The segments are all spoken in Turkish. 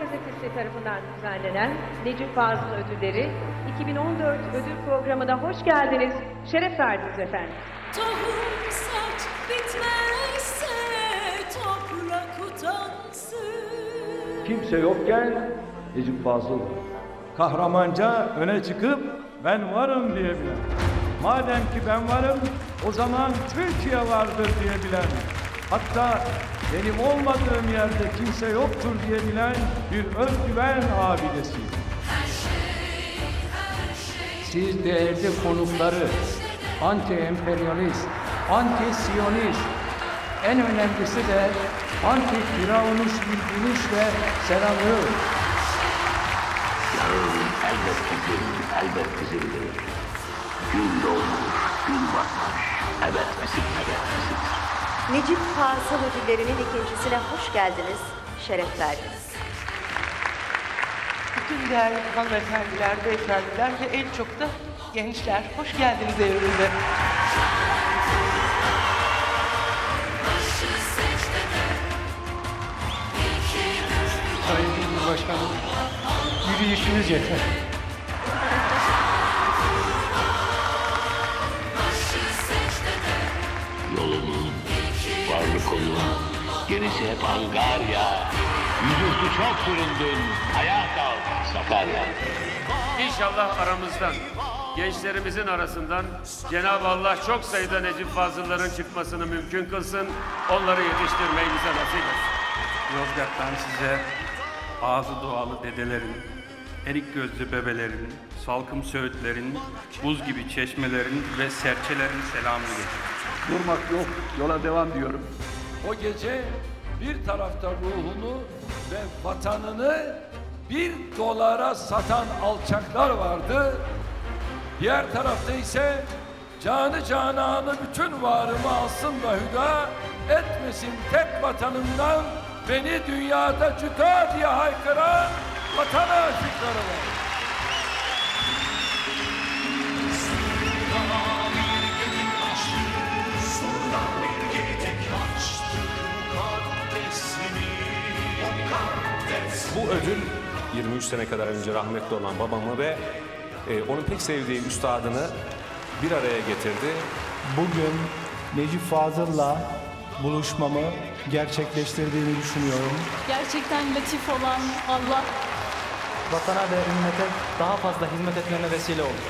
Gazetesi tarafından düzenlenen Necip Fazıl Ödülleri 2014 ödül programına hoş geldiniz, şeref verdiniz efendim. Tohum saç bitmezse toprak utansın. Kimse yokken Necip Fazıl kahramanca öne çıkıp ben varım diyebilen. Madem ki ben varım, o zaman Türkiye vardır diyebilen. Hatta benim olmadığım yerde kimse yoktur diyebilen bir özgüven abidesi. Siz değerli konukları, anti-emperyalist, anti-siyonist, en önemlisi de anti-firavunist bir gülüşle selamlıyorum. Yarın elbet bizimdir. Gün doğmuş, gün batmış, evet bizim, evet bizim. Necip Fazıl Ödülleri'nin ikincisine hoş geldiniz, şeref verdiniz. Bütün değerli hanımefendiler, beyefendiler ve en çok da gençler, hoş geldiniz evimize. Sayın Cumhurbaşkanım, yürüyüşünüz yeter. Yolumun, varlık onun, gerisi hep Angarya. Yüzüstü çok süründün, ayağa kalk Sakarya. İnşallah aramızdan, gençlerimizin arasından Cenab-ı Allah çok sayıda Necip Fazıl'ların çıkmasını mümkün kılsın, onları yetiştirmeyi bize nasip etsin. Yozgat'tan size ağzı dualı dedelerin, erik gözlü bebelerin, salkım söğütlerin, buz gibi çeşmelerin ve serçelerin selamını getiriyorum. Durmak yok, yola devam diyorum. O gece bir tarafta ruhunu ve vatanını $1 satan alçaklar vardı. Diğer tarafta ise canı cananı bütün varımı alsın da hüda etmesin tek vatanımdan beni dünyada cüta diye haykıran vatan aşıkları var. Bu ödül 23 sene kadar önce rahmetli olan babamı ve onun pek sevdiği üstadını bir araya getirdi. Bugün Necip Fazıl'la buluşmamı gerçekleştirdiğini düşünüyorum. Gerçekten latif olan Allah Vatana ve ümmete daha fazla hizmet etmeme vesile olur.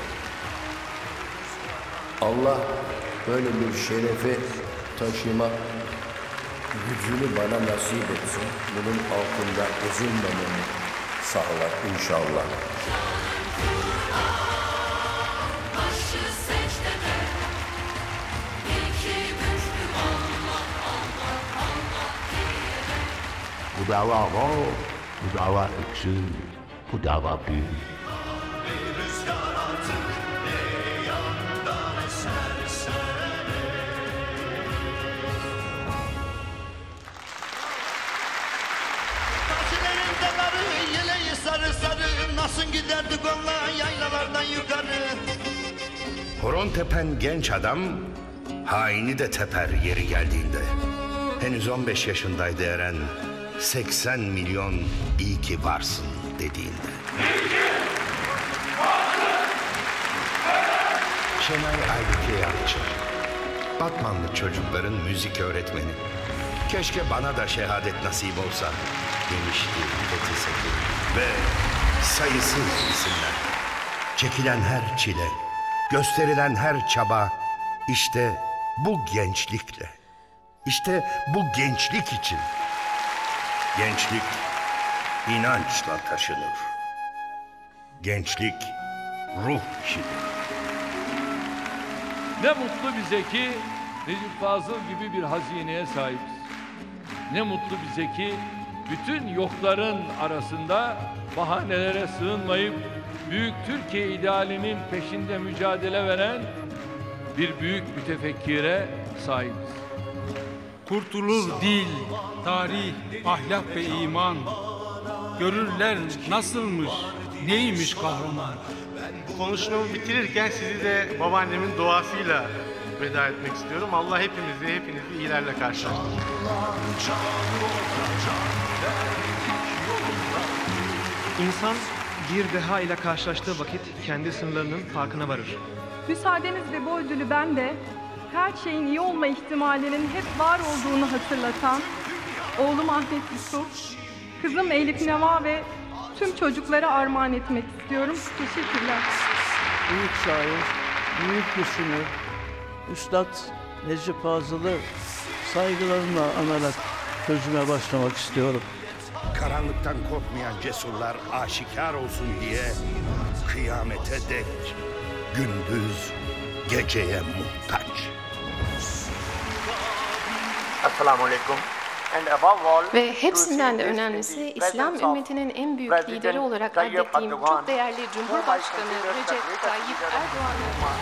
Allah böyle bir şerefi taşıma gücünü bana nasip etsin. Bunun altında ezilmememi sağlar inşallah. Bu dava var, bu dava öksüz, bu dava büyük. Sarı sarı nasıl giderdik onunla yaylalardan yukarı. Horon tepen genç adam haini de teper yeri geldiğinde. Henüz 15 yaşındaydı Eren, 80 milyon iyi ki varsın dediğinde. Şenay Aybüke Yalçın, Batmanlı çocukların müzik öğretmeni. Keşke bana da şehadet nasip olsa demişti Fethi Sekin. Ve sayısız isimler. Çekilen her çile, gösterilen her çaba, işte bu gençlikle. İşte bu gençlik için. Gençlik inançla taşınır. Gençlik ruh işidir. Ne mutlu bize ki Necip Fazıl gibi bir hazineye sahibiz. Ne mutlu bize ki bütün yokların arasında bahanelere sığınmayıp büyük Türkiye idealinin peşinde mücadele veren bir büyük mütefekkire sahibiz. Kurtulur dil, tarih, ahlak ve iman. Görürler nasılmış, neymiş kahraman. Konuşmamı bitirirken sizi de babaannemin duasıyla veda etmek istiyorum. Allah hepinizi iyilerle karşılaştırsın. İnsan bir deha ile karşılaştığı vakit kendi sınırlarının farkına varır. Müsaadenizle bu ödülü ben de her şeyin iyi olma ihtimalinin hep var olduğunu hatırlatan oğlum Ahmet Yusuf, kızım Elif Neva ve tüm çocuklara armağan etmek istiyorum. Teşekkürler. Büyük şair, büyük düşünür, Üstad Necip Fazıl'ı saygılarımla anarak sözüme başlamak istiyorum. Karanlıktan korkmayan cesurlar aşikar olsun diye kıyamete dek gündüz geceye muhtaç. Esselamu Aleyküm. Ve hepsinden de önemlisi İslam ümmetinin en büyük lideri olarak addettiğim çok değerli Cumhurbaşkanı Recep Tayyip Erdoğan'ın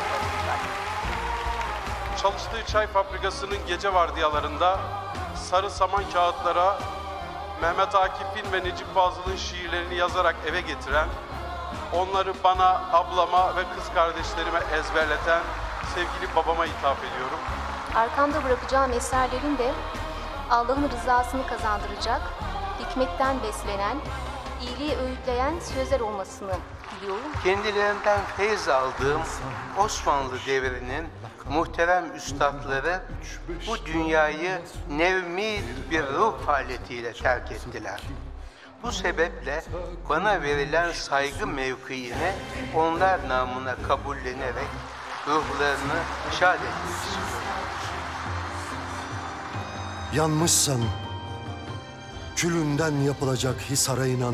çalıştığı çay fabrikasının gece vardiyalarında sarı saman kağıtlara Mehmet Akif'in ve Necip Fazıl'ın şiirlerini yazarak eve getiren, onları bana, ablama ve kız kardeşlerime ezberleten sevgili babama hitap ediyorum. Arkamda bırakacağım eserlerin de Allah'ın rızasını kazandıracak, hikmetten beslenen, iyiliği öğütleyen sözler olmasını diliyorum. Kendilerinden feyz aldığım Osmanlı devrinin muhterem üstadları bu dünyayı nevmi bir ruh haletiyle terk ettiler. Bu sebeple bana verilen saygı mevkiine onlar namına kabullenerek ruhlarını şad etmek istiyorum. Yanmışsan, külünden yapılacak hisara inan.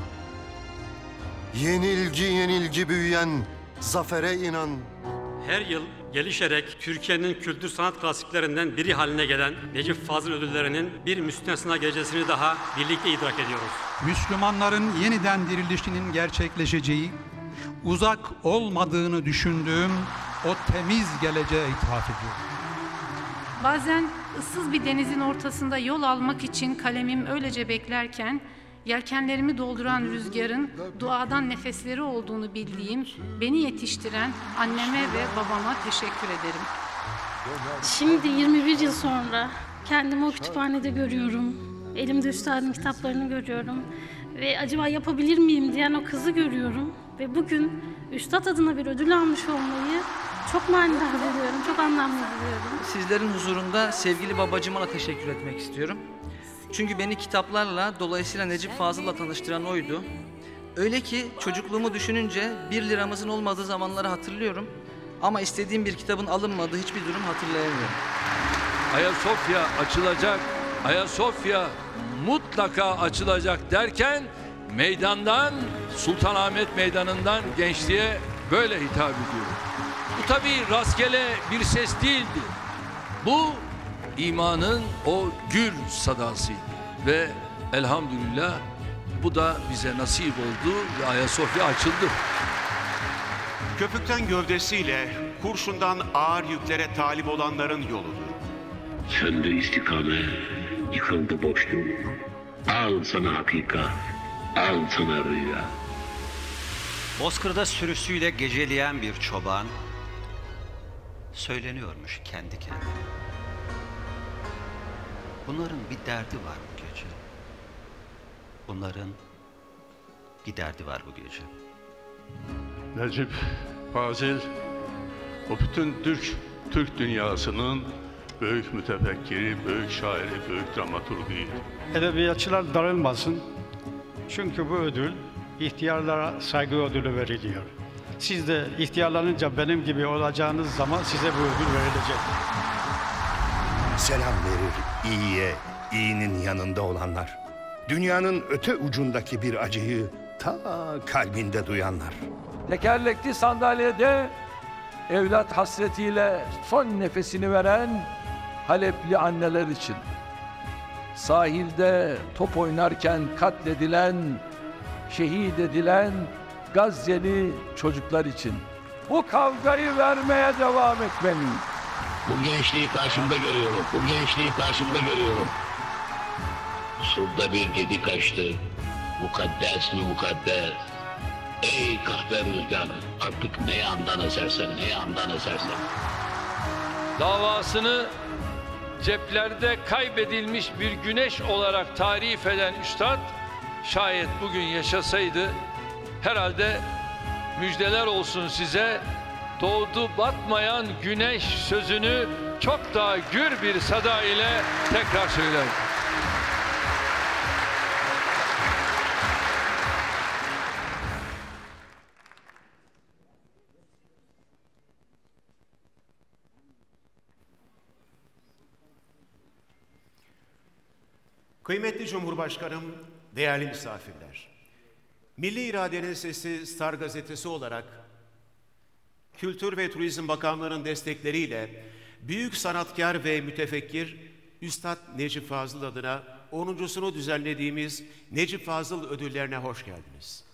Yenilgi büyüyen zafere inan. Her yıl gelişerek Türkiye'nin kültür sanat klasiklerinden biri haline gelen Necip Fazıl ödüllerinin bir müstesna gecesini daha birlikte idrak ediyoruz. Müslümanların yeniden dirilişinin gerçekleşeceği, uzak olmadığını düşündüğüm o temiz geleceğe ithaf ediyorum. Bazen ıssız bir denizin ortasında yol almak için kalemim öylece beklerken, yelkenlerimi dolduran rüzgarın duadan nefesleri olduğunu bildiğim, beni yetiştiren anneme ve babama teşekkür ederim. Şimdi 21 yıl sonra kendimi o kütüphanede görüyorum. Elimde üstadın kitaplarını görüyorum. Ve acaba yapabilir miyim diyen o kızı görüyorum. Ve bugün üstad adına bir ödül almış olmayı çok manidar buluyorum, çok anlamlı buluyorum. Sizlerin huzurunda sevgili babacığıma teşekkür etmek istiyorum. Çünkü beni kitaplarla, dolayısıyla Necip Fazıl'la tanıştıran oydu. Öyle ki çocukluğumu düşününce 1 liramızın olmadığı zamanları hatırlıyorum. Ama istediğim bir kitabın alınmadığı hiçbir durum hatırlayamıyorum. Ayasofya açılacak, Ayasofya mutlaka açılacak derken meydandan, Sultanahmet Meydanı'ndan gençliğe böyle hitap ediyor. Bu tabii rastgele bir ses değildi. Bu imanın o gür sadasıydı ve elhamdülillah bu da bize nasip oldu ve Ayasofya açıldı. Köpükten gövdesiyle kurşundan ağır yüklere talip olanların yoludur. Söndü istikamet, yıkıldı boşluk. Al sana hakikat, al sana rüya. Bozkırda sürüsüyle geceleyen bir çoban söyleniyormuş kendi kendine. Bunların bir derdi var bu gece. Bunların bir derdi var bu gece. Necip Fazıl, o bütün Türk dünyasının büyük mütefekkiri, büyük şairi, büyük dramaturguydu. Edebiyatçılar darılmasın. Çünkü bu ödül ihtiyarlara saygı ödülü veriliyor. Siz de ihtiyarlanınca benim gibi olacağınız zaman size bu ödül verilecek. Selam verir iyiye, iyinin yanında olanlar. Dünyanın öte ucundaki bir acıyı ta kalbinde duyanlar. Tekerlekli sandalyede evlat hasretiyle son nefesini veren Halepli anneler için. Sahilde top oynarken katledilen, şehit edilen Gazze'li çocuklar için. Bu kavgayı vermeye devam etmeliyim. Bu gençliği karşımda görüyorum, bu gençliği karşımda görüyorum. Surda bir gedi kaçtı, mukaddes mi mukaddes. Ey kahpe rüzgar, artık ne yandan esersen, ne yandan esersen. Davasını ceplerde kaybedilmiş bir güneş olarak tarif eden üstad, şayet bugün yaşasaydı herhalde müjdeler olsun size, doğdu batmayan güneş sözünü çok daha gür bir sada ile tekrar söylerdi. Kıymetli Cumhurbaşkanım, değerli misafirler. Milli İradenin Sesi Star Gazetesi olarak Kültür ve Turizm Bakanlığı'nın destekleriyle büyük sanatkar ve mütefekkir Üstad Necip Fazıl adına 10.sunu düzenlediğimiz Necip Fazıl ödüllerine hoş geldiniz.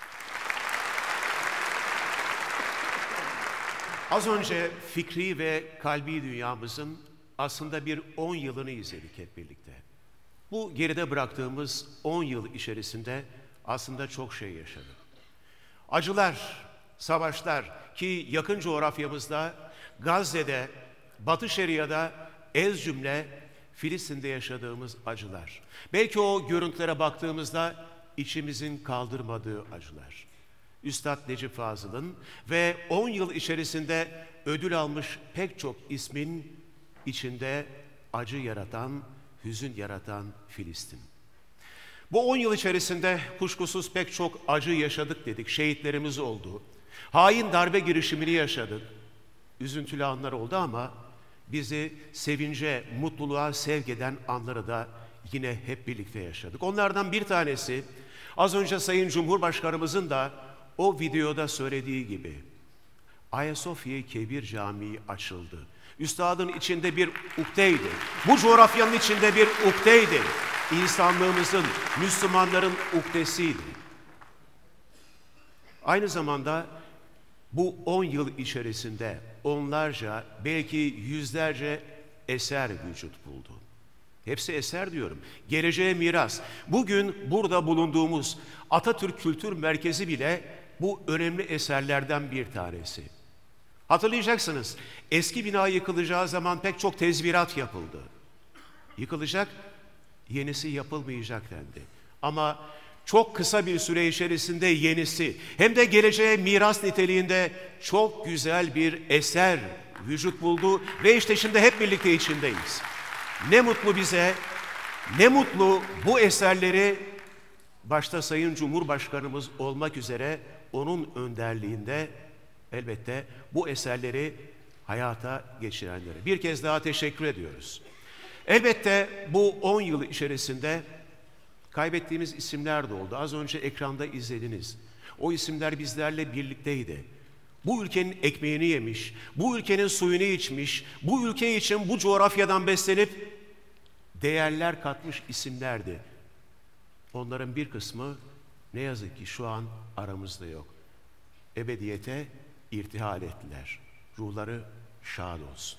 Az önce fikri ve kalbi dünyamızın aslında bir 10 yılını izledik hep birlikte. Bu geride bıraktığımız 10 yıl içerisinde aslında çok şey yaşadık. Acılar, savaşlar ki yakın coğrafyamızda, Gazze'de, Batı Şeria'da, ez cümle Filistin'de yaşadığımız acılar. Belki o görüntülere baktığımızda içimizin kaldırmadığı acılar. Üstad Necip Fazıl'ın ve 10 yıl içerisinde ödül almış pek çok ismin içinde acı yaratan, hüzün yaratan Filistin. Bu 10 yıl içerisinde kuşkusuz pek çok acı yaşadık dedik. Şehitlerimiz oldu. Hain darbe girişimini yaşadık. Üzüntülü anlar oldu ama bizi sevince, mutluluğa sevk eden anları da yine hep birlikte yaşadık. Onlardan bir tanesi az önce Sayın Cumhurbaşkanımızın da o videoda söylediği gibi Ayasofya-i Kebir Camii açıldı. Üstadın içinde bir ukdeydi. Bu coğrafyanın içinde bir ukdeydi. İnsanlığımızın, Müslümanların ukdesiydi. Aynı zamanda bu 10 yıl içerisinde onlarca, belki yüzlerce eser vücut buldu. Hepsi eser diyorum. Geleceğe miras. Bugün burada bulunduğumuz Atatürk Kültür Merkezi bile bu önemli eserlerden bir tanesi. Hatırlayacaksınız, eski bina yıkılacağı zaman pek çok tezvirat yapıldı. Yıkılacak, yenisi yapılmayacak dendi. Ama çok kısa bir süre içerisinde yenisi, hem de geleceğe miras niteliğinde çok güzel bir eser vücut buldu ve işte şimdi hep birlikte içindeyiz. Ne mutlu bize, ne mutlu bu eserleri başta Sayın Cumhurbaşkanımız olmak üzere onun önderliğinde elbette bu eserleri hayata geçirenlere bir kez daha teşekkür ediyoruz. Elbette bu 10 yıl içerisinde kaybettiğimiz isimler de oldu. Az önce ekranda izlediniz. O isimler bizlerle birlikteydi. Bu ülkenin ekmeğini yemiş, bu ülkenin suyunu içmiş, bu ülke için bu coğrafyadan beslenip değerler katmış isimlerdi. Onların bir kısmı ne yazık ki şu an aramızda yok. Ebediyete irtihal ettiler. Ruhları şad olsun.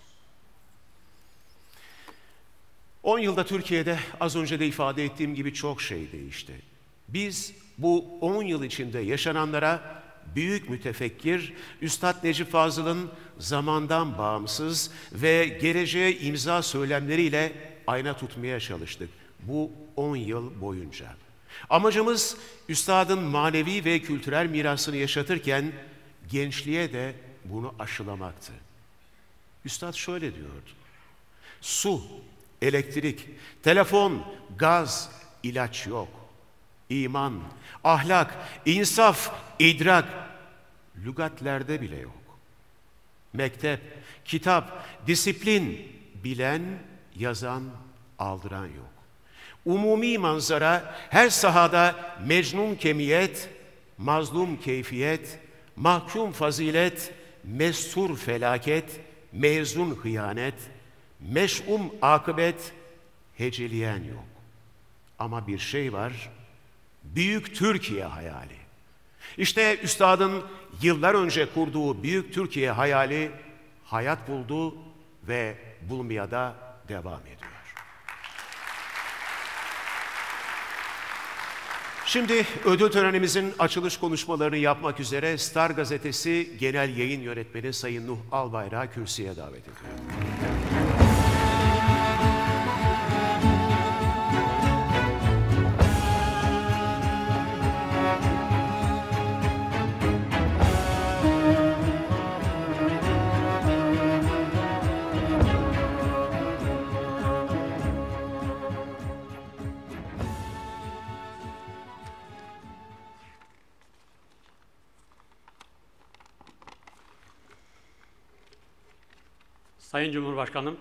10 yılda Türkiye'de az önce de ifade ettiğim gibi çok şey değişti. Biz bu 10 yıl içinde yaşananlara büyük mütefekkir Üstad Necip Fazıl'ın zamandan bağımsız ve geleceğe imza söylemleriyle ayna tutmaya çalıştık bu 10 yıl boyunca. Amacımız Üstad'ın manevi ve kültürel mirasını yaşatırken gençliğe de bunu aşılamaktı. Üstad şöyle diyordu: su, elektrik, telefon, gaz, ilaç yok. İman, ahlak, insaf, idrak, lügatlerde bile yok. Mektep, kitap, disiplin, bilen, yazan, aldıran yok. Umumi manzara, her sahada mecnun kemiyet, mazlum keyfiyet, mahkum fazilet, mestur felaket, mezun hıyanet, meş'um akıbet, heceleyen yok. Ama bir şey var, Büyük Türkiye hayali. İşte Üstad'ın yıllar önce kurduğu Büyük Türkiye hayali hayat buldu ve bulmaya da devam ediyor. Şimdi ödül törenimizin açılış konuşmalarını yapmak üzere Star Gazetesi Genel Yayın Yönetmeni Sayın Nuh Albayrak'ı kürsüye davet ediyorum. Sayın Cumhurbaşkanım,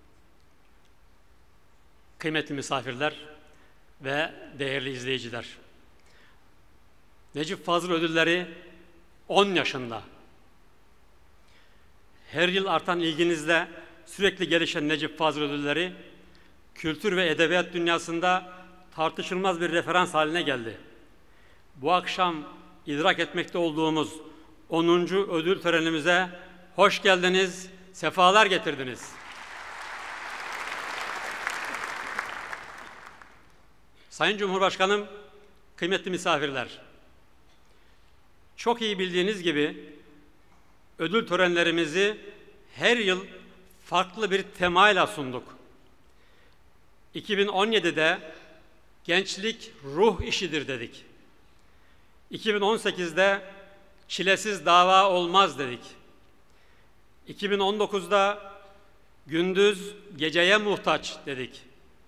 kıymetli misafirler ve değerli izleyiciler. Necip Fazıl Ödülleri 10 yaşında. Her yıl artan ilginizle sürekli gelişen Necip Fazıl Ödülleri, kültür ve edebiyat dünyasında tartışılmaz bir referans haline geldi. Bu akşam idrak etmekte olduğumuz 10. ödül törenimize hoş geldiniz, sefalar getirdiniz. Sayın Cumhurbaşkanım, kıymetli misafirler, çok iyi bildiğiniz gibi ödül törenlerimizi her yıl farklı bir temayla sunduk. 2017'de gençlik ruh işidir dedik. 2018'de çilesiz dava olmaz dedik. 2019'da gündüz geceye muhtaç dedik.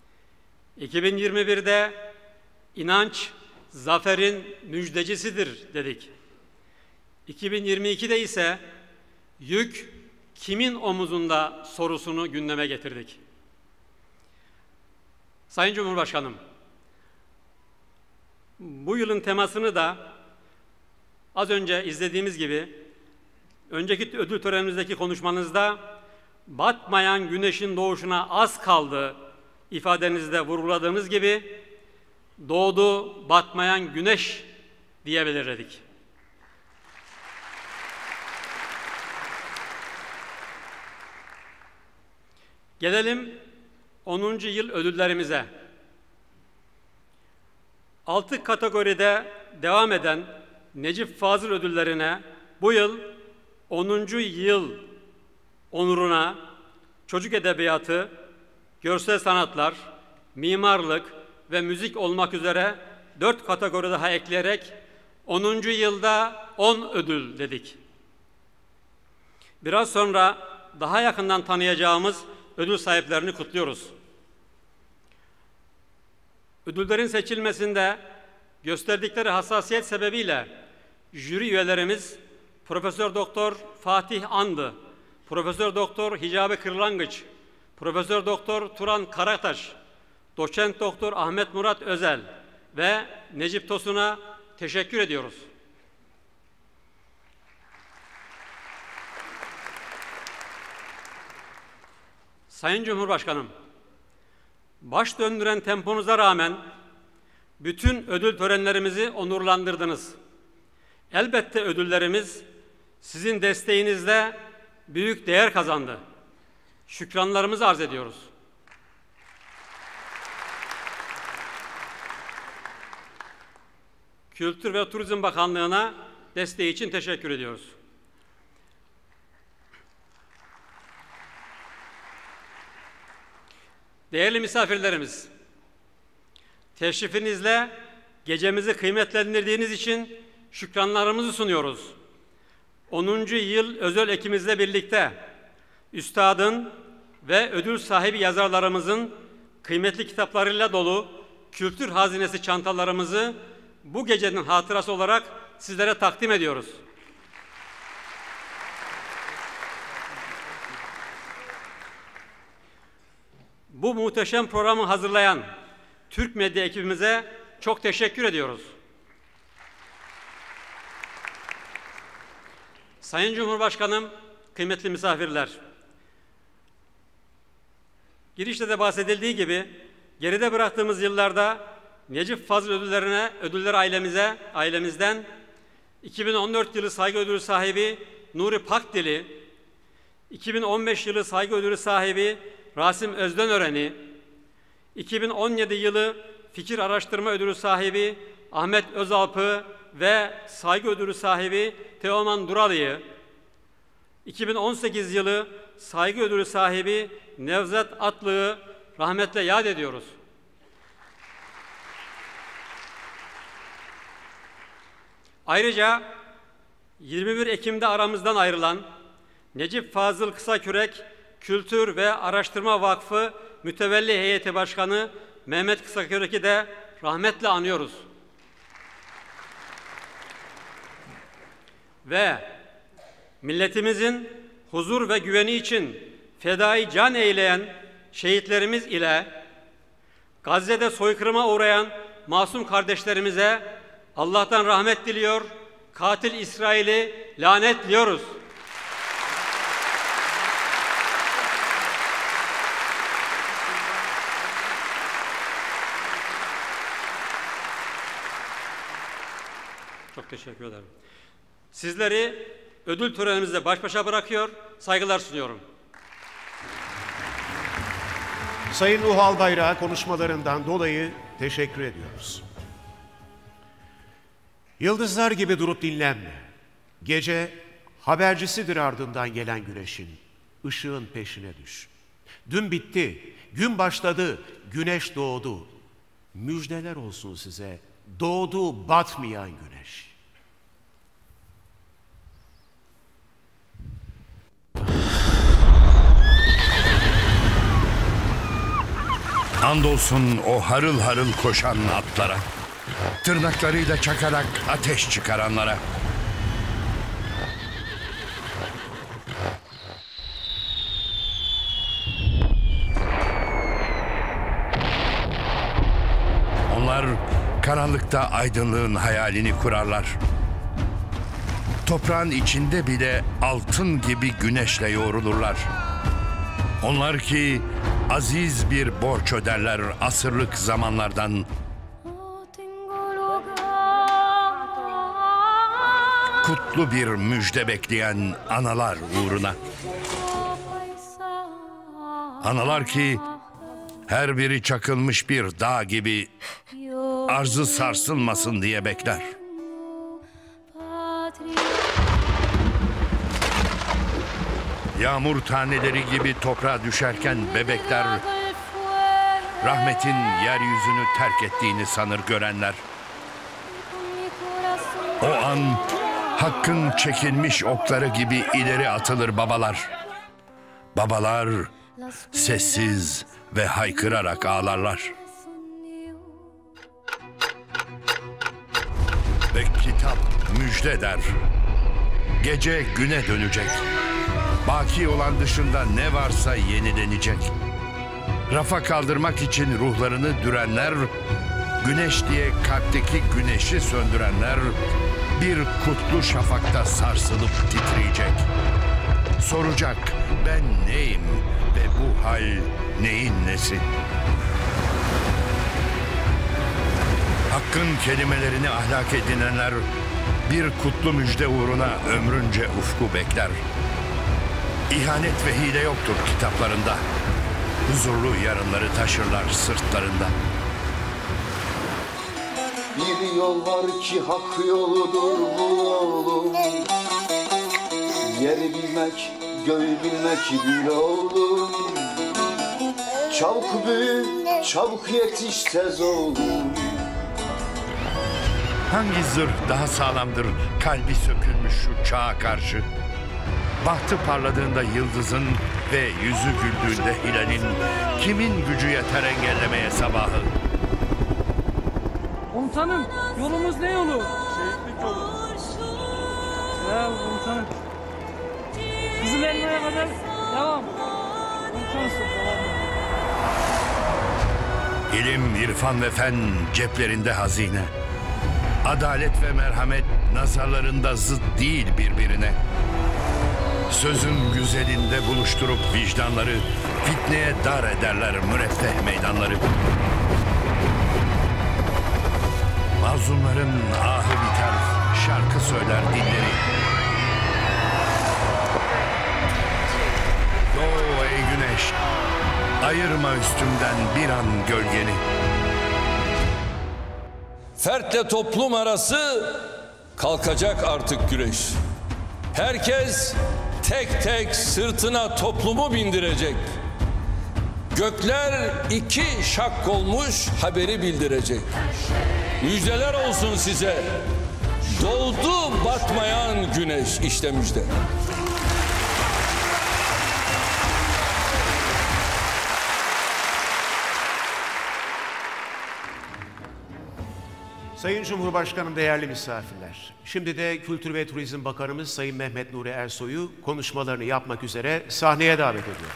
2021'de inanç zaferin müjdecisidir dedik. 2022'de ise yük kimin omuzunda sorusunu gündeme getirdik. Sayın Cumhurbaşkanım, bu yılın temasını da az önce izlediğimiz gibi önceki ödül törenimizdeki konuşmanızda batmayan güneşin doğuşuna az kaldı ifadenizde vurguladığınız gibi doğdu batmayan güneş diye belirledik. Gelelim 10. yıl ödüllerimize. 6 kategoride devam eden Necip Fazıl Ödülleri'ne bu yıl 10. yıl onuruna çocuk edebiyatı, görsel sanatlar, mimarlık ve müzik olmak üzere 4 kategori daha ekleyerek 10. yılda 10 ödül dedik. Biraz sonra daha yakından tanıyacağımız ödül sahiplerini kutluyoruz. Ödüllerin seçilmesinde gösterdikleri hassasiyet sebebiyle jüri üyelerimiz Profesör Doktor Fatih Andı, Profesör Doktor Hicabi Kırlangıç, Profesör Doktor Turan Karataş, Doçent Doktor Ahmet Murat Özel ve Necip Tosun'a teşekkür ediyoruz. Sayın Cumhurbaşkanım, baş döndüren temponuza rağmen bütün ödül törenlerimizi onurlandırdınız. Elbette ödüllerimiz sizin desteğinizle büyük değer kazandı. Şükranlarımızı arz ediyoruz. Kültür ve Turizm Bakanlığı'na desteği için teşekkür ediyoruz. Değerli misafirlerimiz, teşrifinizle gecemizi kıymetlendirdiğiniz için şükranlarımızı sunuyoruz. 10. yıl özel ekimizle birlikte üstadın ve ödül sahibi yazarlarımızın kıymetli kitaplarıyla dolu kültür hazinesi çantalarımızı bu gecenin hatırası olarak sizlere takdim ediyoruz. Bu muhteşem programı hazırlayan Türk Medya ekibimize çok teşekkür ediyoruz. Sayın Cumhurbaşkanım, kıymetli misafirler, girişte de bahsedildiği gibi geride bıraktığımız yıllarda Necip Fazıl ödüller ailemizden 2014 yılı saygı ödülü sahibi Nuri Pakdili, 2015 yılı saygı ödülü sahibi Rasim Özdenören'i, 2017 yılı fikir araştırma ödülü sahibi Ahmet Özalp'ı ve saygı ödülü sahibi Teoman Duralı'yı, 2018 yılı saygı ödülü sahibi Nevzat Atlı'yı rahmetle yad ediyoruz. Ayrıca 21 Ekim'de aramızdan ayrılan Necip Fazıl Kısakürek Kültür ve Araştırma Vakfı Mütevelli Heyeti Başkanı Mehmet Kısakürek'i de rahmetle anıyoruz. Ve milletimizin huzur ve güveni için fedai can eyleyen şehitlerimiz ile Gazze'de soykırıma uğrayan masum kardeşlerimize Allah'tan rahmet diliyor, katil İsrail'i lanetliyoruz. Çok teşekkür ederim. Sizleri ödül törenimizde baş başa bırakıyor, saygılar sunuyorum. Sayın Nuh Albayrak'a konuşmalarından dolayı teşekkür ediyoruz. Yıldızlar gibi durup dinlenme. Gece habercisidir ardından gelen güneşin. Işığın peşine düş. Dün bitti, gün başladı, güneş doğdu. Müjdeler olsun size, doğdu batmayan güneş. Andolsun o harıl harıl koşan atlara, tırnaklarıyla çakarak ateş çıkaranlara. Onlar karanlıkta aydınlığın hayalini kurarlar. Toprağın içinde bile altın gibi güneşle yoğrulurlar. Onlar ki aziz bir borç öderler asırlık zamanlardan. Kutlu bir müjde bekleyen analar uğruna. Analar ki her biri çakılmış bir dağ gibi arzı sarsılmasın diye bekler. Yağmur taneleri gibi toprağa düşerken bebekler rahmetin yeryüzünü terk ettiğini sanır görenler. O an hakkın çekilmiş okları gibi ileri atılır babalar. Babalar sessiz ve haykırarak ağlarlar. Ve kitap müjde der. Gece güne dönecek. Baki olan dışında ne varsa yenilenecek. Rafa kaldırmak için ruhlarını dürenler, güneş diye kalpteki güneşi söndürenler bir kutlu şafakta sarsılıp titreyecek. Soracak ben neyim ve bu hal neyin nesi? Hakkın kelimelerini ahlak edinenler bir kutlu müjde uğruna ömrünce ufku bekler. İhanet ve hile yoktur kitaplarında. Huzurlu yarınları taşırlar sırtlarında. Bir yol var ki hak yoludur bu oğlum. Yeri bilmek, göğü bilmek bir oğlum. Çabuk büyü, çabuk yetiş tez oğlum. Hangi zırh daha sağlamdır kalbi sökülmüş şu çağa karşı? Bahtı parladığında yıldızın ve yüzü güldüğünde hilalin, kimin gücü yeter engellemeye sabahı? Komutanım, yolumuz ne yolu? Şehitlik yolu. Ya komutanım. Kızıl Elma'ya kadar devam. İlim, irfan ve fen ceplerinde hazine. Adalet ve merhamet nazarlarında zıt değil birbirine. Sözün güzelinde buluşturup vicdanları, fitneye dar ederler müreffeh meydanları. Mazlumların ahı biter, şarkı söyler dilleri. Doğ ey güneş, ayırma üstümden bir an gölgeni. Fertle toplum arası kalkacak artık güreş. Herkes tek tek sırtına toplumu bindirecek. Gökler iki şak olmuş haberi bildirecek. Müjdeler olsun size. Doğdu batmayan güneş, işte müjde. Sayın Cumhurbaşkanım, değerli misafirler. Şimdi de Kültür ve Turizm Bakanımız Sayın Mehmet Nuri Ersoy'u konuşmalarını yapmak üzere sahneye davet ediyorum.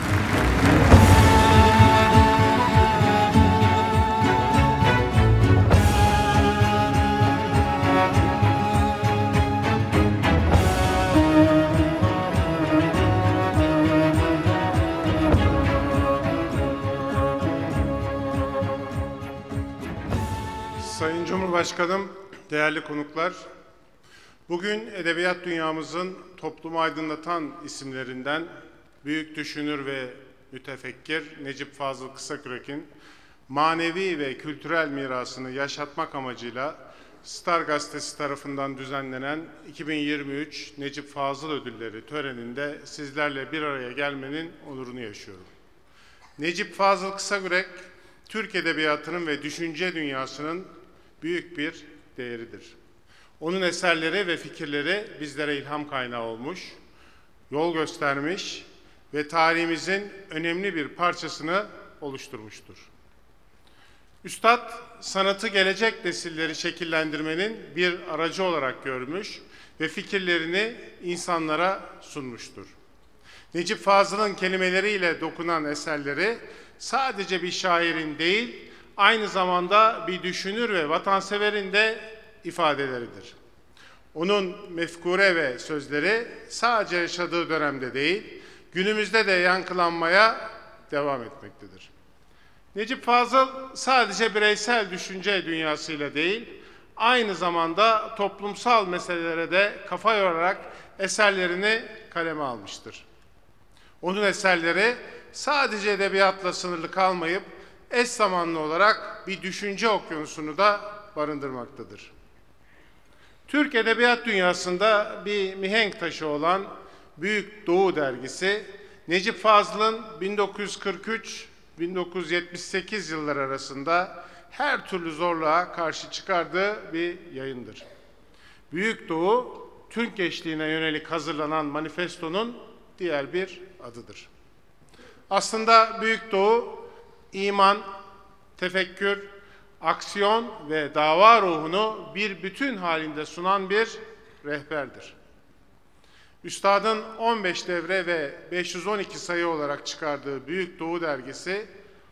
Sayın Cumhurbaşkanım, değerli konuklar, bugün edebiyat dünyamızın toplumu aydınlatan isimlerinden büyük düşünür ve mütefekkir Necip Fazıl Kısakürek'in manevi ve kültürel mirasını yaşatmak amacıyla Star Gazetesi tarafından düzenlenen 2023 Necip Fazıl Ödülleri töreninde sizlerle bir araya gelmenin onurunu yaşıyorum. Necip Fazıl Kısakürek, Türk edebiyatının ve düşünce dünyasının büyük bir değeridir. Onun eserleri ve fikirleri bizlere ilham kaynağı olmuş, yol göstermiş ve tarihimizin önemli bir parçasını oluşturmuştur. Üstad, sanatı gelecek nesilleri şekillendirmenin bir aracı olarak görmüş ve fikirlerini insanlara sunmuştur. Necip Fazıl'ın kelimeleriyle dokunan eserleri sadece bir şairin değil, aynı zamanda bir düşünür ve vatanseverin de ifadeleridir. Onun mefkure ve sözleri sadece yaşadığı dönemde değil, günümüzde de yankılanmaya devam etmektedir. Necip Fazıl sadece bireysel düşünce dünyasıyla değil, aynı zamanda toplumsal meselelere de kafa yorarak eserlerini kaleme almıştır. Onun eserleri sadece edebiyatla sınırlı kalmayıp eş zamanlı olarak bir düşünce okyanusunu da barındırmaktadır. Türk edebiyat dünyasında bir mihenk taşı olan Büyük Doğu dergisi, Necip Fazıl'ın 1943-1978 yılları arasında her türlü zorluğa karşı çıkardığı bir yayındır. Büyük Doğu, Türk gençliğine yönelik hazırlanan manifestonun diğer bir adıdır. Aslında Büyük Doğu, iman, tefekkür, aksiyon ve dava ruhunu bir bütün halinde sunan bir rehberdir. Üstadın 15 devre ve 512 sayı olarak çıkardığı Büyük Doğu dergisi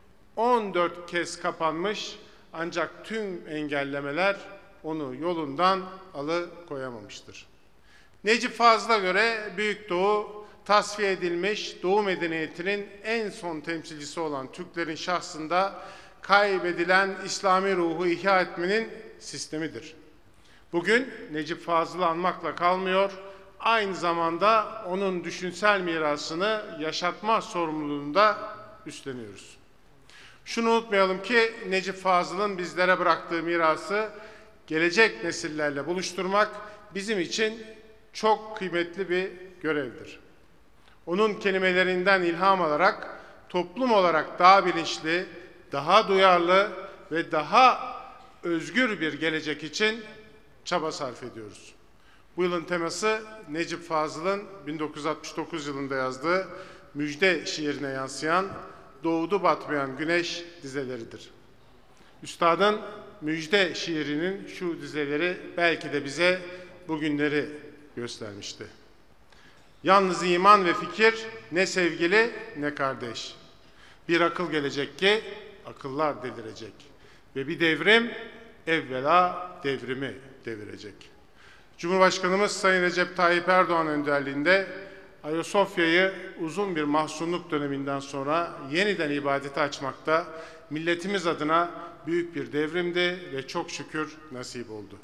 14 kez kapanmış, ancak tüm engellemeler onu yolundan alıkoyamamıştır. Necip Fazıl'a göre Büyük Doğu, tasfiye edilmiş Doğu medeniyetinin en son temsilcisi olan Türklerin şahsında kaybedilen İslami ruhu ihya etmenin sistemidir. Bugün Necip Fazıl'ı anmakla kalmıyor, aynı zamanda onun düşünsel mirasını yaşatma sorumluluğunu da üstleniyoruz. Şunu unutmayalım ki Necip Fazıl'ın bizlere bıraktığı mirası gelecek nesillerle buluşturmak bizim için çok kıymetli bir görevdir. Onun kelimelerinden ilham alarak toplum olarak daha bilinçli, daha duyarlı ve daha özgür bir gelecek için çaba sarf ediyoruz. Bu yılın teması Necip Fazıl'ın 1969 yılında yazdığı Müjde şiirine yansıyan Doğdu Batmayan Güneş dizeleridir. Üstadın Müjde şiirinin şu dizeleri belki de bize bugünleri göstermişti. Yalnız iman ve fikir, ne sevgili ne kardeş. Bir akıl gelecek ki akıllar delirecek. Ve bir devrim evvela devrimi devirecek. Cumhurbaşkanımız Sayın Recep Tayyip Erdoğan önderliğinde Ayasofya'yı uzun bir mahzunluk döneminden sonra yeniden ibadete açmakta milletimiz adına büyük bir devrimdi ve çok şükür nasip oldu.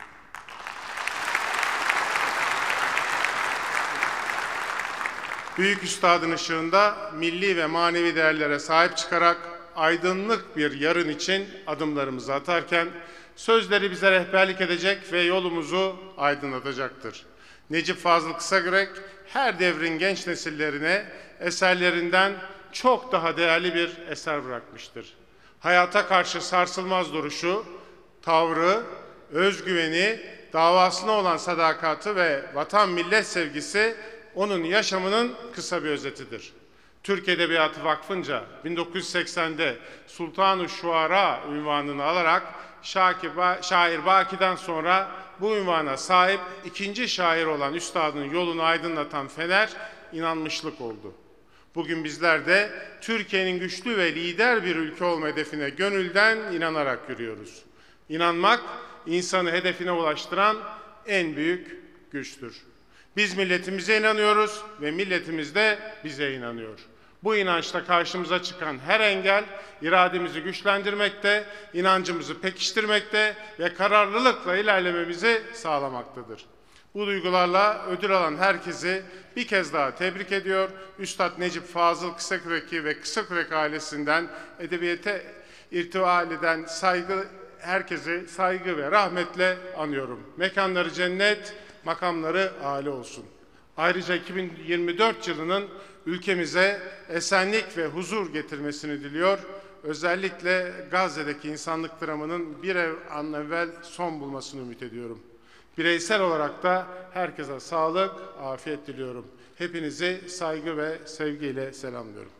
Büyük üstadın ışığında milli ve manevi değerlere sahip çıkarak aydınlık bir yarın için adımlarımızı atarken sözleri bize rehberlik edecek ve yolumuzu aydınlatacaktır. Necip Fazıl Kısakürek her devrin genç nesillerine eserlerinden çok daha değerli bir eser bırakmıştır. Hayata karşı sarsılmaz duruşu, tavrı, özgüveni, davasına olan sadakati ve vatan millet sevgisi onun yaşamının kısa bir özetidir. Türk Edebiyatı Vakfı'nca 1980'de Sultan-ı Şuara unvanını alarak şair Baki'den sonra bu ünvana sahip ikinci şair olan üstadın yolunu aydınlatan fener inanmışlık oldu. Bugün bizler de Türkiye'nin güçlü ve lider bir ülke olma hedefine gönülden inanarak yürüyoruz. İnanmak, insanı hedefine ulaştıran en büyük güçtür. Biz milletimize inanıyoruz ve milletimiz de bize inanıyor. Bu inançla karşımıza çıkan her engel irademizi güçlendirmekte, inancımızı pekiştirmekte ve kararlılıkla ilerlememizi sağlamaktadır. Bu duygularla ödül alan herkesi bir kez daha tebrik ediyor. Üstad Necip Fazıl Kısakürek ve Kısakürek ailesinden edebiyete irtifa eden herkese saygı ve rahmetle anıyorum. Mekanları cennet, makamları âli olsun. Ayrıca 2024 yılının ülkemize esenlik ve huzur getirmesini diliyor. Özellikle Gazze'deki insanlık dramının bir an evvel son bulmasını ümit ediyorum. Bireysel olarak da herkese sağlık, afiyet diliyorum. Hepinizi saygı ve sevgiyle selamlıyorum.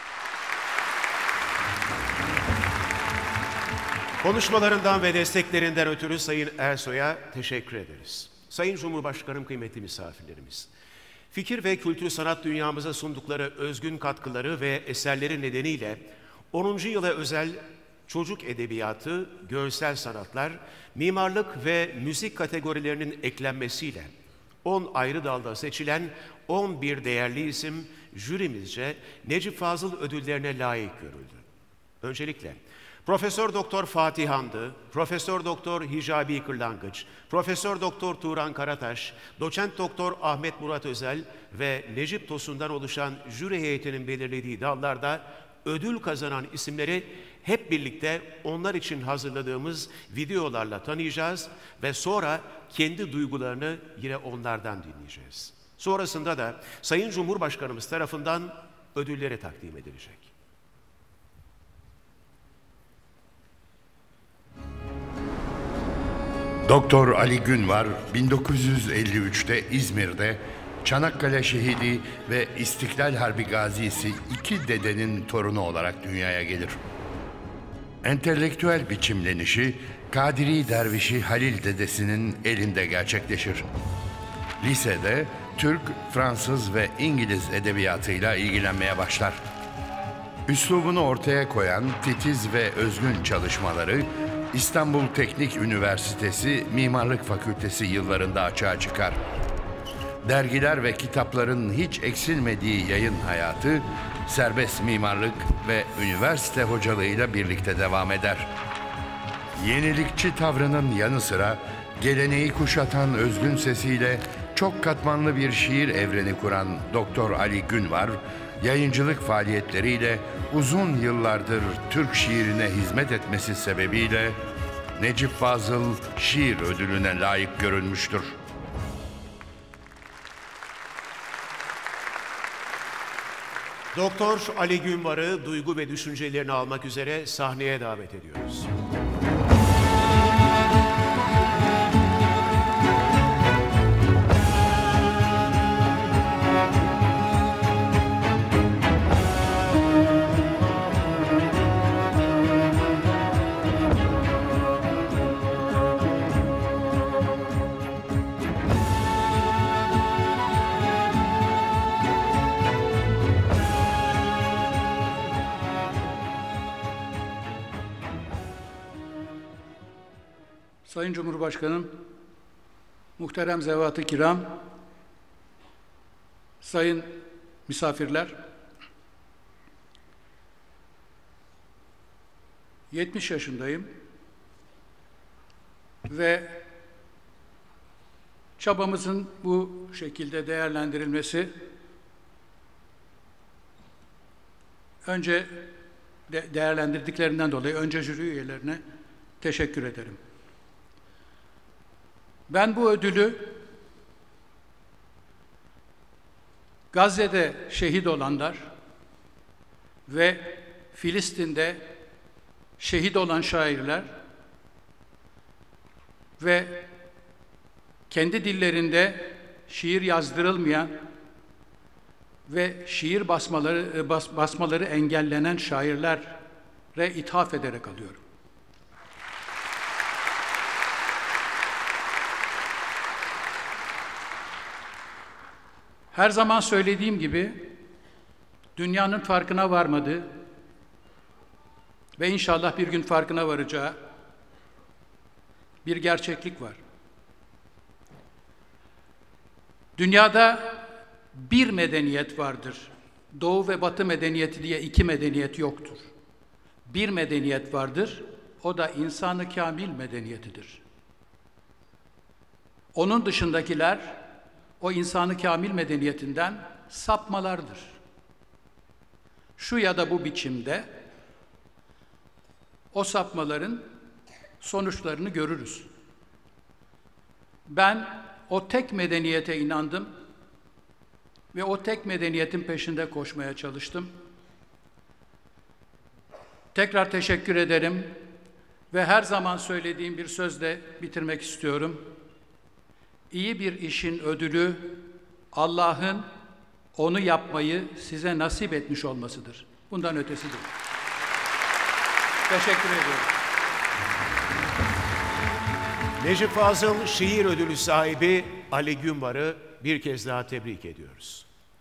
Konuşmalarından ve desteklerinden ötürü Sayın Ersoy'a teşekkür ederiz. Sayın Cumhurbaşkanım, kıymetli misafirlerimiz, fikir ve kültür sanat dünyamıza sundukları özgün katkıları ve eserleri nedeniyle 10. yıla özel çocuk edebiyatı, görsel sanatlar, mimarlık ve müzik kategorilerinin eklenmesiyle 10 ayrı dalda seçilen 11 değerli isim jürimizce Necip Fazıl ödüllerine layık görüldü. Öncelikle Profesör Doktor Fatih Hamdı, Profesör Doktor Hicabi Kırlangıç, Profesör Doktor Turan Karataş, Doçent Doktor Ahmet Murat Özel ve Necip Tosun'dan oluşan jüri heyetinin belirlediği dallarda ödül kazanan isimleri hep birlikte onlar için hazırladığımız videolarla tanıyacağız ve sonra kendi duygularını yine onlardan dinleyeceğiz. Sonrasında da Sayın Cumhurbaşkanımız tarafından ödülleri takdim edilecek. Doktor Ali Günvar 1953'te İzmir'de Çanakkale şehidi ve İstiklal Harbi gazisi iki dedenin torunu olarak dünyaya gelir. Entelektüel biçimlenişi Kadiri dervişi Halil dedesinin elinde gerçekleşir. Lisede Türk, Fransız ve İngiliz edebiyatıyla ilgilenmeye başlar. Üslubunu ortaya koyan titiz ve özgün çalışmaları İstanbul Teknik Üniversitesi Mimarlık Fakültesi yıllarında açığa çıkar. Dergiler ve kitapların hiç eksilmediği yayın hayatı, serbest mimarlık ve üniversite hocalığıyla birlikte devam eder. Yenilikçi tavrının yanı sıra geleneği kuşatan özgün sesiyle çok katmanlı bir şiir evreni kuran Doktor Ali Günvar, yayıncılık faaliyetleriyle uzun yıllardır Türk şiirine hizmet etmesi sebebiyle Necip Fazıl Şiir Ödülü'ne layık görülmüştür. Doktor Ali Günvar'ı duygu ve düşüncelerini almak üzere sahneye davet ediyoruz. Sayın Cumhurbaşkanım, muhterem zevat-ı kiram, sayın misafirler, 70 yaşındayım ve çabamızın bu şekilde değerlendirilmesi önce değerlendirdiklerinden dolayı önce jüri üyelerine teşekkür ederim. Ben bu ödülü Gazze'de şehit olanlar ve Filistin'de şehit olan şairler ve kendi dillerinde şiir yazdırılmayan ve şiir basmaları engellenen şairlere ithaf ederek alıyorum. Her zaman söylediğim gibi dünyanın farkına varmadığı ve inşallah bir gün farkına varacağı bir gerçeklik var. Dünyada bir medeniyet vardır. Doğu ve Batı medeniyeti diye iki medeniyet yoktur. Bir medeniyet vardır, o da insan-ı kamil medeniyetidir. Onun dışındakiler, o insan-ı kamil medeniyetinden sapmalardır. Şu ya da bu biçimde o sapmaların sonuçlarını görürüz. Ben o tek medeniyete inandım ve o tek medeniyetin peşinde koşmaya çalıştım. Tekrar teşekkür ederim ve her zaman söylediğim bir sözle bitirmek istiyorum. İyi bir işin ödülü Allah'ın onu yapmayı size nasip etmiş olmasıdır. Bundan ötesi değil. Teşekkür ediyorum. Necip Fazıl Şiir Ödülü sahibi Ali Günbar'ı bir kez daha tebrik ediyoruz.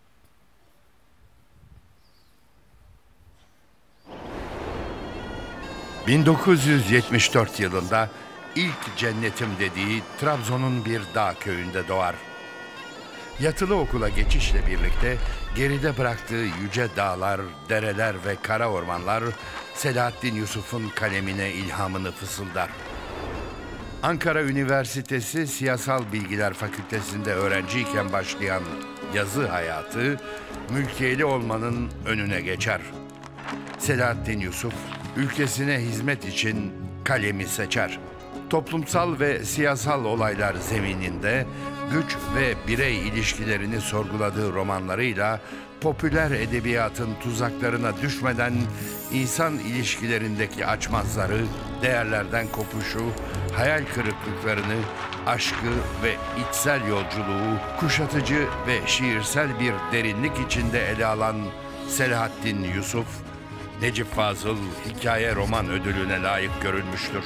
...1974 yılında ilk cennetim dediği Trabzon'un bir dağ köyünde doğar. Yatılı okula geçişle birlikte geride bıraktığı yüce dağlar, dereler ve kara ormanlar Selahaddin Yusuf'un kalemine ilhamını fısıldar. Ankara Üniversitesi Siyasal Bilgiler Fakültesi'nde öğrenciyken başlayan yazı hayatı mülkiyeli olmanın önüne geçer. Selahaddin Yusuf ülkesine hizmet için kalemi seçer. Toplumsal ve siyasal olaylar zemininde güç ve birey ilişkilerini sorguladığı romanlarıyla popüler edebiyatın tuzaklarına düşmeden insan ilişkilerindeki açmazları, değerlerden kopuşu, hayal kırıklıklarını, aşkı ve içsel yolculuğu kuşatıcı ve şiirsel bir derinlik içinde ele alan Selahaddin Yusuf, Necip Fazıl Hikaye Roman Ödülü'ne layık görülmüştür.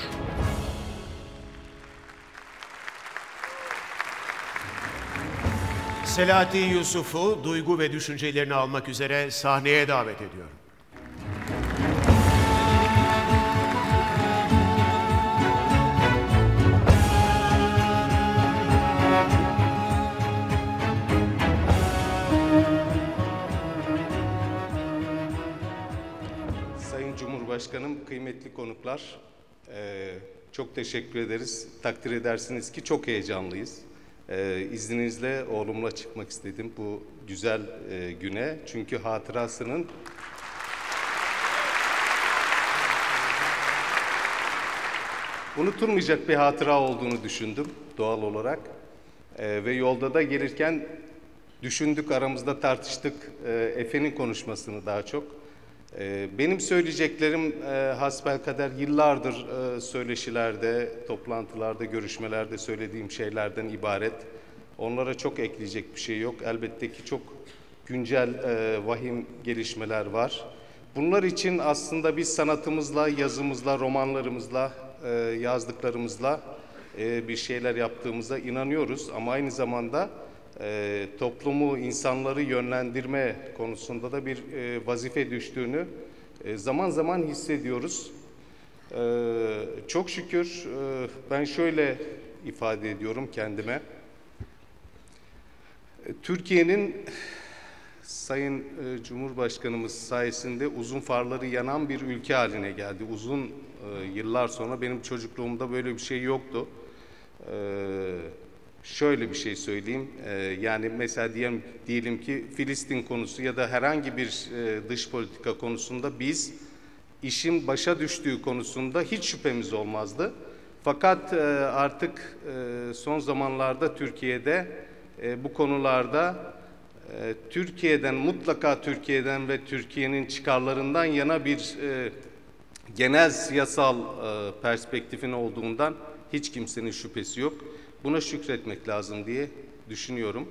Selahaddin Yusuf'u duygu ve düşüncelerini almak üzere sahneye davet ediyorum. Sayın Cumhurbaşkanım, kıymetli konuklar, çok teşekkür ederiz. Takdir edersiniz ki çok heyecanlıyız. İzninizle oğlumla çıkmak istedim bu güzel güne. Çünkü hatırasının unutulmayacak bir hatıra olduğunu düşündüm doğal olarak. Ve yolda da gelirken düşündük, aramızda tartıştık Efe'nin konuşmasını daha çok. Benim söyleyeceklerim hasbelkader yıllardır söyleşilerde, toplantılarda, görüşmelerde söylediğim şeylerden ibaret. Onlara çok ekleyecek bir şey yok. Elbette ki çok güncel, vahim gelişmeler var. Bunlar için aslında biz sanatımızla, yazımızla, romanlarımızla, yazdıklarımızla bir şeyler yaptığımıza inanıyoruz. Ama aynı zamanda toplumu, insanları yönlendirme konusunda da bir vazife düştüğünü zaman zaman hissediyoruz. Çok şükür ben şöyle ifade ediyorum kendime. Türkiye'nin Sayın Cumhurbaşkanımız sayesinde uzun farları yanan bir ülke haline geldi. Uzun yıllar sonra, benim çocukluğumda böyle bir şey yoktu. Şöyle bir şey söyleyeyim, yani mesela diyelim ki Filistin konusu ya da herhangi bir dış politika konusunda biz işin başa düştüğü konusunda hiç şüphemiz olmazdı. Fakat artık son zamanlarda Türkiye'de bu konularda mutlaka Türkiye'den ve Türkiye'nin çıkarlarından yana bir genel siyasal perspektifin olduğundan hiç kimsenin şüphesi yok. Buna şükretmek lazım diye düşünüyorum.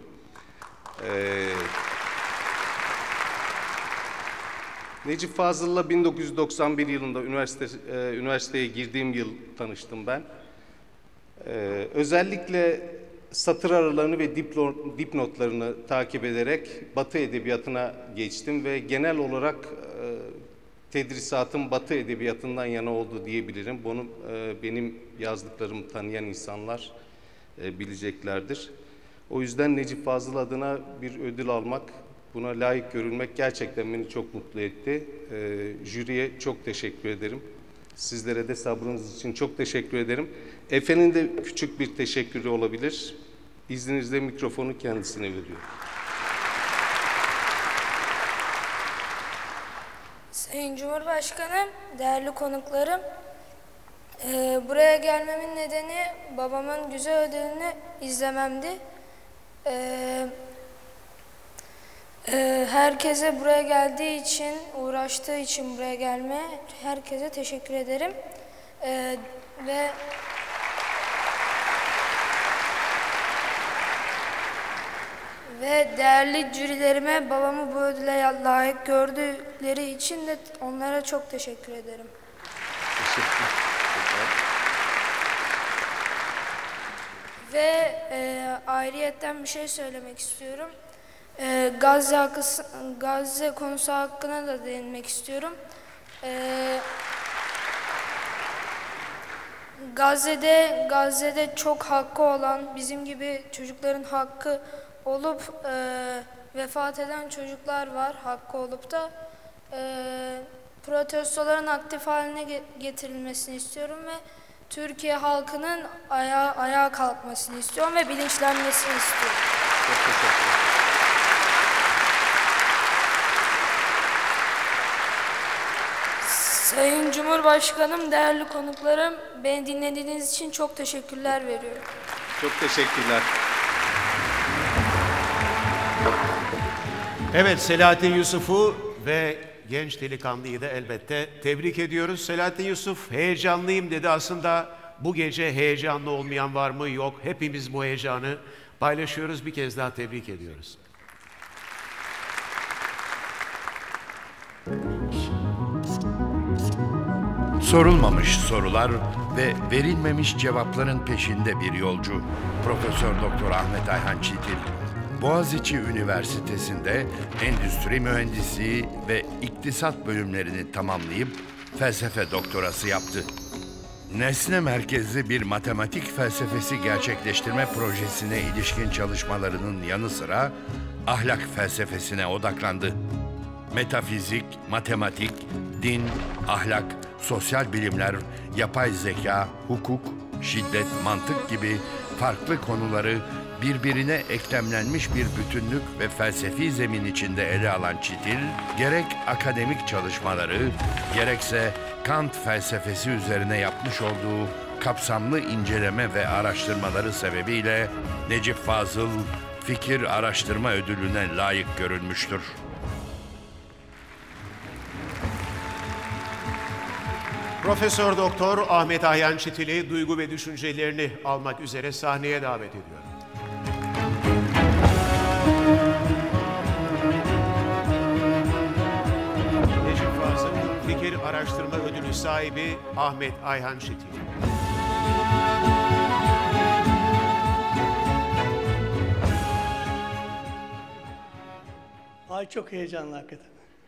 Necip Fazıl'la 1991 yılında üniversiteye girdiğim yıl tanıştım ben. Özellikle satır aralarını ve dipnotlarını takip ederek Batı edebiyatına geçtim ve genel olarak tedrisatım Batı edebiyatından yana oldu diyebilirim. Bunu benim yazdıklarımı tanıyan insanlar bileceklerdir. O yüzden Necip Fazıl adına bir ödül almak, buna layık görülmek gerçekten beni çok mutlu etti. Jüriye çok teşekkür ederim. Sizlere de sabrınız için çok teşekkür ederim. Efe'nin de küçük bir teşekkürü olabilir. İzninizle mikrofonu kendisine veriyorum. Sayın Cumhurbaşkanım, değerli konuklarım, buraya gelmemin nedeni babamın güzel ödülünü izlememdi. Herkese buraya geldiği için, uğraştığı için buraya gelmeye herkese teşekkür ederim. Ve değerli jürilerime babamı bu ödüle layık gördükleri için de onlara çok teşekkür ederim. Ve ayrıyetten bir şey söylemek istiyorum. Gazze konusu hakkında da değinmek istiyorum. Gazze'de çok hakkı olan, bizim gibi çocukların hakkı olup vefat eden çocuklar var, hakkı olup da protestoların aktif haline getirilmesini istiyorum ve Türkiye halkının ayağa kalkmasını istiyorum ve bilinçlenmesini istiyorum. Çok teşekkür ederim. Sayın Cumhurbaşkanım, değerli konuklarım, beni dinlediğiniz için çok teşekkürler veriyorum. Çok teşekkürler. Evet, Selahattin Yusuf'u ve genç delikanlıyı da elbette tebrik ediyoruz. Selahattin Yusuf heyecanlıyım dedi. Aslında bu gece heyecanlı olmayan var mı? Yok. Hepimiz bu heyecanı paylaşıyoruz. Bir kez daha tebrik ediyoruz. Sorulmamış sorular ve verilmemiş cevapların peşinde bir yolcu. Profesör Doktor Ahmet Ayhan Çitil, Boğaziçi Üniversitesi'nde Endüstri Mühendisliği ve İktisat bölümlerini tamamlayıp felsefe doktorası yaptı. Nesne merkezli bir matematik felsefesi gerçekleştirme projesine ilişkin çalışmalarının yanı sıra ahlak felsefesine odaklandı. Metafizik, matematik, din, ahlak, sosyal bilimler, yapay zeka, hukuk, şiddet, mantık gibi farklı konuları birbirine eklemlenmiş bir bütünlük ve felsefi zemin içinde ele alan Çitil, gerek akademik çalışmaları, gerekse Kant felsefesi üzerine yapmış olduğu kapsamlı inceleme ve araştırmaları sebebiyle Necip Fazıl Fikir Araştırma Ödülü'ne layık görülmüştür. Profesör Doktor Ahmet Ayhan Çitil'i duygu ve düşüncelerini almak üzere sahneye davet ediyorum. Necip Fazıl Fikir Araştırma Ödülü sahibi Ahmet Ayhan Çitil. Ay çok heyecanlı hakikaten.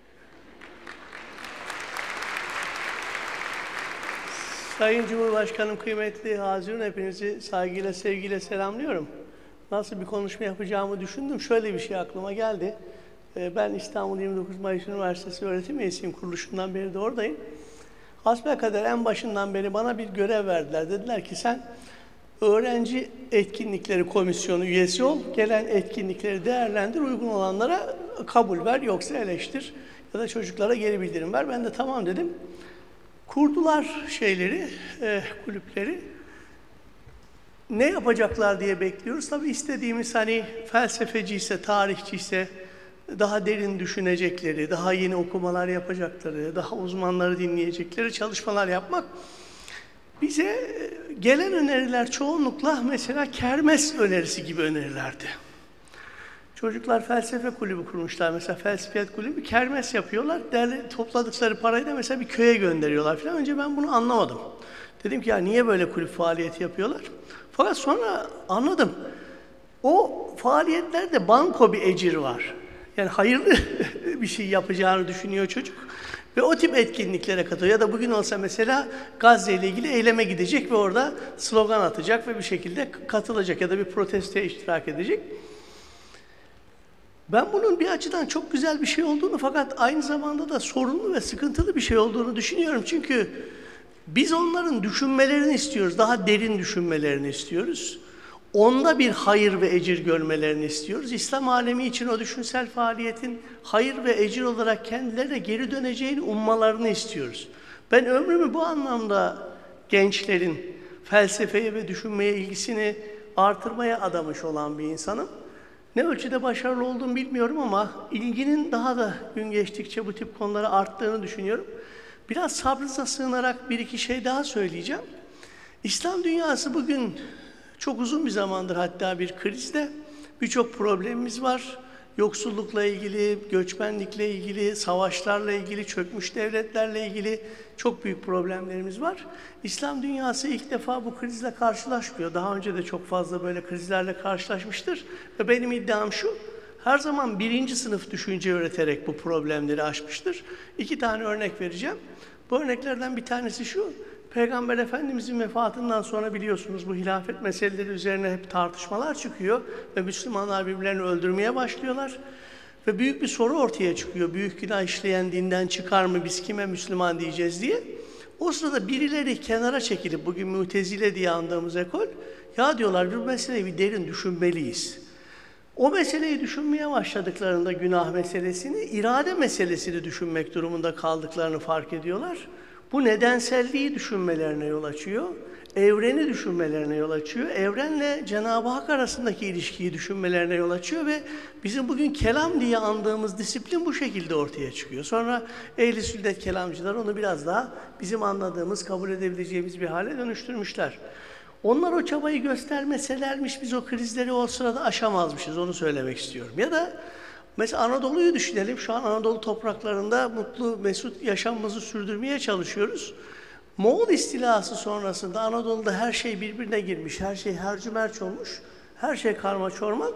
Sayın Cumhurbaşkanım, kıymetli hazirun, hepinizi saygıyla, sevgiyle selamlıyorum. Nasıl bir konuşma yapacağımı düşündüm. Şöyle bir şey aklıma geldi. Ben İstanbul 29 Mayıs Üniversitesi öğretim üyesiyim. Kuruluşundan beri de oradayım. Hasbelkader en başından beri bana bir görev verdiler. Dediler ki sen öğrenci etkinlikleri komisyonu üyesi ol. Gelen etkinlikleri değerlendir. Uygun olanlara kabul ver, yoksa eleştir. Ya da çocuklara geri bildirim ver. Ben de tamam dedim. Kurdular kulüpleri. Ne yapacaklar diye bekliyoruz. Tabii istediğimiz hani felsefeci ise, tarihçi ise daha derin düşünecekleri, daha yeni okumalar yapacakları, daha uzmanları dinleyecekleri çalışmalar yapmak. Bize gelen öneriler çoğunlukla mesela kermes önerisi gibi önerilerdi. Çocuklar felsefe kulübü kurmuşlar. Mesela felsefiyat kulübü kermes yapıyorlar. Topladıkları parayı da mesela bir köye gönderiyorlar falan. Önce ben bunu anlamadım. Dedim ki ya niye böyle kulüp faaliyeti yapıyorlar? Fakat sonra anladım. O faaliyetlerde banko bir ecir var. Yani hayırlı bir şey yapacağını düşünüyor çocuk. Ve o tip etkinliklere katılıyor. Ya da bugün olsa mesela Gazze ile ilgili eyleme gidecek ve orada slogan atacak ve bir şekilde katılacak ya da bir protestoya iştirak edecek. Ben bunun bir açıdan çok güzel bir şey olduğunu fakat aynı zamanda da sorunlu ve sıkıntılı bir şey olduğunu düşünüyorum. Çünkü biz onların düşünmelerini istiyoruz, daha derin düşünmelerini istiyoruz. Onda bir hayır ve ecir görmelerini istiyoruz. İslam alemi için o düşünsel faaliyetin hayır ve ecir olarak kendilerine geri döneceğini ummalarını istiyoruz. Ben ömrümü bu anlamda gençlerin felsefeye ve düşünmeye ilgisini artırmaya adamış olan bir insanım. Ne ölçüde başarılı olduğumu bilmiyorum ama ilginin daha da gün geçtikçe bu tip konulara arttığını düşünüyorum. Biraz sabrınıza sığınarak bir iki şey daha söyleyeceğim. İslam dünyası bugün çok uzun bir zamandır hatta bir krizde. Birçok problemimiz var. Yoksullukla ilgili, göçmenlikle ilgili, savaşlarla ilgili, çökmüş devletlerle ilgili çok büyük problemlerimiz var. İslam dünyası ilk defa bu krizle karşılaşmıyor. Daha önce de çok fazla böyle krizlerle karşılaşmıştır. Ve benim iddiam şu, her zaman birinci sınıf düşünce üreterek bu problemleri aşmıştır. 2 tane örnek vereceğim. Bu örneklerden bir tanesi şu, Peygamber Efendimizin vefatından sonra biliyorsunuz bu hilafet meseleleri üzerine hep tartışmalar çıkıyor ve Müslümanlar birbirlerini öldürmeye başlıyorlar. Ve büyük bir soru ortaya çıkıyor. Büyük günah işleyen dinden çıkar mı, biz kime Müslüman diyeceğiz diye. O sırada birileri kenara çekilip, bugün Mutezile diye andığımız ekol, ya diyorlar bu meseleyi bir derin düşünmeliyiz. O meseleyi düşünmeye başladıklarında günah meselesini, irade meselesini düşünmek durumunda kaldıklarını fark ediyorlar. Bu nedenselliği düşünmelerine yol açıyor, evreni düşünmelerine yol açıyor, evrenle Cenab-ı Hak arasındaki ilişkiyi düşünmelerine yol açıyor ve bizim bugün kelam diye andığımız disiplin bu şekilde ortaya çıkıyor. Sonra ehl-i sünnet kelamcılar onu biraz daha bizim anladığımız, kabul edebileceğimiz bir hale dönüştürmüşler. Onlar o çabayı göstermeselermiş, biz o krizleri o sırada aşamazmışız, onu söylemek istiyorum. Ya da mesela Anadolu'yu düşünelim. Şu an Anadolu topraklarında mutlu, mesut yaşamımızı sürdürmeye çalışıyoruz. Moğol istilası sonrasında Anadolu'da her şey birbirine girmiş, her şey hercümerç olmuş, her şey karma çorman.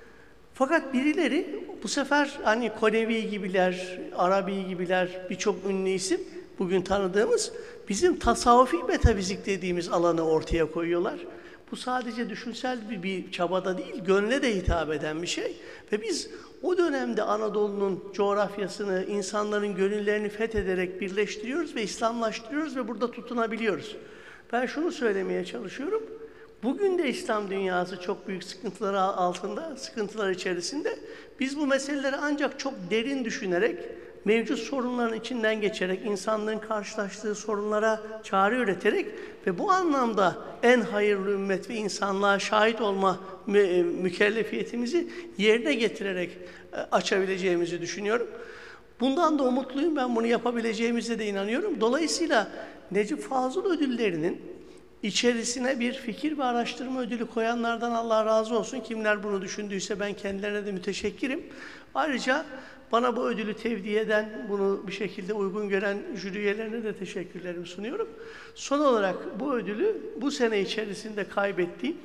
Fakat birileri bu sefer hani Konevi gibiler, Arabi gibiler, birçok ünlü isim bugün tanıdığımız bizim tasavvufi metafizik dediğimiz alanı ortaya koyuyorlar. Bu sadece düşünsel bir çabada değil, gönle de hitap eden bir şey. Ve biz o dönemde Anadolu'nun coğrafyasını, insanların gönüllerini fethederek birleştiriyoruz ve İslamlaştırıyoruz ve burada tutunabiliyoruz. Ben şunu söylemeye çalışıyorum. Bugün de İslam dünyası çok büyük sıkıntılar altında, sıkıntılar içerisinde. Biz bu meseleleri ancak çok derin düşünerek, mevcut sorunların içinden geçerek, insanlığın karşılaştığı sorunlara çare üreterek ve bu anlamda en hayırlı ümmet ve insanlığa şahit olma mükellefiyetimizi yerine getirerek açabileceğimizi düşünüyorum. Bundan da umutluyum, ben bunu yapabileceğimize de inanıyorum. Dolayısıyla Necip Fazıl ödüllerinin içerisine bir fikir ve araştırma ödülü koyanlardan Allah razı olsun. Kimler bunu düşündüyse ben kendilerine de müteşekkirim. Ayrıca bana bu ödülü tevdi eden, bunu bir şekilde uygun gören jüri üyelerine de teşekkürlerimi sunuyorum. Son olarak bu ödülü bu sene içerisinde kaybettiğim,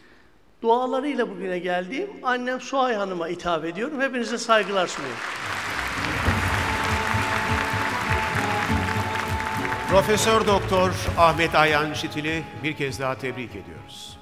dualarıyla bugüne geldiğim annem Suay Hanım'a ithaf ediyorum. Hepinize saygılar sunuyorum. Profesör Doktor Ahmet Ayhan Çitil'i bir kez daha tebrik ediyoruz.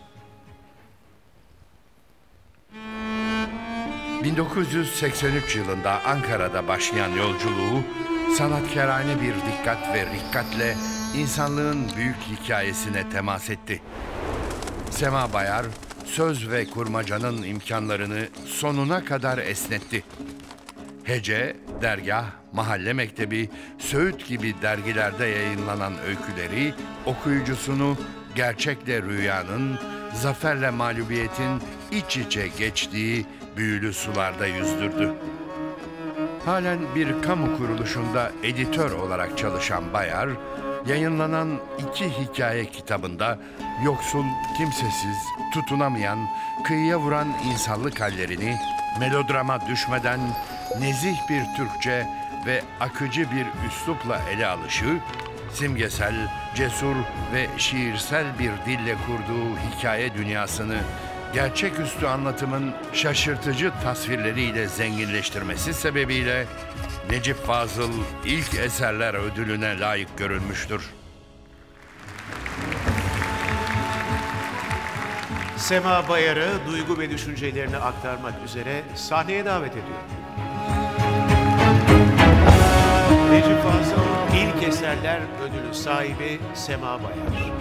1983 yılında Ankara'da başlayan yolculuğu sanatkarane bir dikkat ve rikkatle insanlığın büyük hikayesine temas etti. Sema Bayar, söz ve kurmacanın imkanlarını sonuna kadar esnetti. Hece, Dergah, Mahalle Mektebi, Söğüt gibi dergilerde yayınlanan öyküleri okuyucusunu gerçekle rüyanın, zaferle mağlubiyetin iç içe geçtiği büyülü sularda yüzdürdü. Halen bir kamu kuruluşunda editör olarak çalışan Bayar, yayınlanan 2 hikaye kitabında yoksul, kimsesiz, tutunamayan, kıyıya vuran insanlık hallerini melodrama düşmeden nezih bir Türkçe ve akıcı bir üslupla ele alışı, simgesel, cesur ve şiirsel bir dille kurduğu hikaye dünyasını gerçeküstü anlatımın şaşırtıcı tasvirleriyle zenginleştirmesi sebebiyle Necip Fazıl İlk Eserler Ödülü'ne layık görülmüştür. Sema Bayar'ı duygu ve düşüncelerini aktarmak üzere sahneye davet ediyor. Necip Fazıl İlk Eserler Ödülü sahibi Sema Bayar.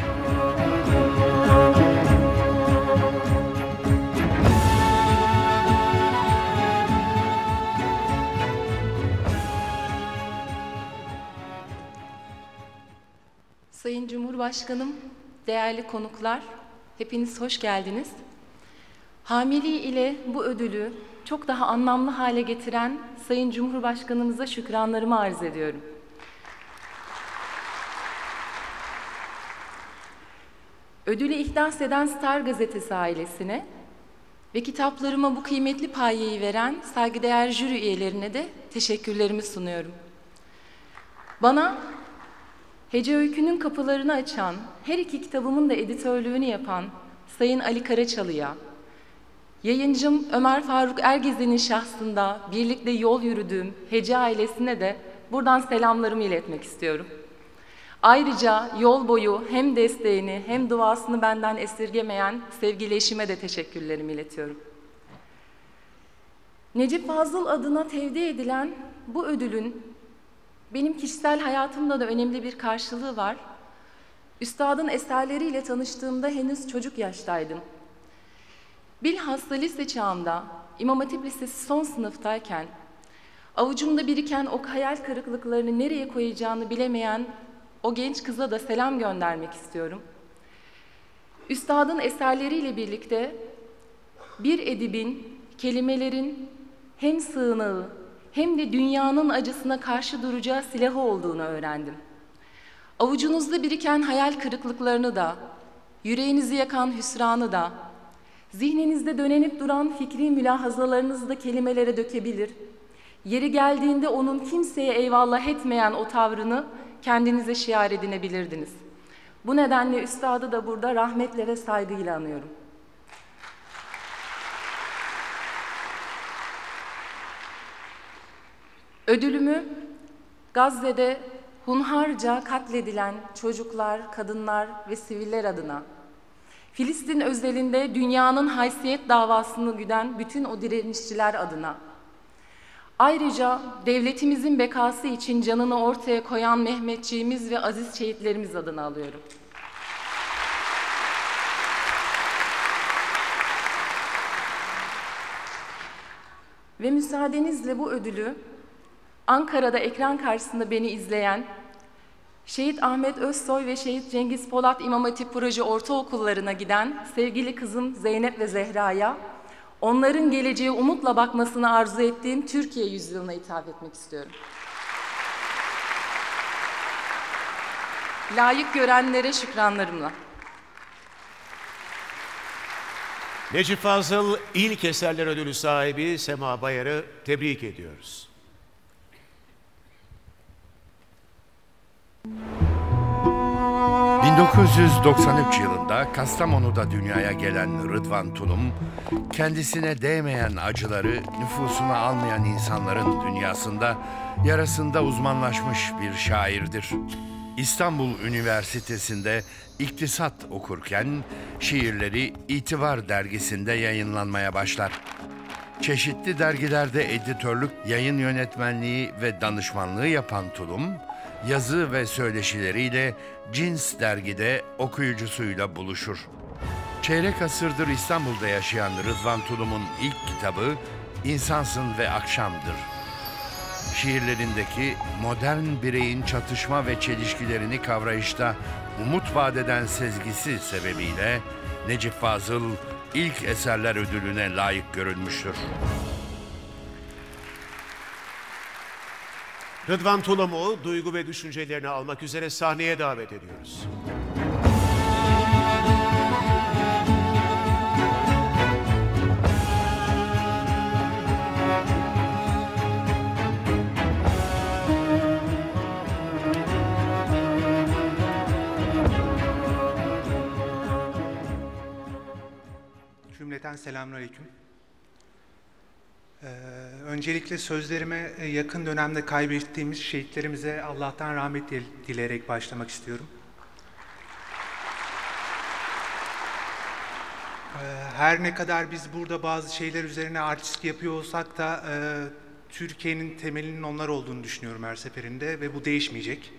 Sayın Cumhurbaşkanım, değerli konuklar, hepiniz hoş geldiniz. Hamiliği ile bu ödülü çok daha anlamlı hale getiren Sayın Cumhurbaşkanımıza şükranlarımı arz ediyorum. Ödülü ihdas eden Star Gazetesi ailesine ve kitaplarıma bu kıymetli payeyi veren saygıdeğer jüri üyelerine de teşekkürlerimi sunuyorum. Bana Hece Öykü'nün kapılarını açan, her iki kitabımın da editörlüğünü yapan Sayın Ali Karaçalı'ya, yayıncım Ömer Faruk Ergezen'in şahsında birlikte yol yürüdüğüm Hece ailesine de buradan selamlarımı iletmek istiyorum. Ayrıca yol boyu hem desteğini hem duasını benden esirgemeyen sevgili eşime de teşekkürlerimi iletiyorum. Necip Fazıl adına tevdi edilen bu ödülün benim kişisel hayatımda da önemli bir karşılığı var. Üstadın eserleriyle tanıştığımda henüz çocuk yaştaydım. Bilhassa lise çağımda, İmam Hatip Lisesi son sınıftayken, avucumda biriken o hayal kırıklıklarını nereye koyacağını bilemeyen o genç kıza da selam göndermek istiyorum. Üstadın eserleriyle birlikte bir edibin, kelimelerin hem sığınağı hem de dünyanın acısına karşı duracağı silahı olduğunu öğrendim. Avucunuzda biriken hayal kırıklıklarını da, yüreğinizi yakan hüsranı da, zihninizde dönenip duran fikri mülahazalarınızı da kelimelere dökebilir. Yeri geldiğinde onun kimseye eyvallah etmeyen o tavrını kendinize şiar edinebilirdiniz. Bu nedenle üstadı da burada rahmetle ve saygıyla anıyorum. Ödülümü Gazze'de hunharca katledilen çocuklar, kadınlar ve siviller adına, Filistin özelinde dünyanın haysiyet davasını güden bütün o direnişçiler adına, ayrıca devletimizin bekası için canını ortaya koyan Mehmetçiğimiz ve aziz şehitlerimiz adına alıyorum. Ve müsaadenizle bu ödülü Ankara'da ekran karşısında beni izleyen Şehit Ahmet Özsoy ve Şehit Cengiz Polat İmam Hatip Proje Ortaokullarına giden sevgili kızım Zeynep ve Zehra'ya, onların geleceğe umutla bakmasını arzu ettiğim Türkiye yüzyılına ithaf etmek istiyorum. Layık görenlere şükranlarımla. Necip Fazıl İlk Eserler Ödülü sahibi Sema Bayar'ı tebrik ediyoruz. ...1993 yılında Kastamonu'da dünyaya gelen Rıdvan Tulum... ...kendisine değmeyen acıları nüfusuna almayan insanların dünyasında... ...yarasında uzmanlaşmış bir şairdir. İstanbul Üniversitesi'nde iktisat okurken... ...şiirleri İtibar dergisinde yayınlanmaya başlar. Çeşitli dergilerde editörlük, yayın yönetmenliği ve danışmanlığı yapan Tulum... yazı ve söyleşileriyle Cins dergide okuyucusuyla buluşur. Çeyrek asırdır İstanbul'da yaşayan Rıdvan Tulum'un ilk kitabı İnsansın ve Akşam'dır. Şiirlerindeki modern bireyin çatışma ve çelişkilerini kavrayışta umut vadeden sezgisi sebebiyle Necip Fazıl İlk Eserler Ödülü'ne layık görülmüştür. Rıdvan Tulum'u duygu ve düşüncelerini almak üzere sahneye davet ediyoruz. Cümleten selamünaleyküm. Öncelikle sözlerime yakın dönemde kaybettiğimiz şehitlerimize Allah'tan rahmet dileyerek başlamak istiyorum. Her ne kadar biz burada bazı şeyler üzerine artistlik yapıyor olsak da Türkiye'nin temelinin onlar olduğunu düşünüyorum her seferinde ve bu değişmeyecek.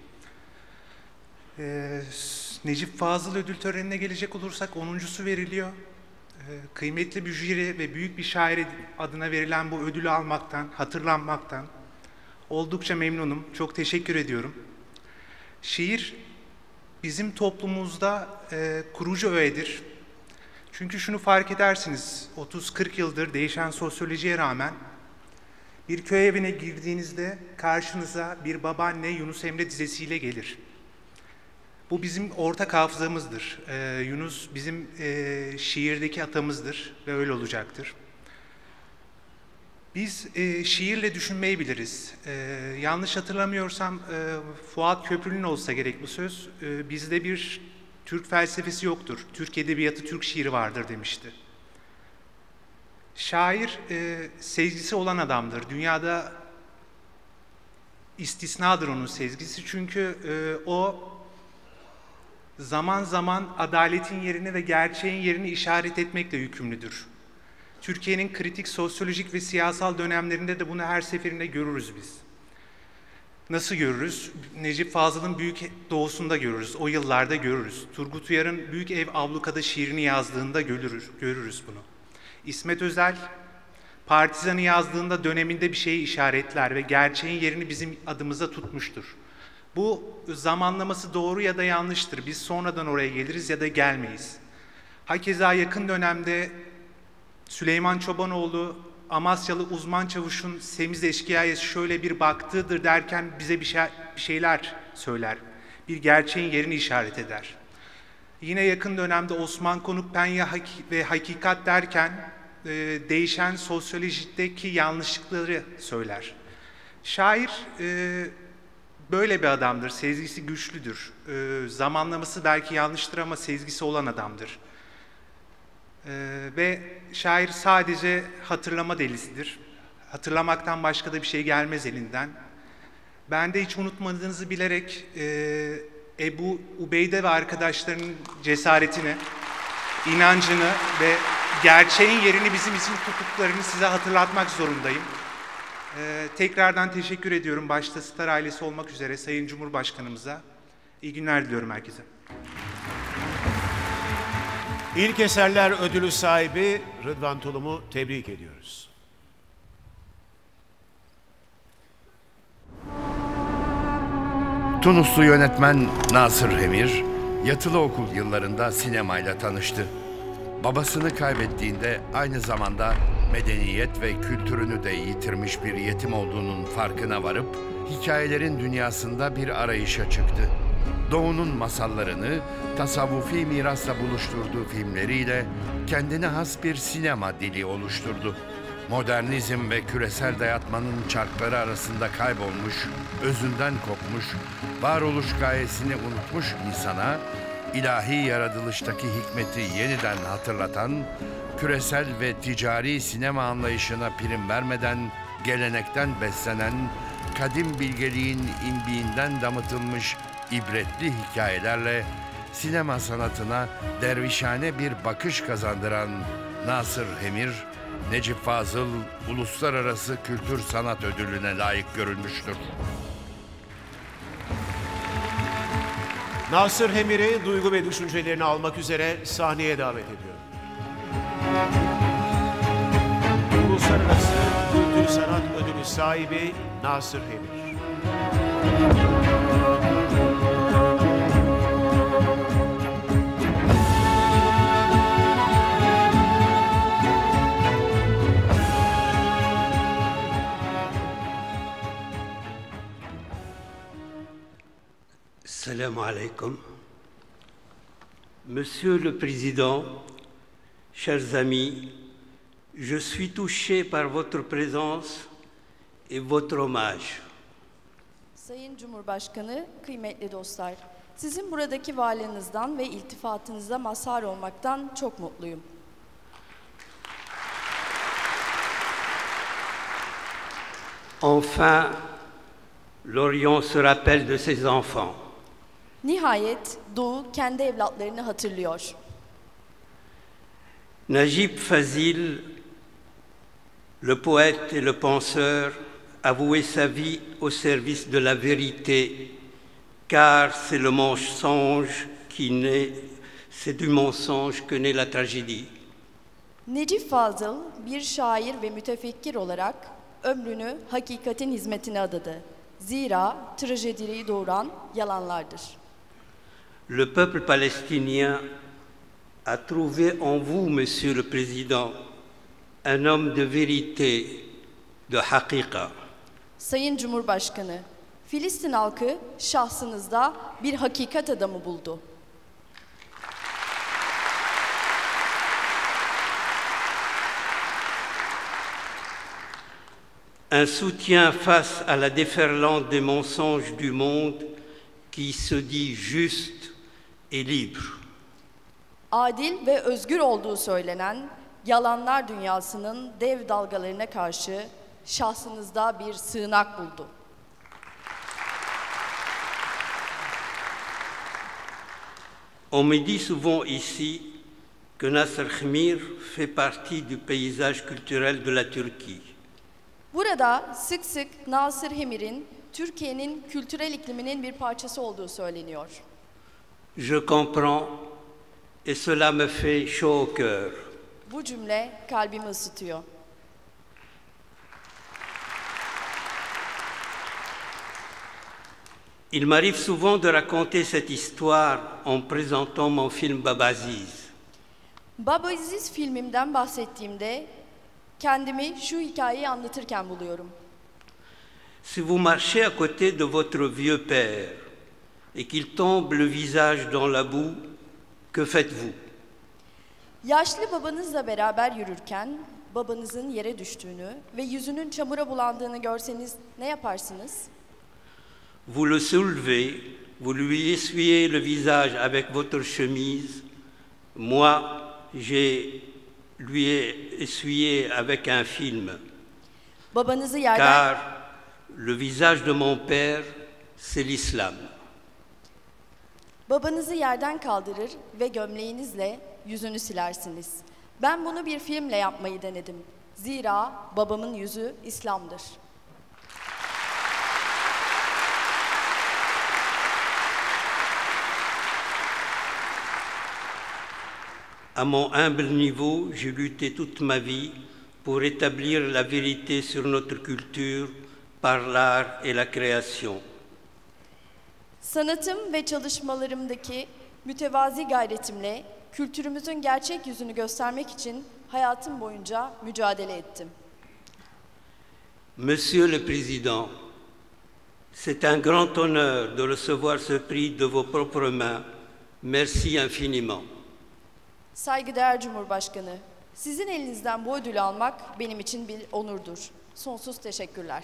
Necip Fazıl ödül törenine gelecek olursak 10.sü veriliyor. Kıymetli bir jüri ve büyük bir şair adına verilen bu ödülü almaktan, hatırlanmaktan oldukça memnunum. Çok teşekkür ediyorum. Şiir bizim toplumumuzda kurucu öğedir. Çünkü şunu fark edersiniz, 30-40 yıldır değişen sosyolojiye rağmen bir köy evine girdiğinizde karşınıza bir babaanne Yunus Emre dizesiyle gelir. Bu bizim ortak hafızamızdır. Yunus bizim şiirdeki atamızdır ve öyle olacaktır. Biz şiirle düşünmeyi biliriz. Yanlış hatırlamıyorsam Fuat Köprülü'nün olsa gerek bu söz. Bizde bir Türk felsefesi yoktur. Türk edebiyatı, Türk şiiri vardır demişti. Şair sezgisi olan adamdır. Dünyada istisnadır onun sezgisi. Çünkü o zaman zaman adaletin yerini ve gerçeğin yerini işaret etmekle yükümlüdür. Türkiye'nin kritik sosyolojik ve siyasal dönemlerinde de bunu her seferinde görürüz biz. Nasıl görürüz? Necip Fazıl'ın Büyük Doğusu'nda görürüz, o yıllarda görürüz. Turgut Uyar'ın Büyük Ev Ablukada şiirini yazdığında görürüz bunu. İsmet Özel, Partizan'ı yazdığında döneminde bir şeyi işaretler ve gerçeğin yerini bizim adımıza tutmuştur. Bu zamanlaması doğru ya da yanlıştır. Biz sonradan oraya geliriz ya da gelmeyiz. Hakeza yakın dönemde Süleyman Çobanoğlu, Amasyalı uzman çavuşun Semiz Eşkıya'ya şöyle bir baktığıdır derken bize bir şeyler söyler. Bir gerçeğin yerini işaret eder. Yine yakın dönemde Osman Konuk Penya ve Hakikat derken değişen sosyolojideki yanlışlıkları söyler. Şair böyle bir adamdır, sezgisi güçlüdür. Zamanlaması belki yanlıştır ama sezgisi olan adamdır. Ve şair sadece hatırlama delisidir. Hatırlamaktan başka da bir şey gelmez elinden. Ben de hiç unutmadığınızı bilerek Ebu Ubeyde ve arkadaşlarının cesaretini, inancını ve gerçeğin yerini bizim için tuttuklarını size hatırlatmak zorundayım. Tekrardan teşekkür ediyorum başta Star ailesi olmak üzere Sayın Cumhurbaşkanımıza. İyi günler diliyorum herkese. İlk Eserler Ödülü sahibi Rıdvan Tulum'u tebrik ediyoruz. Tunuslu yönetmen Nasır Hemir, yatılı okul yıllarında sinemayla tanıştı. Babasını kaybettiğinde aynı zamanda medeniyet ve kültürünü de yitirmiş bir yetim olduğunun farkına varıp hikayelerin dünyasında bir arayışa çıktı. Doğu'nun masallarını tasavvufi mirasla buluşturduğu filmleriyle kendine has bir sinema dili oluşturdu. Modernizm ve küresel dayatmanın çarkları arasında kaybolmuş, özünden kopmuş, varoluş gayesini unutmuş insana ilahi yaratılıştaki hikmeti yeniden hatırlatan, küresel ve ticari sinema anlayışına prim vermeden gelenekten beslenen, kadim bilgeliğin imbiğinden damıtılmış ibretli hikayelerle sinema sanatına dervişhane bir bakış kazandıran Nasır Hemir, Necip Fazıl Uluslararası Kültür Sanat Ödülü'ne layık görülmüştür. Nasır Hemir'i duygu ve düşüncelerini almak üzere sahneye davet ediyorum. Uluslararası Kültür Sanat Ödülü sahibi Nasır Hemir. Assalamu alaikum. Monsieur le Président, chers amis, je suis touché par votre présence et votre hommage. Sayın Cumhurbaşkanı, kıymetli dostlar, sizin buradaki varlığınızdan ve iltifatınıza mazhar olmaktan çok mutluyum. Enfin, l'Orient se rappelle de ses enfants. Nihayet Doğu kendi evlatlarını hatırlıyor. Najib Fazil, le poète et le penseur, a voué sa vie au service de la vérité, car c'est le mensonge qui naît, c'est du mensonge que naît la tragédie. Necip Fazıl bir şair ve mütefekkir olarak ömrünü hakikatin hizmetine adadı. Zira trajediyi doğuran yalanlardır. Le peuple palestinien a trouvé en vous, Monsieur le Président, un homme de vérité, de haqiqa. Sayın Cumhurbaşkanı, Filistin halkı şahsınızda bir hakikat adamı buldu. Un soutien face à la déferlante des mensonges du monde qui se dit juste et libre. Adil ve özgür olduğu söylenen yalanlar dünyasının dev dalgalarına karşı şahsınızda bir sığınak buldu. On me dit souvent ici que Nasser Khmir fait partie du paysage culturel de la Turquie. Burada sık sık Nasır Hemir'in Türkiye'nin kültürel ikliminin bir parçası olduğu söyleniyor. Je comprends et cela me fait chaud au cœur. Bu cümle kalbimi ısıtıyor. Il m'arrive souvent de raconter cette histoire en présentant mon film Babaziz. Babaziz filmimden bahsettiğimde kendimi şu hikayeyi anlatırken buluyorum. Si vous marchez à côté de votre vieux père et qu'il tombe le visage dans la boue, que faites-vous? Yaşlı babanızla beraber yürürken babanızın yere düştüğünü ve yüzünün çamura bulandığını görseniz ne yaparsınız? Vous le soulevez, vous lui essuyez le visage avec votre chemise. Moi, lui ai essuyé avec un film. Babanızı yerden... Car le visage de mon père, c'est l'islam. Babanızı yerden kaldırır ve gömleğinizle yüzünü silersiniz. Ben bunu bir filmle yapmayı denedim. Zira babamın yüzü İslam'dır. À mon humble niveau, j'ai lutté toute ma vie pour établir la vérité sur notre culture par l'art et la création. Sanatım ve çalışmalarımdaki mütevazi gayretimle kültürümüzün gerçek yüzünü göstermek için hayatım boyunca mücadele ettim. Monsieur le Président, c'est un grand honneur de recevoir ce prix de vos propres mains. Merci infiniment. Saygıdeğer Cumhurbaşkanı, sizin elinizden bu ödülü almak benim için bir onurdur. Sonsuz teşekkürler.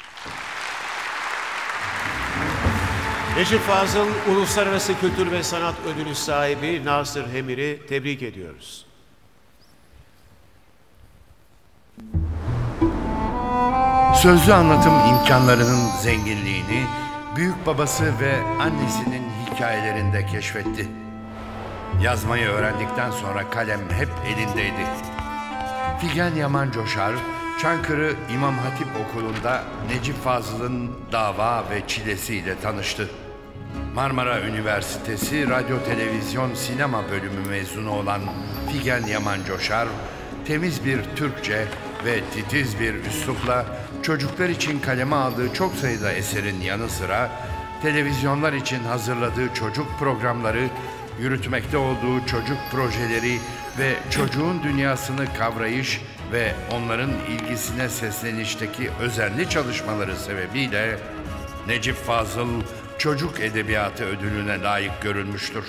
Necip Fazıl Uluslararası Kültür ve Sanat Ödülü sahibi Nasır Hemir'i tebrik ediyoruz. Sözlü anlatım imkanlarının zenginliğini büyük babası ve annesinin hikayelerinde keşfetti. Yazmayı öğrendikten sonra kalem hep elindeydi. Figen Yaman Coşar, Çankırı İmam Hatip Okulu'nda Necip Fazıl'ın dava ve çilesiyle tanıştı. Marmara Üniversitesi Radyo Televizyon Sinema Bölümü mezunu olan Figen Yaman Coşar, temiz bir Türkçe ve titiz bir üslupla çocuklar için kaleme aldığı çok sayıda eserin yanı sıra televizyonlar için hazırladığı çocuk programları, yürütmekte olduğu çocuk projeleri ve çocuğun dünyasını kavrayış ve onların ilgisine seslenişteki özenli çalışmaları sebebiyle Necip Fazıl Çocuk Edebiyatı Ödülü'ne layık görülmüştür.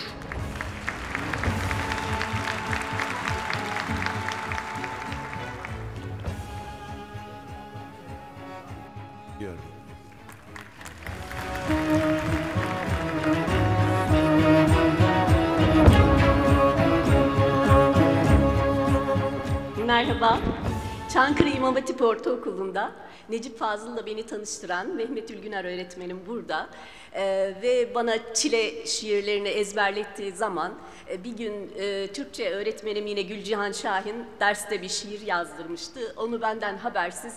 Merhaba. Çankırı İmam Hatip Ortaokulu'nda Necip Fazıl'la beni tanıştıran Mehmet Ülgüner öğretmenim burada. Ve bana Çile şiirlerini ezberlettiği zaman bir gün Türkçe öğretmenim yine Gülcihan Şahin derste bir şiir yazdırmıştı. Onu benden habersiz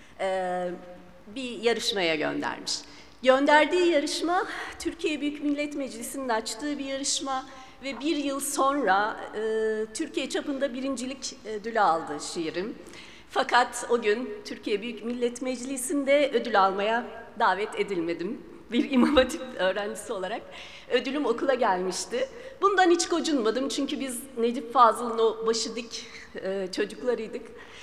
bir yarışmaya göndermiş. Gönderdiği yarışma Türkiye Büyük Millet Meclisi'nin açtığı bir yarışma ve bir yıl sonra Türkiye çapında birincilik ödülü aldı şiirim. Fakat o gün Türkiye Büyük Millet Meclisi'nde ödül almaya davet edilmedim. Bir İmam Hatip öğrencisi olarak ödülüm okula gelmişti. Bundan hiç gocunmadım çünkü biz Necip Fazıl'ın o başı dik çocuklarıydık.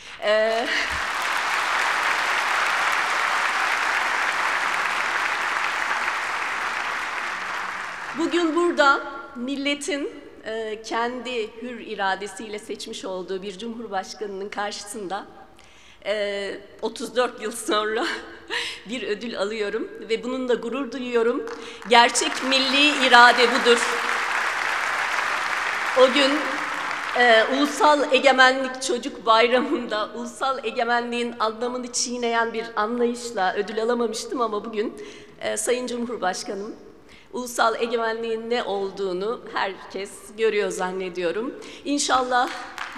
Bugün burada milletin kendi hür iradesiyle seçmiş olduğu bir cumhurbaşkanının karşısında 34 yıl sonra bir ödül alıyorum ve bununla gurur duyuyorum. Gerçek milli irade budur. O gün Ulusal Egemenlik Çocuk Bayramı'nda ulusal egemenliğin anlamını çiğneyen bir anlayışla ödül alamamıştım ama bugün Sayın Cumhurbaşkanım, ulusal egemenliğin ne olduğunu herkes görüyor zannediyorum. İnşallah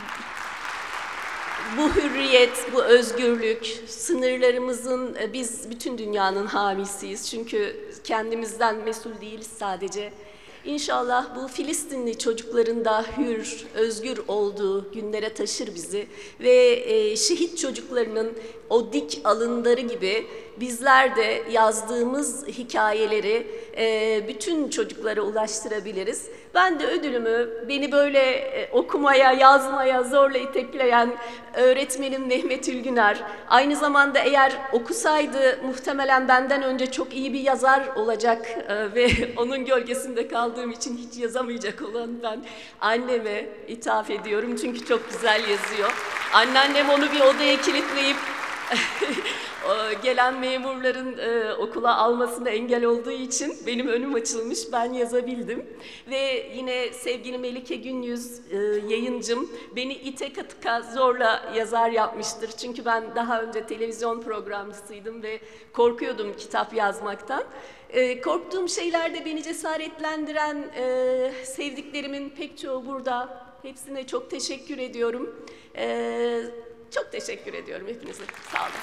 bu hürriyet, bu özgürlük, sınırlarımızın biz bütün dünyanın hamisiyiz. Çünkü kendimizden mesul değiliz sadece. İnşallah bu Filistinli çocukların da hür, özgür olduğu günlere taşır bizi ve şehit çocuklarının o dik alınları gibi bizler de yazdığımız hikayeleri bütün çocuklara ulaştırabiliriz. Ben de ödülümü beni böyle okumaya, yazmaya zorla itekleyen öğretmenim Mehmet Ülgüner, aynı zamanda eğer okusaydı muhtemelen benden önce çok iyi bir yazar olacak ve onun gölgesinde kaldığım için hiç yazamayacak olan ben anneme ithaf ediyorum çünkü çok güzel yazıyor. Anneannem onu bir odaya kilitleyip gelen memurların okula almasına engel olduğu için benim önüm açılmış, ben yazabildim. Ve yine sevgili Melike Günyüz yayıncım beni ite katıka zorla yazar yapmıştır. Çünkü ben daha önce televizyon programcısıydım ve korkuyordum kitap yazmaktan. Korktuğum şeylerde beni cesaretlendiren sevdiklerimin pek çoğu burada. Hepsine çok teşekkür ediyorum. Çok teşekkür ediyorum hepinize. Sağ olun.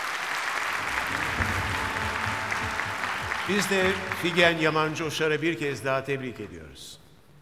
Biz de Figen Yamancı Oşar'ı bir kez daha tebrik ediyoruz.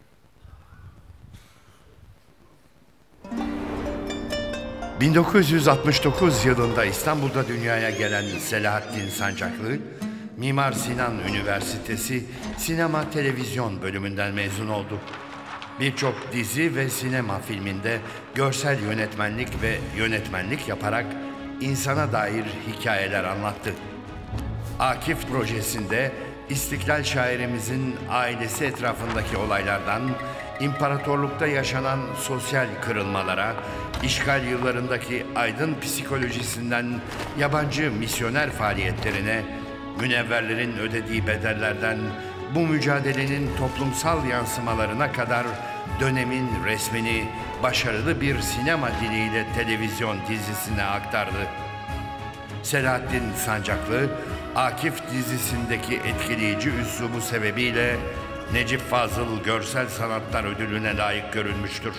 ...1969 yılında İstanbul'da dünyaya gelen Selahattin Sancaklı... Mimar Sinan Üniversitesi Sinema Televizyon bölümünden mezun oldu. Birçok dizi ve sinema filminde görsel yönetmenlik ve yönetmenlik yaparak insana dair hikayeler anlattı. Akif projesinde İstiklal şairimizin ailesi etrafındaki olaylardan, imparatorlukta yaşanan sosyal kırılmalara, işgal yıllarındaki aydın psikolojisinden yabancı misyoner faaliyetlerine, münevverlerin ödediği bedellerden bu mücadelenin toplumsal yansımalarına kadar dönemin resmini başarılı bir sinema diliyle televizyon dizisine aktardı. Selahattin Sancaklı, Akif dizisindeki etkileyici üslubu sebebiyle Necip Fazıl Görsel Sanatlar Ödülü'ne layık görülmüştür.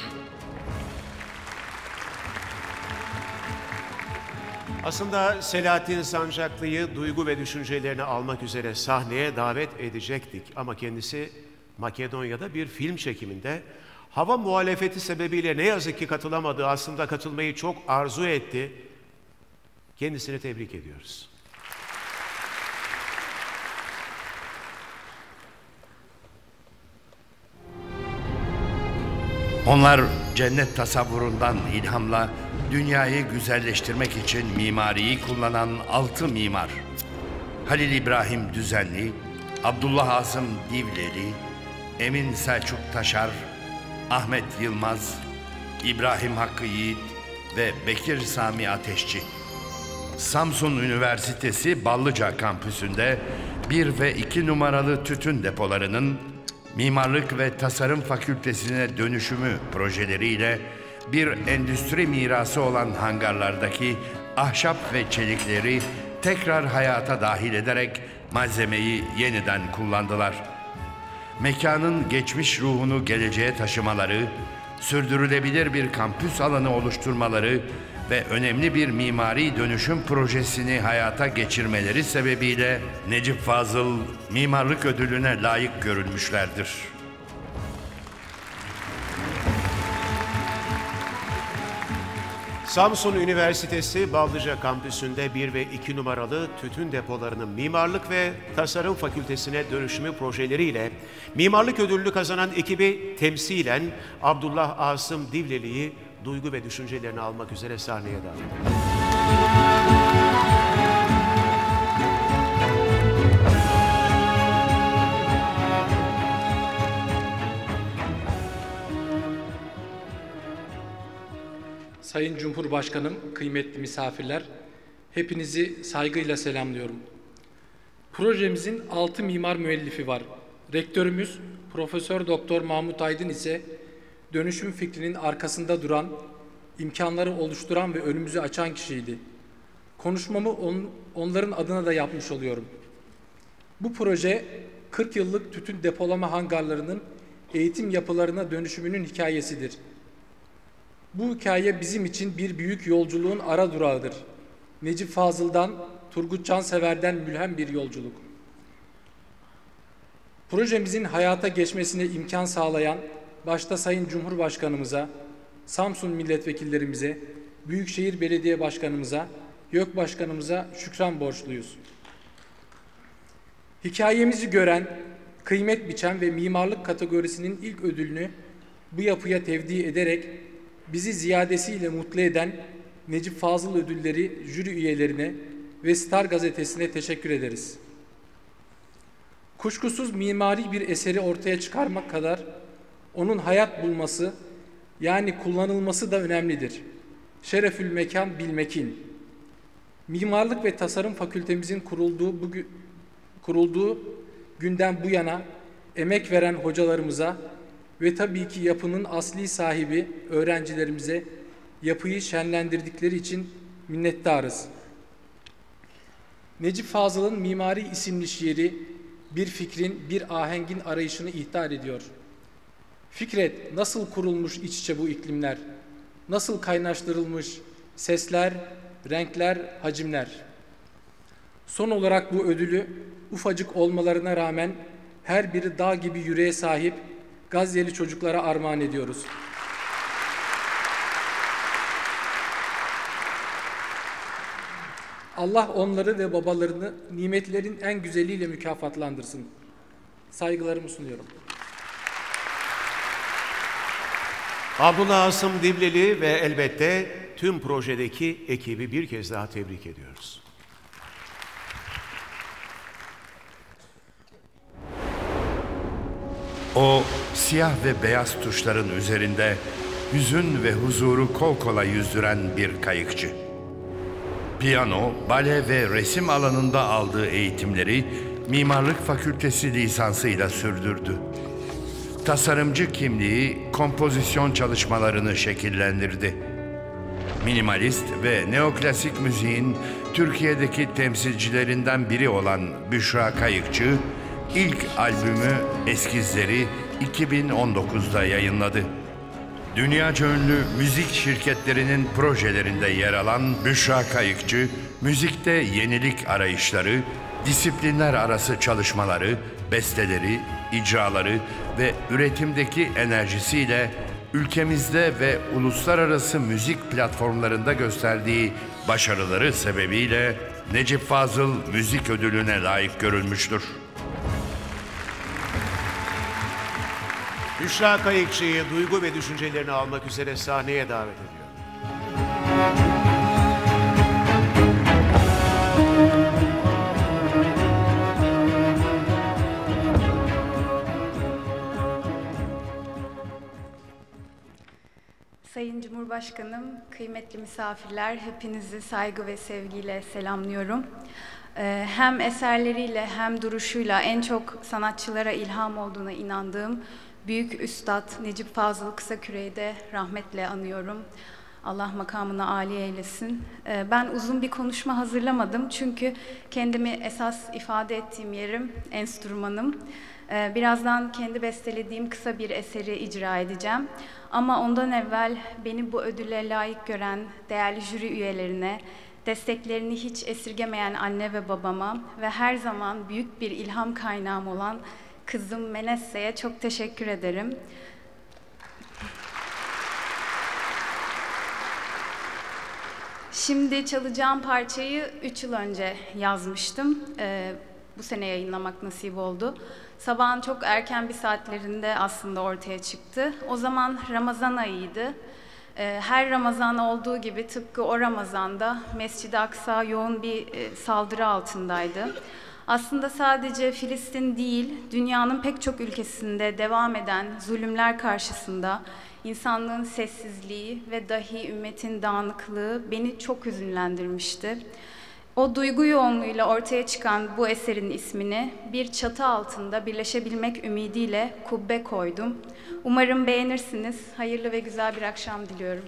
Aslında Selahattin Sancaklı'yı duygu ve düşüncelerini almak üzere sahneye davet edecektik. Ama kendisi Makedonya'da bir film çekiminde hava muhalefeti sebebiyle ne yazık ki katılamadı. Aslında katılmayı çok arzu etti. Kendisini tebrik ediyoruz. Onlar cennet tasavvurundan ilhamla dünyayı güzelleştirmek için mimariyi kullanan 6 mimar. Halil İbrahim Düzenli, Abdullah Asım Divleli, Emin Selçuk Taşar, Ahmet Yılmaz, İbrahim Hakkı Yiğit ve Bekir Sami Ateşçi. Samsun Üniversitesi Ballıca kampüsünde 1 ve 2 numaralı tütün depolarının Mimarlık ve Tasarım Fakültesine dönüşümü projeleriyle bir endüstri mirası olan hangarlardaki ahşap ve çelikleri tekrar hayata dahil ederek malzemeyi yeniden kullandılar. Mekanın geçmiş ruhunu geleceğe taşımaları, sürdürülebilir bir kampüs alanı oluşturmaları ve önemli bir mimari dönüşüm projesini hayata geçirmeleri sebebiyle Necip Fazıl Mimarlık Ödülü'ne layık görülmüşlerdir. Samsun Üniversitesi Ballıca Kampüsü'nde 1 ve 2 numaralı tütün depolarının Mimarlık ve Tasarım Fakültesine dönüşümü projeleriyle Mimarlık Ödülünü kazanan ekibi temsilen Abdullah Asım Divleli'yi duygu ve düşüncelerini almak üzere sahneye davet ediyorum. Sayın Cumhurbaşkanım, kıymetli misafirler, hepinizi saygıyla selamlıyorum. Projemizin 6 mimar müellifi var. Rektörümüz Profesör Doktor Mahmut Aydın ise dönüşüm fikrinin arkasında duran, imkanları oluşturan ve önümüzü açan kişiydi. Konuşmamı onların adına da yapmış oluyorum. Bu proje 40 yıllık tütün depolama hangarlarının eğitim yapılarına dönüşümünün hikayesidir. Bu hikaye bizim için bir büyük yolculuğun ara durağıdır. Necip Fazıl'dan, Turgut Cansever'den mülhem bir yolculuk. Projemizin hayata geçmesine imkan sağlayan, başta Sayın Cumhurbaşkanımıza, Samsun milletvekillerimize, Büyükşehir Belediye Başkanımıza, YÖK Başkanımıza şükran borçluyuz. Hikayemizi gören, kıymet biçen ve mimarlık kategorisinin ilk ödülünü bu yapıya tevdi ederek bizi ziyadesiyle mutlu eden Necip Fazıl Ödülleri jüri üyelerine ve Star Gazetesi'ne teşekkür ederiz. Kuşkusuz mimari bir eseri ortaya çıkarmak kadar onun hayat bulması, yani kullanılması da önemlidir. Şerefül mekan bilmekin. Mimarlık ve Tasarım Fakültemizin kurulduğu günden bu yana emek veren hocalarımıza ve tabii ki yapının asli sahibi öğrencilerimize yapıyı şenlendirdikleri için minnettarız. Necip Fazıl'ın Mimari isimli şiiri bir fikrin, bir ahengin arayışını ihtar ediyor. Fikret, nasıl kurulmuş iç içe bu iklimler, nasıl kaynaştırılmış sesler, renkler, hacimler. Son olarak bu ödülü ufacık olmalarına rağmen her biri dağ gibi yüreğe sahip Gazze'li çocuklara armağan ediyoruz. Allah onları ve babalarını nimetlerin en güzeliyle mükafatlandırsın. Saygılarımı sunuyorum. Abdullah Asım Divleli ve elbette tüm projedeki ekibi bir kez daha tebrik ediyoruz. O siyah ve beyaz tuşların üzerinde hüzün ve huzuru kol kola yüzdüren bir kayıkçı. Piyano, bale ve resim alanında aldığı eğitimleri Mimarlık Fakültesi lisansıyla sürdürdü. Tasarımcı kimliği kompozisyon çalışmalarını şekillendirdi. Minimalist ve neoklasik müziğin Türkiye'deki temsilcilerinden biri olan Büşra Kayıkçı, ilk albümü Eskizleri 2019'da yayınladı. Dünyaca ünlü müzik şirketlerinin projelerinde yer alan Büşra Kayıkçı, müzikte yenilik arayışları, disiplinler arası çalışmaları, besteleri, icraları ve üretimdeki enerjisiyle ülkemizde ve uluslararası müzik platformlarında gösterdiği başarıları sebebiyle Necip Fazıl Müzik Ödülü'ne layık görülmüştür. Büşra Kayıkçı'yı duygu ve düşüncelerini almak üzere sahneye davet ediyorum. Sayın Cumhurbaşkanım, kıymetli misafirler, hepinizi saygı ve sevgiyle selamlıyorum. Hem eserleriyle hem duruşuyla en çok sanatçılara ilham olduğuna inandığım Büyük Üstad Necip Fazıl Kısaküre'yi de rahmetle anıyorum. Allah makamını âli eylesin. Ben uzun bir konuşma hazırlamadım çünkü kendimi esas ifade ettiğim yerim enstrümanım. Birazdan kendi bestelediğim kısa bir eseri icra edeceğim. Ama ondan evvel beni bu ödüle layık gören değerli jüri üyelerine, desteklerini hiç esirgemeyen anne ve babama ve her zaman büyük bir ilham kaynağım olan kızım Menesse'ye çok teşekkür ederim. Şimdi çalacağım parçayı 3 yıl önce yazmıştım. Bu sene yayınlamak nasip oldu. Sabahın çok erken bir saatlerinde aslında ortaya çıktı. O zaman Ramazan ayıydı. Her Ramazan olduğu gibi tıpkı o Ramazan'da Mescid-i Aksa yoğun bir saldırı altındaydı. Aslında sadece Filistin değil, dünyanın pek çok ülkesinde devam eden zulümler karşısında insanlığın sessizliği ve dahi ümmetin dağınıklığı beni çok hüzünlendirmişti. O duygu yoğunluğuyla ortaya çıkan bu eserin ismini bir çatı altında birleşebilmek ümidiyle kubbe koydum. Umarım beğenirsiniz. Hayırlı ve güzel bir akşam diliyorum.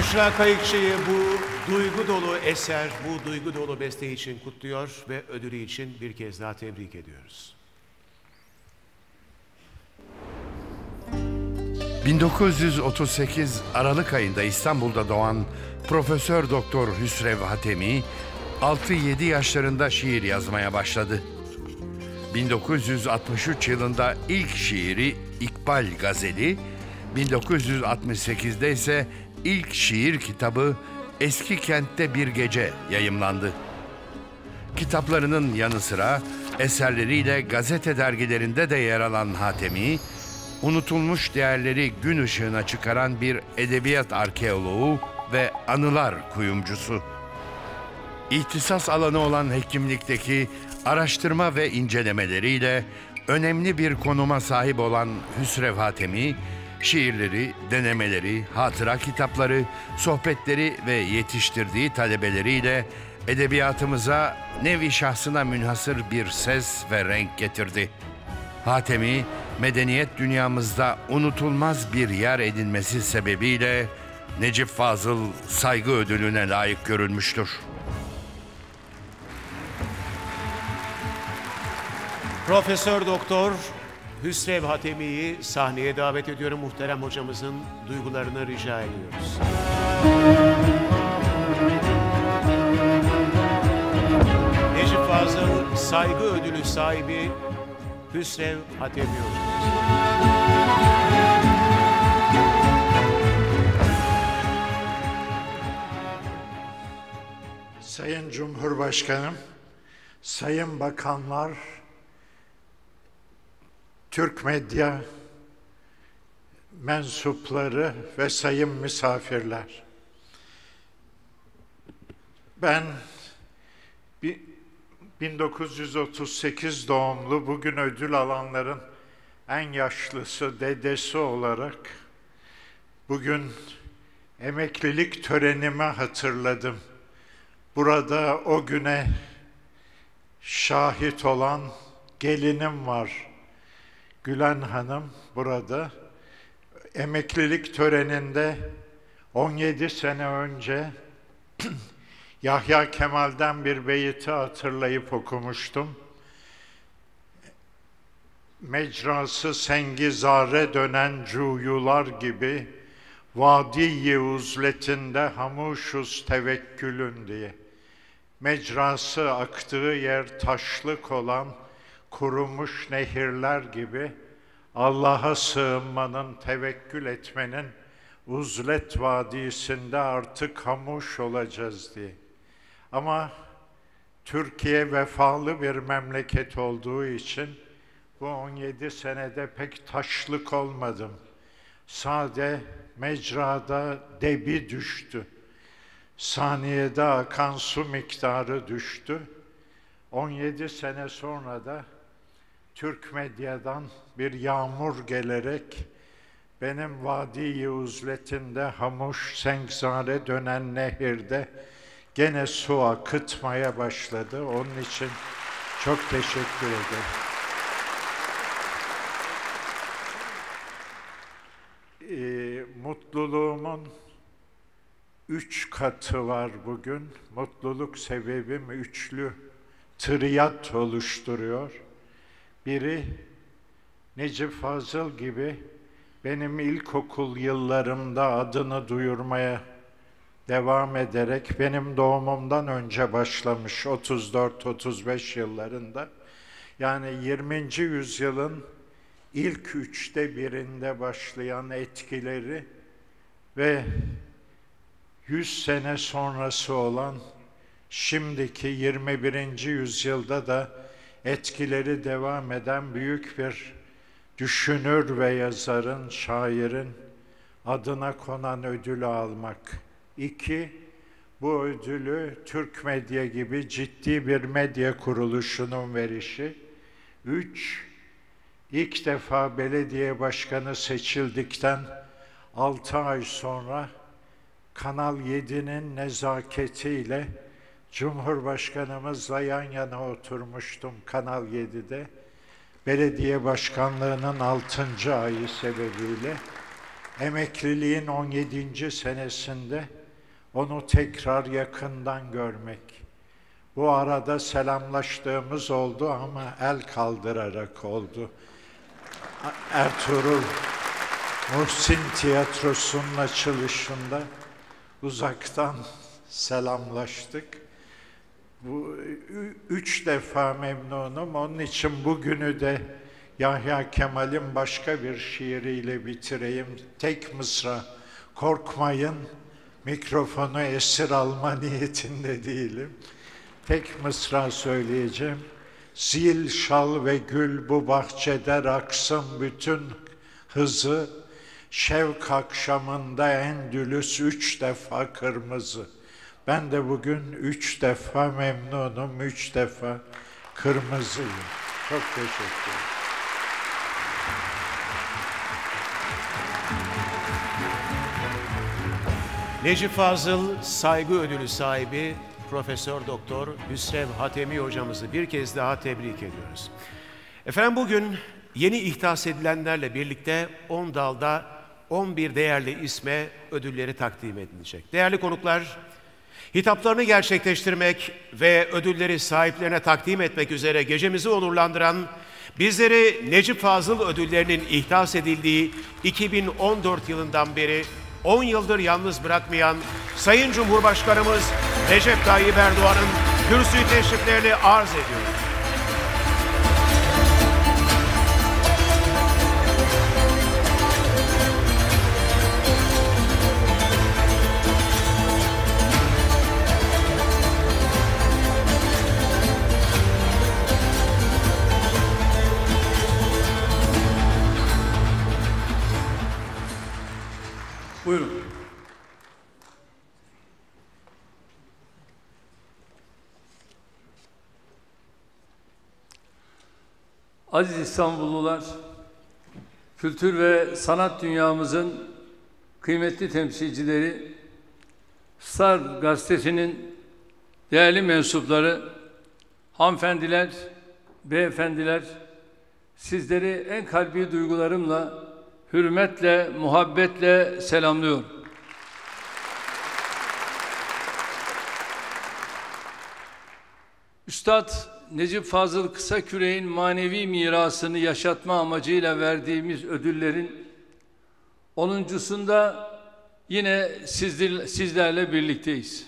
Büşra Kayıkçı'yı bu duygu dolu eser, bu duygu dolu beste için kutluyor ve ödülü için bir kez daha tebrik ediyoruz. 1938 Aralık ayında İstanbul'da doğan Profesör Doktor Hüsrev Hatemi 6-7 yaşlarında şiir yazmaya başladı. 1963 yılında ilk şiiri İkbal Gazeli, 1968'de ise ilk şiir kitabı Eski Kent'te Bir Gece yayımlandı. Kitaplarının yanı sıra eserleriyle gazete dergilerinde de yer alan Hatemi, unutulmuş değerleri gün ışığına çıkaran bir edebiyat arkeoloğu ve anılar kuyumcusu. İhtisas alanı olan hekimlikteki araştırma ve incelemeleriyle önemli bir konuma sahip olan Hüsrev Hatemi, şiirleri, denemeleri, hatıra kitapları, sohbetleri ve yetiştirdiği talebeleriyle edebiyatımıza nevi şahsına münhasır bir ses ve renk getirdi. Hatemi, medeniyet dünyamızda unutulmaz bir yer edinmesi sebebiyle Necip Fazıl Saygı Ödülü'ne layık görülmüştür. Profesör Doktor Hüsrev Hatemi'yi sahneye davet ediyorum. Muhterem hocamızın duygularını rica ediyoruz. Necip Fazıl Saygı Ödülü sahibi Hüsrev Hatemi hocamız. Sayın Cumhurbaşkanım, sayın bakanlar, Türk medya mensupları ve sayın misafirler. Ben 1938 doğumlu, bugün ödül alanların en yaşlısı, dedesi olarak bugün emeklilik törenimi hatırladım. Burada o güne şahit olan gelinim var. Gülen Hanım burada. Emeklilik töreninde 17 sene önce Yahya Kemal'den bir beyti hatırlayıp okumuştum. Mecrası sengizare dönen cuyular gibi vadi-i uzletinde hamuşuz tevekkülün diye. Mecrası aktığı yer taşlık olan kurumuş nehirler gibi Allah'a sığınmanın, tevekkül etmenin uzlet vadisinde artık hamuş olacağız diye. Ama Türkiye vefalı bir memleket olduğu için bu 17 senede pek taşlık olmadım. Sade mecrada debi düştü. Saniyede akan su miktarı düştü. 17 sene sonra da Türk medyadan bir yağmur gelerek benim vadi-i uzletinde hamuş sengzare dönen nehirde gene su akıtmaya başladı. Onun için çok teşekkür ederim. Mutluluğumun 3 katı var bugün. Mutluluk sebebim üçlü, triyat oluşturuyor. Biri, Necip Fazıl gibi benim ilkokul yıllarımda adını duyurmaya devam ederek benim doğumumdan önce başlamış 34-35 yıllarında. Yani 20. yüzyılın ilk 1/3'inde başlayan etkileri ve 100 sene sonrası olan şimdiki 21. yüzyılda da etkileri devam eden büyük bir düşünür ve yazarın, şairin adına konan ödülü almak. 2, bu ödülü Türk Medya gibi ciddi bir medya kuruluşunun verişi. 3, ilk defa belediye başkanı seçildikten 6 ay sonra Kanal 7'nin nezaketiyle Cumhurbaşkanımızla yan yana oturmuştum Kanal 7'de. Belediye başkanlığının 6. ayı sebebiyle Emekliliğin 17. senesinde onu tekrar yakından görmek. Bu arada selamlaştığımız oldu ama el kaldırarak oldu. Ertuğrul Muhsin Tiyatrosu'nun açılışında uzaktan selamlaştık. Bu 3 defa memnunum. Onun için bugünü de Yahya Kemal'in başka bir şiiriyle bitireyim. Tek mısra, korkmayın, mikrofonu esir alma niyetinde değilim. Tek mısra söyleyeceğim. Zil, şal ve gül bu bahçede aksın bütün hızı, şevk akşamında Endülüs 3 defa kırmızı. Ben de bugün 3 defa memnunum, 3 defa kırmızıyım. Çok teşekkür ederim. Necip Fazıl Saygı Ödülü sahibi Profesör Doktor Hüsrev Hatemi hocamızı bir kez daha tebrik ediyoruz. Efendim bugün yeni ihtas edilenlerle birlikte 10 dalda 11 değerli isme ödülleri takdim edilecek. Değerli konuklar, hitaplarını gerçekleştirmek ve ödülleri sahiplerine takdim etmek üzere gecemizi onurlandıran, bizleri Necip Fazıl ödüllerinin ihtas edildiği 2014 yılından beri 10 yıldır yalnız bırakmayan Sayın Cumhurbaşkanımız Recep Tayyip Erdoğan'ın kürsü teşriflerini arz ediyoruz. Buyurun. Aziz İstanbullular, kültür ve sanat dünyamızın kıymetli temsilcileri, Star Gazetesi'nin değerli mensupları, hanımefendiler, beyefendiler, sizleri en kalbi duygularımla, hürmetle, muhabbetle selamlıyorum. Üstad Necip Fazıl Kısakürek'in manevi mirasını yaşatma amacıyla verdiğimiz ödüllerin 10.sunda yine sizlerle birlikteyiz.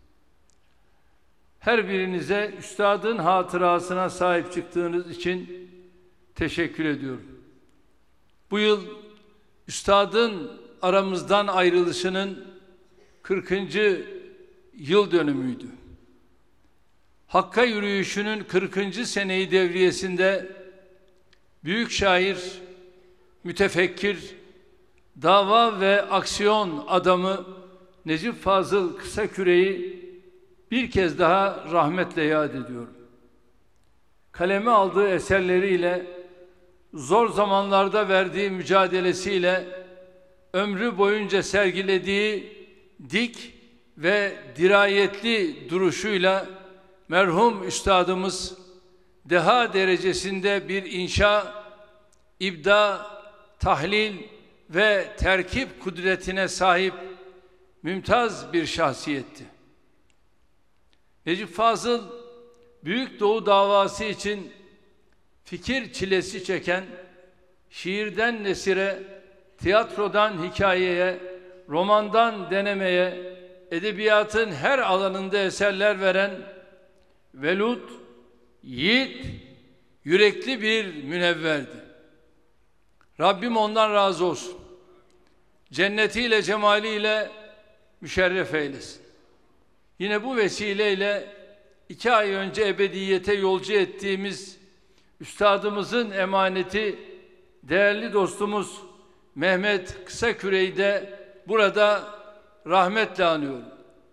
Her birinize üstadın hatırasına sahip çıktığınız için teşekkür ediyorum. Bu yıl üstadın aramızdan ayrılışının 40. yıl dönümüydü. Hakka yürüyüşünün 40. seneyi devriyesinde büyük şair, mütefekkir, dava ve aksiyon adamı Necip Fazıl Kısakürek'i bir kez daha rahmetle yad ediyorum. Kaleme aldığı eserleriyle, zor zamanlarda verdiği mücadelesiyle, ömrü boyunca sergilediği dik ve dirayetli duruşuyla merhum üstadımız deha derecesinde bir inşa, ibda, tahlil ve terkip kudretine sahip mümtaz bir şahsiyetti. Necip Fazıl, Büyük Doğu davası için fikir çilesi çeken, şiirden nesire, tiyatrodan hikayeye, romandan denemeye, edebiyatın her alanında eserler veren velut, yiğit, yürekli bir münevverdi. Rabbim ondan razı olsun. Cennetiyle, cemaliyle müşerref eylesin. Yine bu vesileyle 2 ay önce ebediyete yolcu ettiğimiz üstadımızın emaneti, değerli dostumuz Mehmet Kısakürek'i de burada rahmetle anıyorum.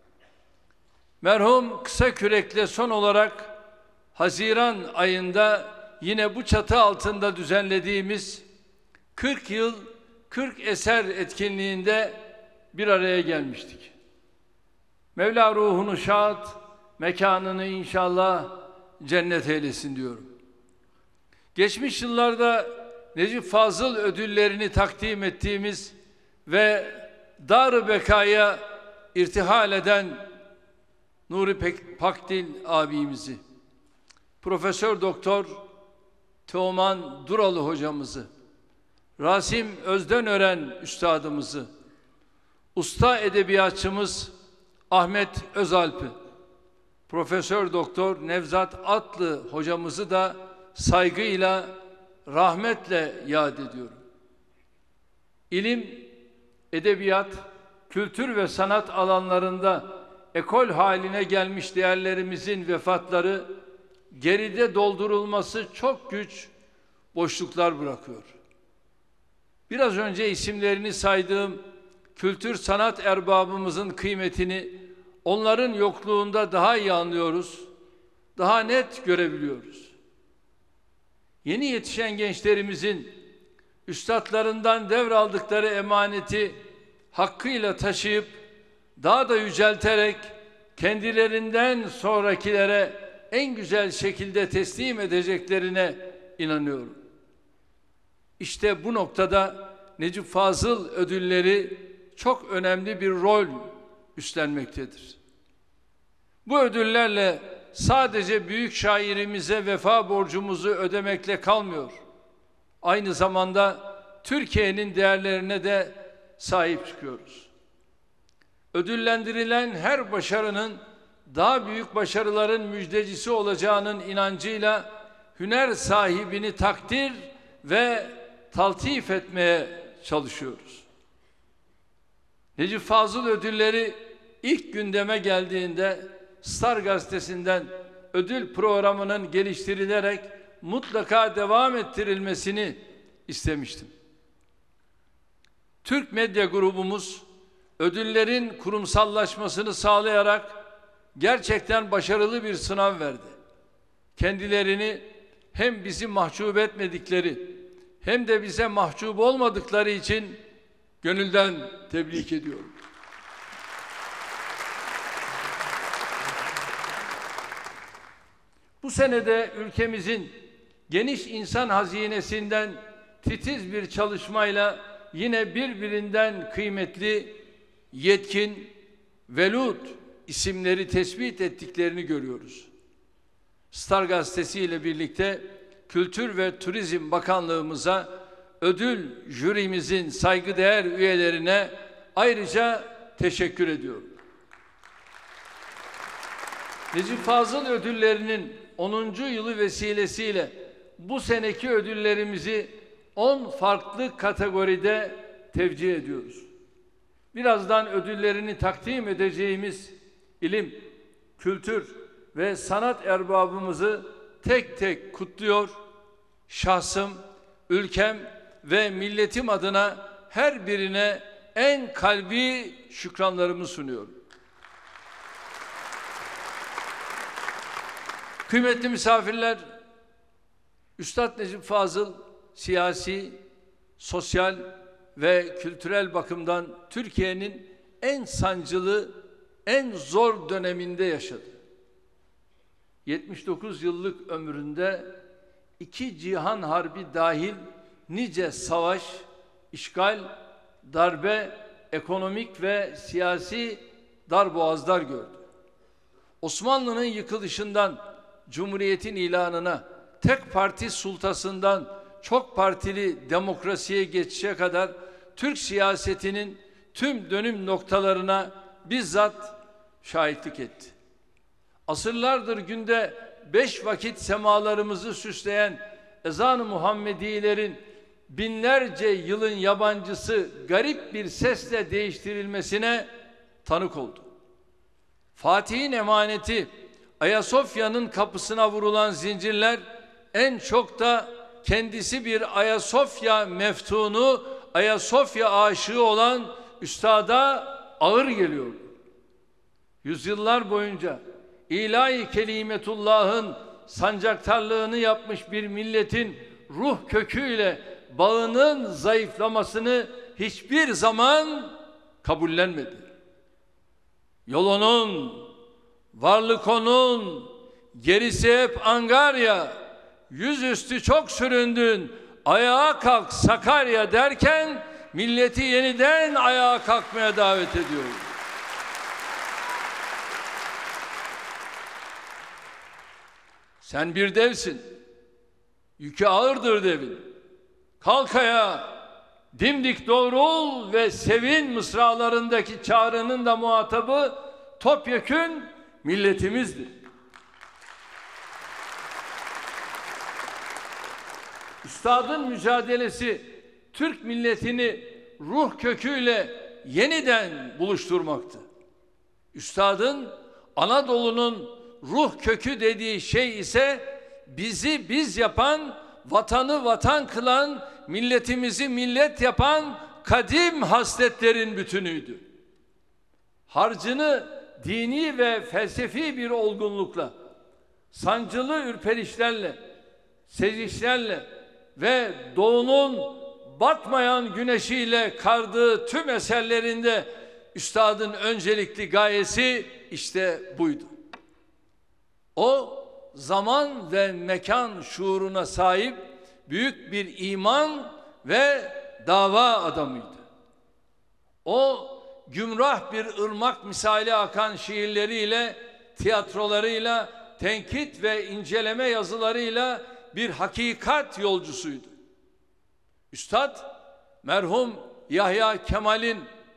Merhum Kısakürek'le son olarak Haziran ayında yine bu çatı altında düzenlediğimiz 40 yıl 40 eser etkinliğinde bir araya gelmiştik. Mevla ruhunu şad, mekanını inşallah cennet eylesin diyorum. Geçmiş yıllarda Necip Fazıl ödüllerini takdim ettiğimiz ve Dar-ı Beka'ya irtihal eden Nuri Pakdil abimizi, Profesör Doktor Teoman Duralı hocamızı, Rasim Özdenören üstadımızı, usta edebiyatçımız Ahmet Özalp'i, Profesör Doktor Nevzat Atlı hocamızı da saygıyla, rahmetle yad ediyorum. İlim, edebiyat, kültür ve sanat alanlarında ekol haline gelmiş değerlerimizin vefatları geride doldurulması çok güç boşluklar bırakıyor. Biraz önce isimlerini saydığım kültür sanat erbabımızın kıymetini onların yokluğunda daha iyi anlıyoruz, daha net görebiliyoruz. Yeni yetişen gençlerimizin üstadlarından devraldıkları emaneti hakkıyla taşıyıp daha da yücelterek kendilerinden sonrakilere en güzel şekilde teslim edeceklerine inanıyorum. İşte bu noktada Necip Fazıl ödülleri çok önemli bir rol üstlenmektedir. Bu ödüllerle sadece büyük şairimize vefa borcumuzu ödemekle kalmıyor. Aynı zamanda Türkiye'nin değerlerine de sahip çıkıyoruz. Ödüllendirilen her başarının daha büyük başarıların müjdecisi olacağının inancıyla hüner sahibini takdir ve taltif etmeye çalışıyoruz. Necip Fazıl ödülleri ilk gündeme geldiğinde Star Gazetesi'nden ödül programının geliştirilerek mutlaka devam ettirilmesini istemiştim. Türk Medya Grubumuz ödüllerin kurumsallaşmasını sağlayarak gerçekten başarılı bir sınav verdi. Kendilerini hem bizi mahcup etmedikleri hem de bize mahcup olmadıkları için gönülden tebrik ediyorum. Bu senede ülkemizin geniş insan hazinesinden titiz bir çalışmayla yine birbirinden kıymetli, yetkin, velut isimleri tespit ettiklerini görüyoruz. Star Gazetesi ile birlikte Kültür ve Turizm Bakanlığımıza, ödül jürimizin saygıdeğer üyelerine ayrıca teşekkür ediyorum. Necip Fazıl ödüllerinin 10. yılı vesilesiyle bu seneki ödüllerimizi 10 farklı kategoride tevcih ediyoruz. Birazdan ödüllerini takdim edeceğimiz ilim, kültür ve sanat erbabımızı tek tek kutluyor, şahsım, ülkem ve milletim adına her birine en kalbi şükranlarımı sunuyorum. Kıymetli misafirler, Üstad Necip Fazıl siyasi, sosyal ve kültürel bakımdan Türkiye'nin en sancılı, en zor döneminde yaşadı. 79 yıllık ömründe 2 cihan harbi dahil nice savaş, işgal, darbe, ekonomik ve siyasi darboğazlar gördü. Osmanlı'nın yıkılışından Cumhuriyet'in ilanına, tek parti sultasından çok partili demokrasiye geçişe kadar Türk siyasetinin tüm dönüm noktalarına bizzat şahitlik etti. Asırlardır günde 5 vakit semalarımızı süsleyen ezan-ı Muhammedilerin binlerce yılın yabancısı garip bir sesle değiştirilmesine tanık oldu. Fatih'in emaneti Ayasofya'nın kapısına vurulan zincirler en çok da kendisi bir Ayasofya meftunu, Ayasofya aşığı olan üstada ağır geliyordu. Yüzyıllar boyunca ilahi kelimetullah'ın sancaktarlığını yapmış bir milletin ruh köküyle bağının zayıflamasını hiçbir zaman kabullenmedi. Yolunun, varlık onun, gerisi hep Angarya, yüzüstü çok süründün, ayağa kalk Sakarya derken milleti yeniden ayağa kalkmaya davet ediyorum. Sen bir devsin. Yükü ağırdır devin. Kalk ayağa, dimdik doğrul ve sevin mısralarındaki çağrının da muhatabı topyekün milletimizdir. Üstadın mücadelesi Türk milletini ruh köküyle yeniden buluşturmaktı. Üstadın Anadolu'nun ruh kökü dediği şey ise bizi biz yapan, vatanı vatan kılan, milletimizi millet yapan kadim hasletlerin bütünüydü. Harcını dini ve felsefi bir olgunlukla, sancılı ürperişlerle, sezişlerle ve doğunun batmayan güneşiyle kardığı tüm eserlerinde üstadın öncelikli gayesi işte buydu. O zaman ve mekan şuuruna sahip büyük bir iman ve dava adamıydı. O gümrah bir ırmak misali akan şiirleriyle, tiyatrolarıyla, tenkit ve inceleme yazılarıyla bir hakikat yolcusuydu. Üstad merhum Yahya Kemal'in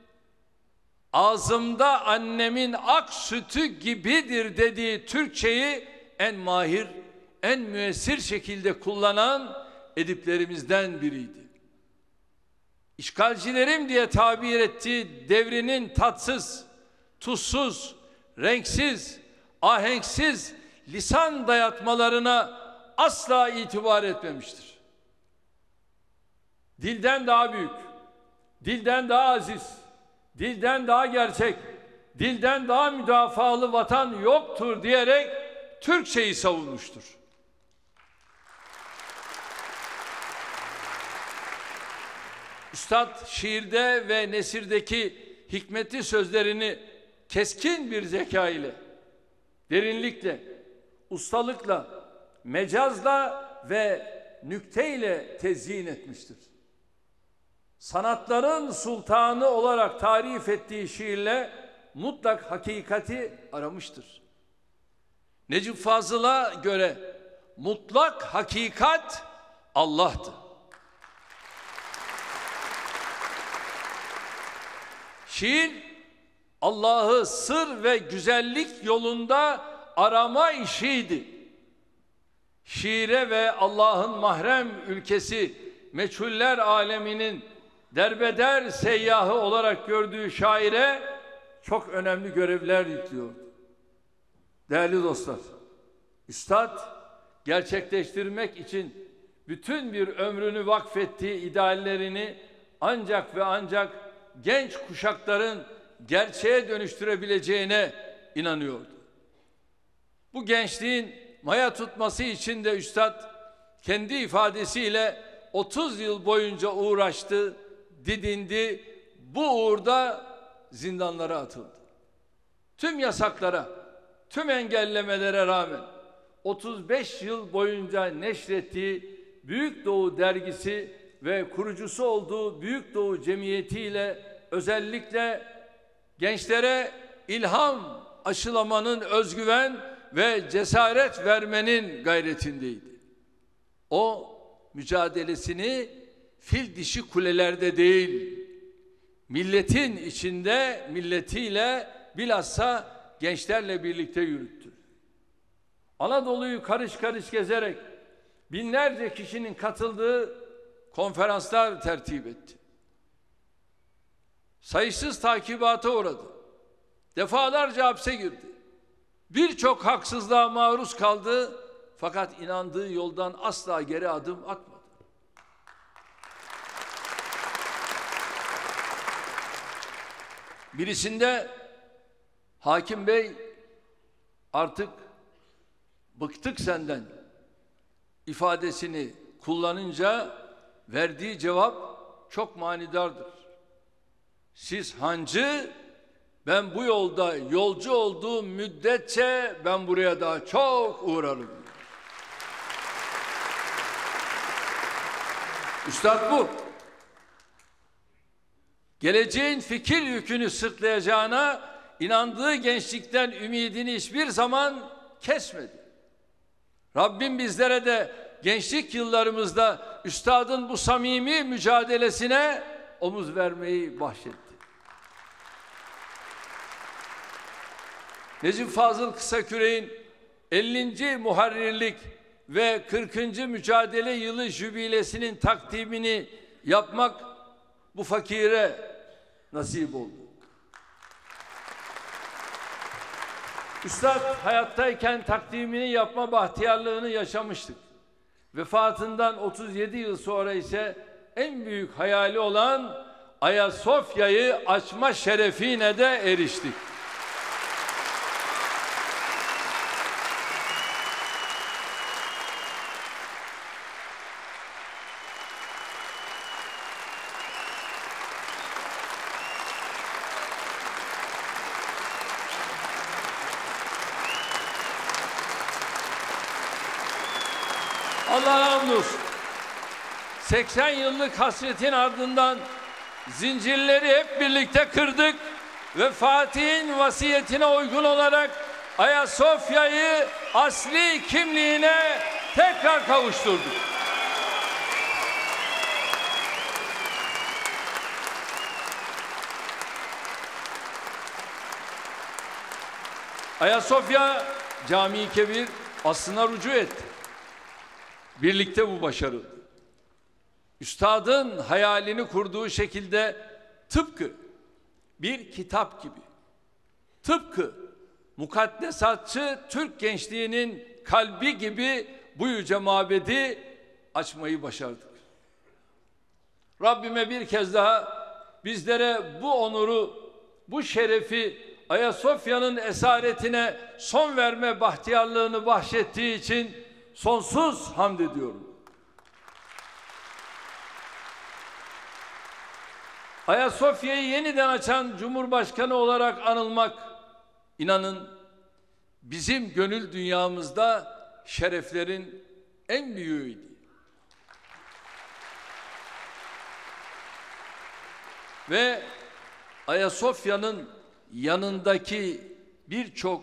ağzımda annemin ak sütü gibidir dediği Türkçeyi en mahir, en müessir şekilde kullanan ediplerimizden biriydi. İşgalcilerim diye tabir ettiği devrinin tatsız, tuzsuz, renksiz, ahenksiz lisan dayatmalarına asla itibar etmemiştir. Dilden daha büyük, dilden daha aziz, dilden daha gerçek, dilden daha müdafalı vatan yoktur diyerek Türkçeyi savunmuştur. Üstad şiirde ve nesirdeki hikmetli sözlerini keskin bir zeka ile, derinlikle, ustalıkla, mecazla ve nükteyle tezyin etmiştir. Sanatların sultanı olarak tarif ettiği şiirle mutlak hakikati aramıştır. Necip Fazıl'a göre mutlak hakikat Allah'tı. Şiir Allah'ı sır ve güzellik yolunda arama işiydi. Şiire ve Allah'ın mahrem ülkesi meçhuller aleminin derbeder seyyahı olarak gördüğü şaire çok önemli görevler yüklüyordu. Değerli dostlar, Üstad gerçekleştirmek için bütün bir ömrünü vakfettiği ideallerini ancak ve ancak genç kuşakların gerçeğe dönüştürebileceğine inanıyordu. Bu gençliğin maya tutması için de Üstad kendi ifadesiyle 30 yıl boyunca uğraştı, didindi, bu uğurda zindanlara atıldı. Tüm yasaklara, tüm engellemelere rağmen 35 yıl boyunca neşrettiği Büyük Doğu dergisi ve kurucusu olduğu Büyük Doğu Cemiyeti ile özellikle gençlere ilham aşılamanın, özgüven ve cesaret vermenin gayretindeydi. O mücadelesini fil dişi kulelerde değil, milletin içinde milletiyle bilhassa gençlerle birlikte yürüttü. Anadolu'yu karış karış gezerek binlerce kişinin katıldığı konferanslar tertip etti. Sayısız takibata uğradı. Defalarca hapse girdi. Birçok haksızlığa maruz kaldı fakat inandığı yoldan asla geri adım atmadı. Birisinde hakim bey artık bıktık senden ifadesini kullanınca verdiği cevap çok manidardır. Siz hancı, ben bu yolda yolcu olduğum müddetçe ben buraya daha çok uğrarım. Üstad bu. geleceğin fikir yükünü sırtlayacağına inandığı gençlikten ümidini hiçbir zaman kesmedi. Rabbim bizlere de gençlik yıllarımızda üstadın bu samimi mücadelesine omuz vermeyi bahşetti. Necip Fazıl Kısaküre'nin 50. muharrirlik ve 40. mücadele yılı jübilesinin takdimini yapmak bu fakire nasip oldu. Üstad hayattayken takdimini yapma bahtiyarlığını yaşamıştık. Vefatından 37 yıl sonra ise en büyük hayali olan Ayasofya'yı açma şerefine de eriştik. Allah'a hamdolsun. 80 yıllık hasretin ardından zincirleri hep birlikte kırdık ve Fatih'in vasiyetine uygun olarak Ayasofya'yı asli kimliğine tekrar kavuşturduk. Ayasofya Cami-i Kebir aslına rücu etti. Birlikte bu başarıldı. Üstadın hayalini kurduğu şekilde tıpkı bir kitap gibi, tıpkı mukaddesatçı Türk gençliğinin kalbi gibi bu yüce mabedi açmayı başardık. Rabbime bir kez daha bizlere bu onuru, bu şerefi Ayasofya'nın esaretine son verme bahtiyarlığını bahşettiği için sonsuz hamd ediyorum. Ayasofya'yı yeniden açan Cumhurbaşkanı olarak anılmak, inanın bizim gönül dünyamızda şereflerin en büyüğüydü. Ve Ayasofya'nın yanındaki birçok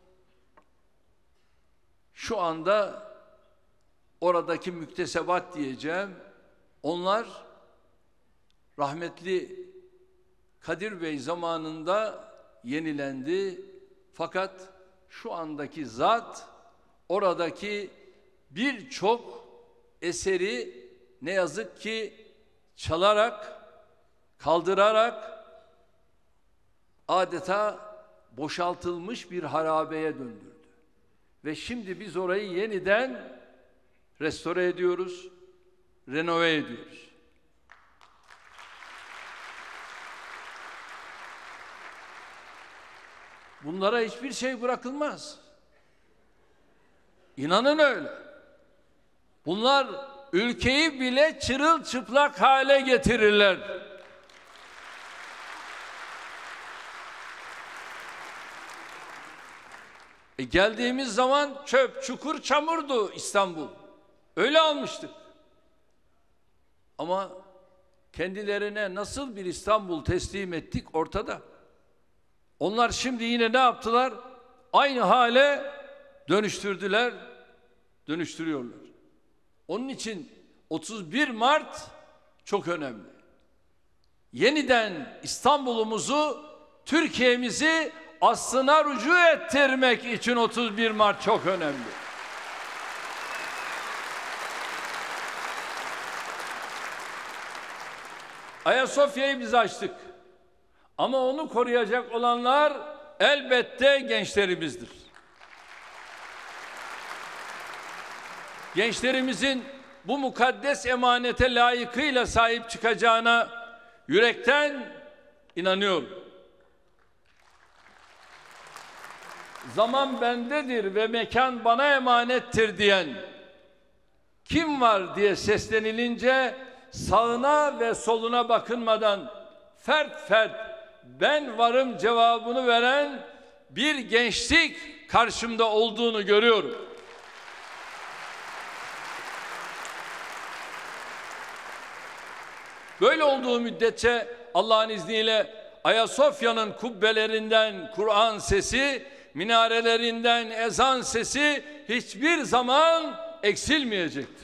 şu anda oradaki müktesebat diyeceğim, onlar rahmetli Kadir Bey zamanında yenilendi. Fakat şu andaki zat oradaki birçok eseri ne yazık ki çalarak, kaldırarak adeta boşaltılmış bir harabeye döndürdü. Ve şimdi biz orayı yeniden restore ediyoruz, renove ediyoruz. Bunlara hiçbir şey bırakılmaz. İnanın öyle. Bunlar ülkeyi bile çırılçıplak hale getirirler. Geldiğimiz zaman çöp, çukur, çamurdu İstanbul. Öyle almıştık. Ama kendilerine nasıl bir İstanbul teslim ettik ortada. Onlar şimdi yine ne yaptılar? Aynı hale dönüştürdüler, dönüştürüyorlar. Onun için 31 Mart çok önemli. Yeniden İstanbul'umuzu, Türkiye'mizi aslına rücu ettirmek için 31 Mart çok önemli. Ayasofya'yı biz açtık. Ama onu koruyacak olanlar elbette gençlerimizdir. Gençlerimizin bu mukaddes emanete layıkıyla sahip çıkacağına yürekten inanıyorum. Zaman bendedir ve mekan bana emanettir diyen kim var diye seslenilince sağına ve soluna bakınmadan fert fert ben varım cevabını veren bir gençlik karşımda olduğunu görüyorum. Böyle olduğu müddetçe Allah'ın izniyle Ayasofya'nın kubbelerinden Kur'an sesi, minarelerinden ezan sesi hiçbir zaman eksilmeyecektir.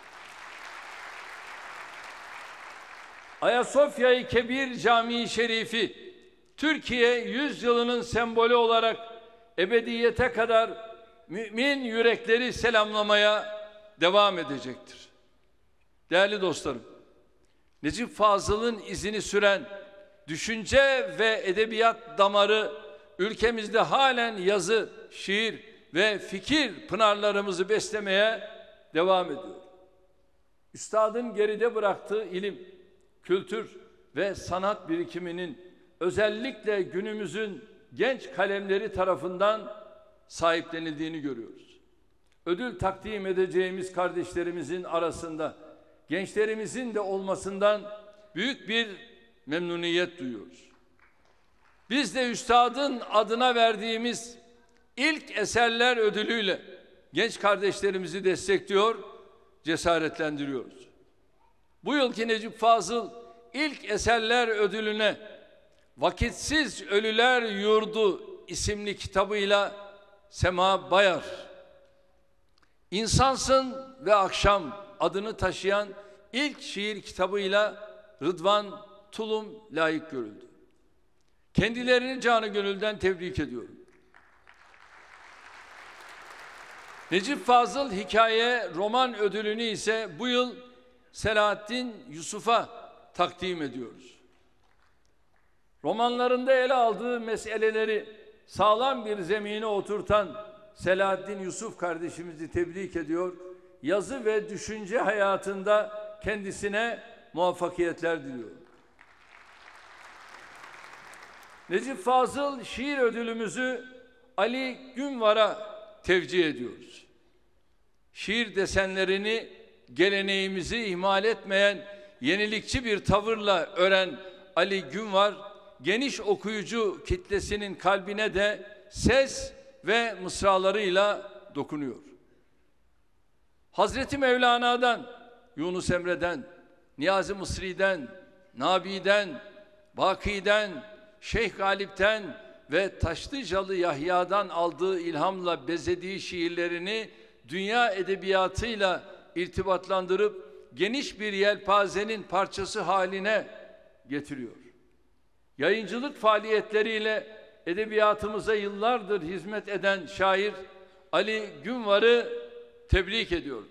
Ayasofya-i Kebir Camii Şerifi, Türkiye yüzyılının sembolü olarak ebediyete kadar mümin yürekleri selamlamaya devam edecektir. Değerli dostlarım, Necip Fazıl'ın izini süren düşünce ve edebiyat damarı ülkemizde halen yazı, şiir ve fikir pınarlarımızı beslemeye devam ediyor. Üstadın geride bıraktığı ilim, kültür ve sanat birikiminin özellikle günümüzün genç kalemleri tarafından sahiplenildiğini görüyoruz. Ödül takdim edeceğimiz kardeşlerimizin arasında gençlerimizin de olmasından büyük bir memnuniyet duyuyoruz. Biz de üstadın adına verdiğimiz ilk eserler ödülüyle genç kardeşlerimizi destekliyor, cesaretlendiriyoruz. Bu yılki Necip Fazıl ilk eserler ödülüne Vakitsiz Ölüler Yurdu isimli kitabıyla Sema Bayar, İnsansın ve Akşam adını taşıyan ilk şiir kitabıyla Rıdvan Tulum layık görüldü. Kendilerini canı gönülden tebrik ediyorum. Necip Fazıl hikaye roman ödülünü ise bu yıl Selahattin Yusuf'a takdim ediyoruz. Romanlarında ele aldığı meseleleri sağlam bir zemine oturtan Selahattin Yusuf kardeşimizi tebrik ediyor. Yazı ve düşünce hayatında kendisine muvaffakiyetler diliyorum. Necip Fazıl şiir ödülümüzü Ali Günvar'a tevcih ediyoruz. Şiir desenlerini geleneğimizi ihmal etmeyen yenilikçi bir tavırla ören Ali Günvar, geniş okuyucu kitlesinin kalbine de ses ve mısralarıyla dokunuyor. Hazreti Mevlana'dan, Yunus Emre'den, Niyazi Mısri'den, Nabi'den, Baki'den, Şeyh Galip'ten ve Taşlıcalı Yahya'dan aldığı ilhamla bezediği şiirlerini dünya edebiyatıyla irtibatlandırıp geniş bir yelpazenin parçası haline getiriyor. Yayıncılık faaliyetleriyle edebiyatımıza yıllardır hizmet eden şair Ali Günvar'ı tebrik ediyorum.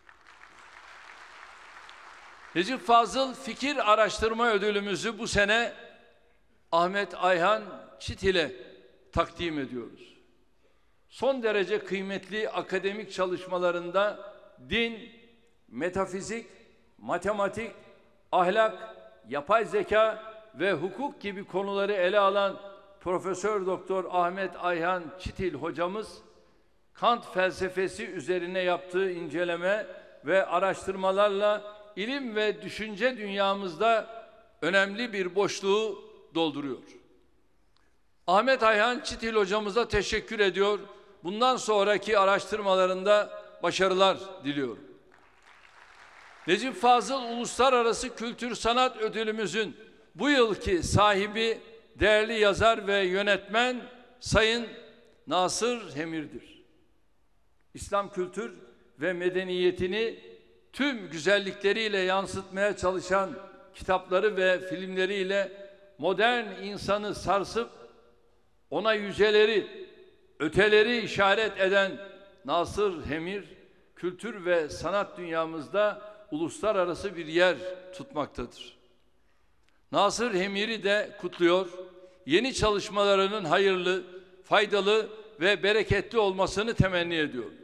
Necip Fazıl Fikir Araştırma Ödülümüzü bu sene Ahmet Ayhan Çitil'e takdim ediyoruz. Son derece kıymetli akademik çalışmalarında din, metafizik, matematik, ahlak, yapay zeka ve hukuk gibi konuları ele alan Profesör Doktor Ahmet Ayhan Çitil hocamız, Kant felsefesi üzerine yaptığı inceleme ve araştırmalarla ilim ve düşünce dünyamızda önemli bir boşluğu dolduruyor. Ahmet Ayhan Çitil hocamıza teşekkür ediyor. Bundan sonraki araştırmalarında başarılar diliyorum. Necip Fazıl Uluslararası Kültür Sanat Ödülümüzün bu yılki sahibi değerli yazar ve yönetmen Sayın Nasır Hemir'dir. İslam kültür ve medeniyetini tüm güzellikleriyle yansıtmaya çalışan kitapları ve filmleriyle modern insanı sarsıp ona yüceleri, öteleri işaret eden Nasır Hemir, kültür ve sanat dünyamızda uluslararası bir yer tutmaktadır. Nasır Hemir'i de kutluyor, yeni çalışmalarının hayırlı, faydalı ve bereketli olmasını temenni ediyorum.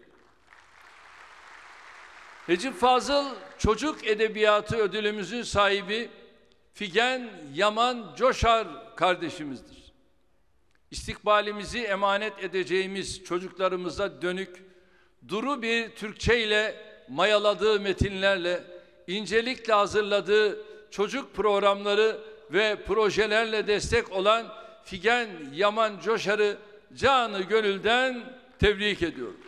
Necip Fazıl Çocuk Edebiyatı Ödülümüzün sahibi Figen Yaman Coşar kardeşimizdir. İstikbalimizi emanet edeceğimiz çocuklarımıza dönük duru bir Türkçe ile mayaladığı metinlerle, incelikle hazırladığı çocuk programları ve projelerle destek olan Figen Yaman Coşar'ı canı gönülden tebrik ediyorum.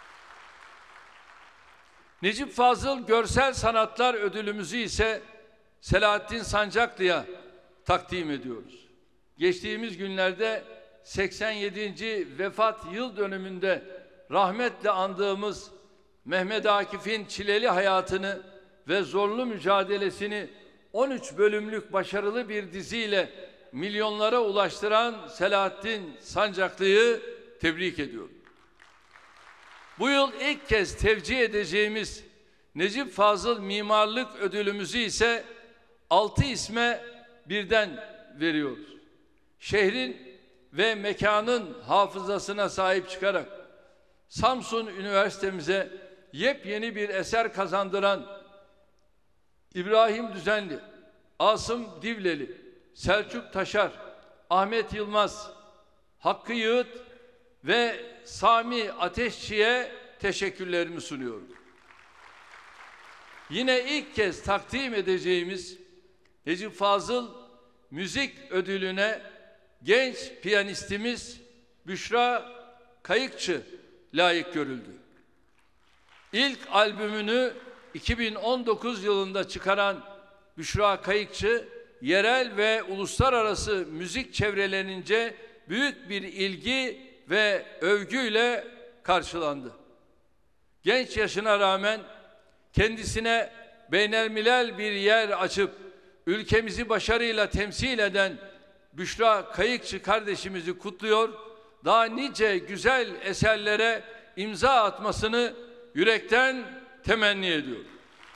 Necip Fazıl Görsel Sanatlar Ödülümüzü ise Selahattin Sancaklı'ya takdim ediyoruz. Geçtiğimiz günlerde 87. vefat yıl dönümünde rahmetle andığımız Mehmet Akif'in çileli hayatını ve zorlu mücadelesini 13 bölümlük başarılı bir diziyle milyonlara ulaştıran Selahattin Sancaklı'yı tebrik ediyorum. Bu yıl ilk kez tevcih edeceğimiz Necip Fazıl Mimarlık Ödülümüzü ise 6 isme birden veriyoruz. Şehrin ve mekanın hafızasına sahip çıkarak Samsun Üniversitemize yepyeni bir eser kazandıran İbrahim Düzenli, Asım Divleli, Selçuk Taşar, Ahmet Yılmaz, Hakkı Yığıt ve Sami Ateşçi'ye teşekkürlerimi sunuyorum. Yine ilk kez takdim edeceğimiz Necip Fazıl Müzik Ödülü'ne genç piyanistimiz Büşra Kayıkçı layık görüldü. İlk albümünü 2019 yılında çıkaran Büşra Kayıkçı, yerel ve uluslararası müzik çevrelerince büyük bir ilgi ve övgüyle karşılandı. Genç yaşına rağmen kendisine beynelmilel bir yer açıp ülkemizi başarıyla temsil eden Büşra Kayıkçı kardeşimizi kutluyor, daha nice güzel eserlere imza atmasını yürekten temenni ediyorum.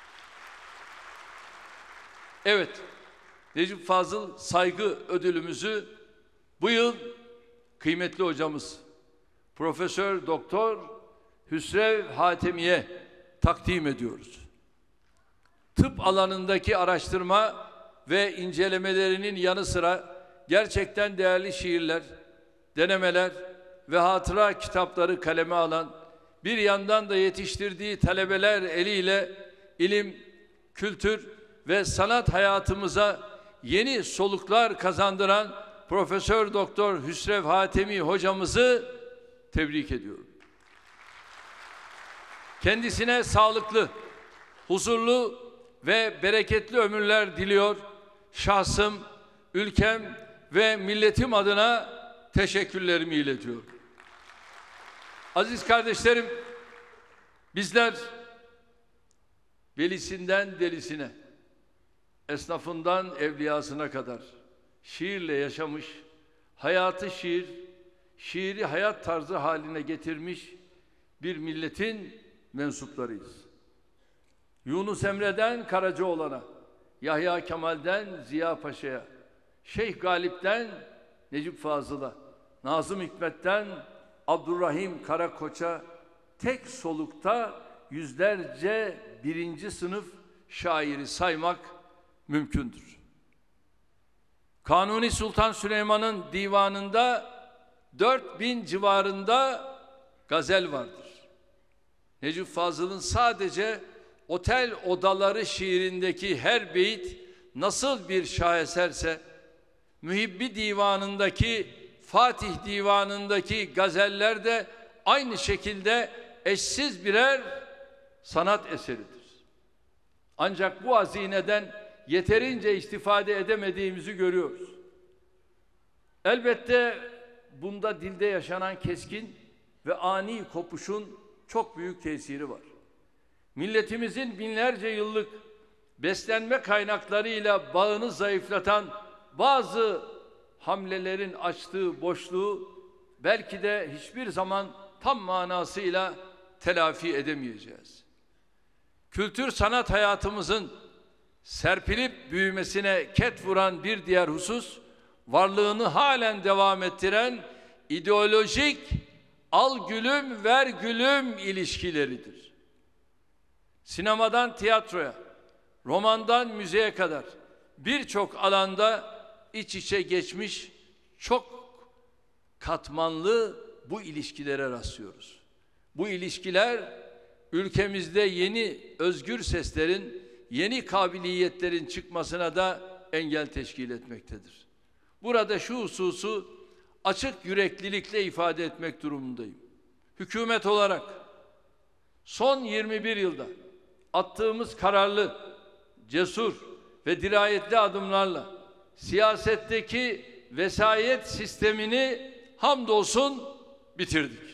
Evet, Necip Fazıl Saygı Ödülümüzü bu yıl kıymetli hocamız Profesör Doktor Hüsrev Hatemi'ye takdim ediyoruz. Tıp alanındaki araştırma ve incelemelerinin yanı sıra gerçekten değerli şiirler, denemeler ve hatıra kitapları kaleme alan, bir yandan da yetiştirdiği talebeler eliyle ilim, kültür ve sanat hayatımıza yeni soluklar kazandıran Profesör Doktor Hüsrev Hatemi hocamızı tebrik ediyorum. Kendisine sağlıklı, huzurlu ve bereketli ömürler diliyor. Şahsım, ülkem ve milletim adına teşekkürlerimi iletiyorum. Aziz kardeşlerim, bizler velisinden delisine, esnafından evliyasına kadar şiirle yaşamış, hayatı şiir, şiiri hayat tarzı haline getirmiş bir milletin mensuplarıyız. Yunus Emre'den Karacaoğlan'a, Yahya Kemal'den Ziya Paşa'ya, Şeyh Galip'ten Necip Fazıl'a, Nazım Hikmet'ten Abdurrahim Karakoç'a tek solukta yüzlerce birinci sınıf şairi saymak mümkündür. Kanuni Sultan Süleyman'ın divanında 4000 civarında gazel vardır. Necip Fazıl'ın sadece Otel Odaları şiirindeki her beyit nasıl bir şaheserse, Mühibbi Divanı'ndaki, Fatih Divanı'ndaki gazeller de aynı şekilde eşsiz birer sanat eseridir. Ancak bu hazineden yeterince istifade edemediğimizi görüyoruz. Elbette bunda dilde yaşanan keskin ve ani kopuşun çok büyük tesiri var. Milletimizin binlerce yıllık beslenme kaynaklarıyla bağını zayıflatan bazı hamlelerin açtığı boşluğu belki de hiçbir zaman tam manasıyla telafi edemeyeceğiz. Kültür sanat hayatımızın serpilip büyümesine ket vuran bir diğer husus, varlığını halen devam ettiren ideolojik al gülüm ver gülüm ilişkileridir. Sinemadan tiyatroya, romandan müziğe kadar birçok alanda iç içe geçmiş çok katmanlı bu ilişkilere rastlıyoruz. Bu ilişkiler ülkemizde yeni özgür seslerin, yeni kabiliyetlerin çıkmasına da engel teşkil etmektedir. Burada şu hususu açık yüreklilikle ifade etmek durumundayım. Hükümet olarak son 21 yılda attığımız kararlı, cesur ve dirayetli adımlarla siyasetteki vesayet sistemini hamdolsun bitirdik.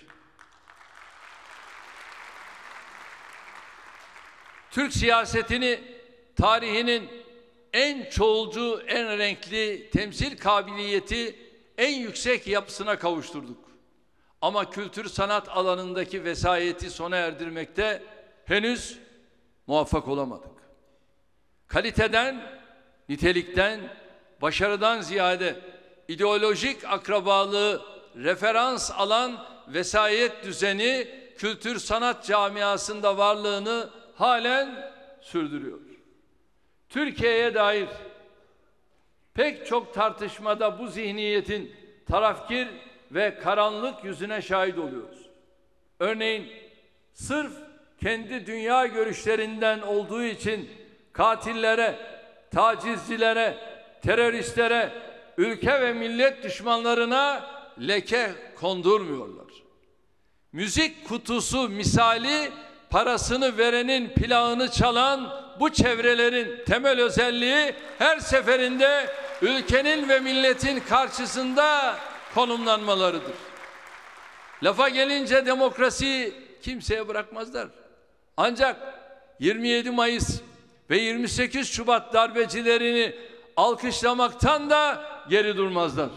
Türk siyasetini tarihinin en çoğulcu, en renkli temsil kabiliyeti en yüksek yapısına kavuşturduk. Ama kültür sanat alanındaki vesayeti sona erdirmekte henüz muvaffak olamadık. Kaliteden, nitelikten, başarıdan ziyade ideolojik akrabalığı referans alan vesayet düzeni kültür sanat camiasında varlığını halen sürdürüyor. Türkiye'ye dair pek çok tartışmada bu zihniyetin tarafkir ve karanlık yüzüne şahit oluyoruz. Örneğin sırf kendi dünya görüşlerinden olduğu için katillere, tacizcilere, teröristlere, ülke ve millet düşmanlarına leke kondurmuyorlar. Müzik kutusu misali parasını verenin plağını çalan bu çevrelerin temel özelliği her seferinde ülkenin ve milletin karşısında konumlanmalarıdır. Lafa gelince demokrasiyi kimseye bırakmazlar. Ancak 27 Mayıs ve 28 Şubat darbecilerini alkışlamaktan da geri durmazlar.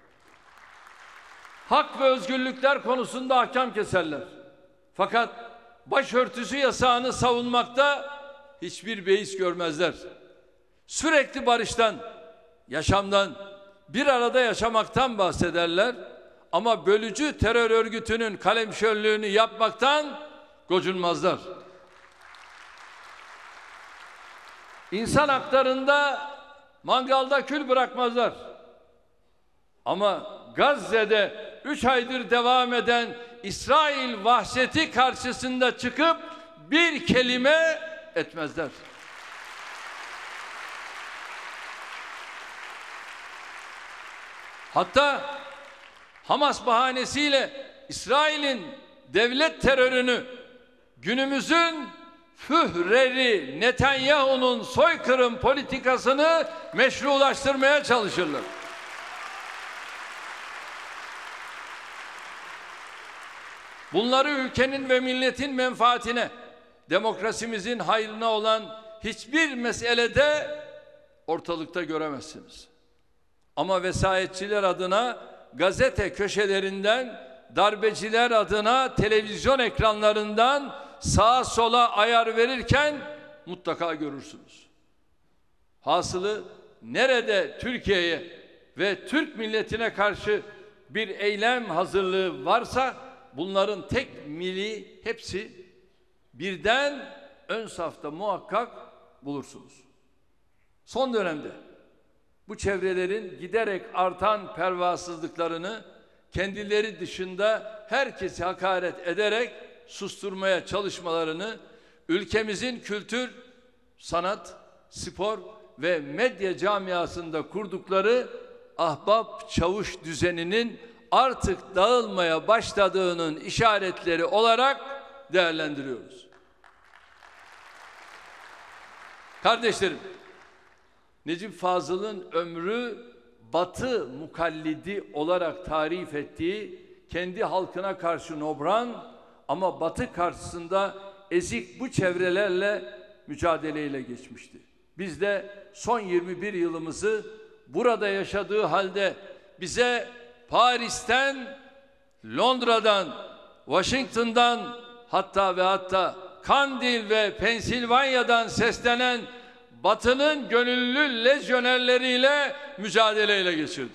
Hak ve özgürlükler konusunda ahkam keserler. Fakat başörtüsü yasağını savunmakta hiçbir beis görmezler. Sürekli barıştan, yaşamdan, bir arada yaşamaktan bahsederler ama bölücü terör örgütünün kalemşörlüğünü yapmaktan gocunmazlar. İnsan haklarında mangalda kül bırakmazlar. Ama Gazze'de 3 aydır devam eden İsrail vahşeti karşısında çıkıp bir kelime etmezler. Hatta Hamas bahanesiyle İsrail'in devlet terörünü günümüzün Führeri Netanyahu'nun soykırım politikasını meşrulaştırmaya çalışırlar. Bunları ülkenin ve milletin menfaatine, demokrasimizin hayrına olan hiçbir meselede ortalıkta göremezsiniz. Ama vesayetçiler adına gazete köşelerinden, darbeciler adına televizyon ekranlarından sağa sola ayar verirken mutlaka görürsünüz. Hasılı nerede Türkiye'ye ve Türk milletine karşı bir eylem hazırlığı varsa bunların tek mili hepsi birden ön safta muhakkak bulursunuz. Son dönemde bu çevrelerin giderek artan pervasızlıklarını kendileri dışında herkesi hakaret ederek susturmaya çalışmalarını ülkemizin kültür, sanat, spor ve medya camiasında kurdukları ahbap çavuş düzeninin artık dağılmaya başladığının işaretleri olarak değerlendiriyoruz. Kardeşlerim, Necip Fazıl'ın ömrü Batı mukallidi olarak tarif ettiği kendi halkına karşı nobran ama Batı karşısında ezik bu çevrelerle mücadeleyle geçmişti. Biz de son 21 yılımızı burada yaşadığı halde bize Paris'ten, Londra'dan, Washington'dan hatta Kandil ve Pensilvanya'dan seslenen Batı'nın gönüllü lejyonerleriyle mücadeleyle geçirdik.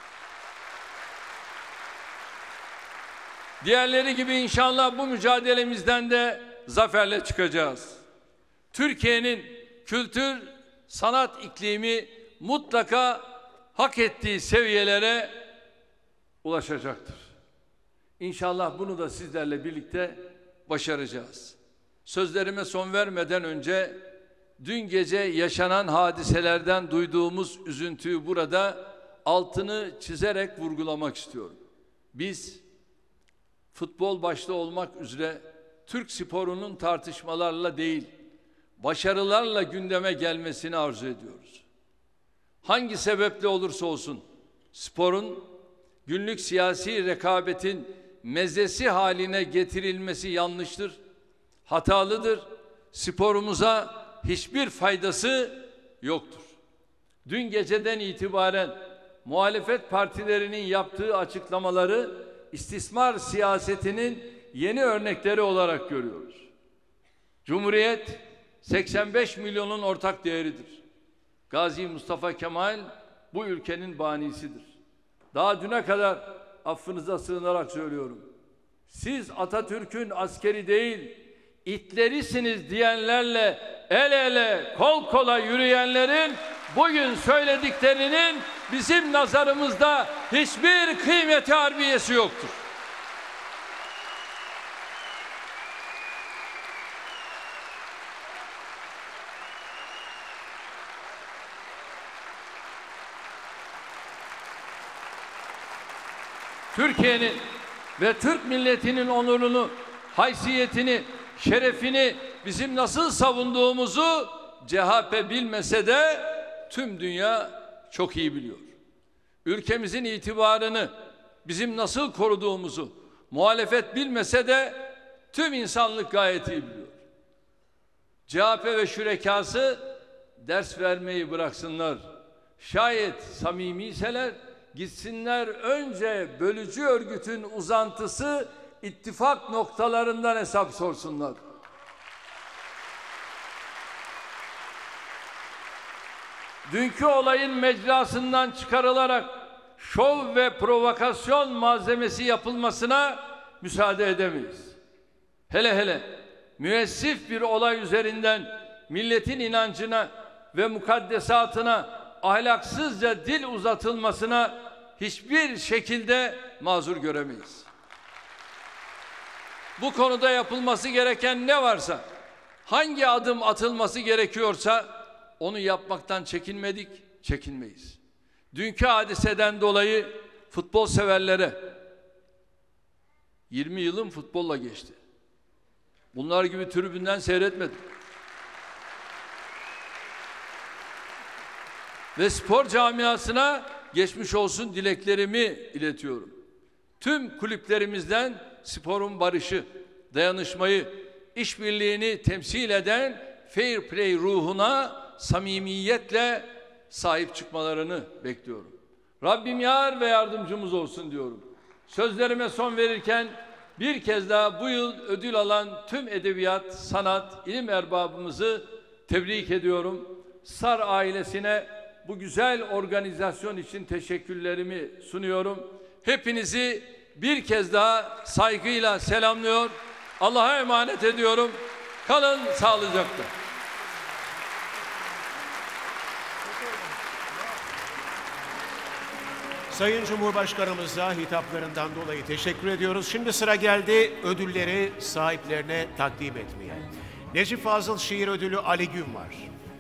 Diğerleri gibi inşallah bu mücadelemizden de zaferle çıkacağız. Türkiye'nin kültür, sanat iklimi mutlaka hak ettiği seviyelere ulaşacaktır. İnşallah bunu da sizlerle birlikte başaracağız. Sözlerime son vermeden önce dün gece yaşanan hadiselerden duyduğumuz üzüntüyü burada altını çizerek vurgulamak istiyorum. Biz futbol başta olmak üzere Türk sporunun tartışmalarla değil, başarılarla gündeme gelmesini arzu ediyoruz. Hangi sebeple olursa olsun sporun günlük siyasi rekabetin mezesi haline getirilmesi yanlıştır, hatalıdır. Sporumuza hiçbir faydası yoktur. Dün geceden itibaren muhalefet partilerinin yaptığı açıklamaları istismar siyasetinin yeni örnekleri olarak görüyoruz. Cumhuriyet 85 milyonun ortak değeridir. Gazi Mustafa Kemal bu ülkenin banisidir. Daha düne kadar affınıza sığınarak söylüyorum. Siz Atatürk'ün askeri değil, itlerisiniz diyenlerle el ele, kol kola yürüyenlerin bugün söylediklerinin bizim nazarımızda hiçbir kıymeti harbiyesi yoktur. Türkiye'nin ve Türk milletinin onurunu, haysiyetini, şerefini bizim nasıl savunduğumuzu CHP bilmese de tüm dünya çok iyi biliyor. Ülkemizin itibarını bizim nasıl koruduğumuzu muhalefet bilmese de tüm insanlık gayet iyi biliyor. CHP ve şürekası ders vermeyi bıraksınlar. Şayet samimiyseler gitsinler önce bölücü örgütün uzantısı ittifak noktalarından hesap sorsunlar. Dünkü olayın mecrasından çıkarılarak şov ve provokasyon malzemesi yapılmasına müsaade edemeyiz. Hele hele müessif bir olay üzerinden milletin inancına ve mukaddesatına ahlaksızca dil uzatılmasına hiçbir şekilde mazur göremeyiz. Bu konuda yapılması gereken ne varsa, hangi adım atılması gerekiyorsa onu yapmaktan çekinmedik, çekinmeyiz. Dünkü hadiseden dolayı futbol severlere 20 yılım futbolla geçti. Bunlar gibi tribünden seyretmedim. Ve spor camiasına geçmiş olsun dileklerimi iletiyorum. Tüm kulüplerimizden sporun barışı, dayanışmayı, işbirliğini temsil eden fair play ruhuna samimiyetle sahip çıkmalarını bekliyorum. Rabbim yar ve yardımcımız olsun diyorum. Sözlerime son verirken bir kez daha bu yıl ödül alan tüm edebiyat, sanat, ilim erbabımızı tebrik ediyorum. SAR ailesine bu güzel organizasyon için teşekkürlerimi sunuyorum. Hepinizi bir kez daha saygıyla selamlıyor. Allah'a emanet ediyorum. Kalın sağlıcakla. Sayın Cumhurbaşkanımıza hitaplarından dolayı teşekkür ediyoruz. Şimdi sıra geldi ödülleri sahiplerine takdim etmeye. Necip Fazıl Şiir Ödülü Ali Gün var.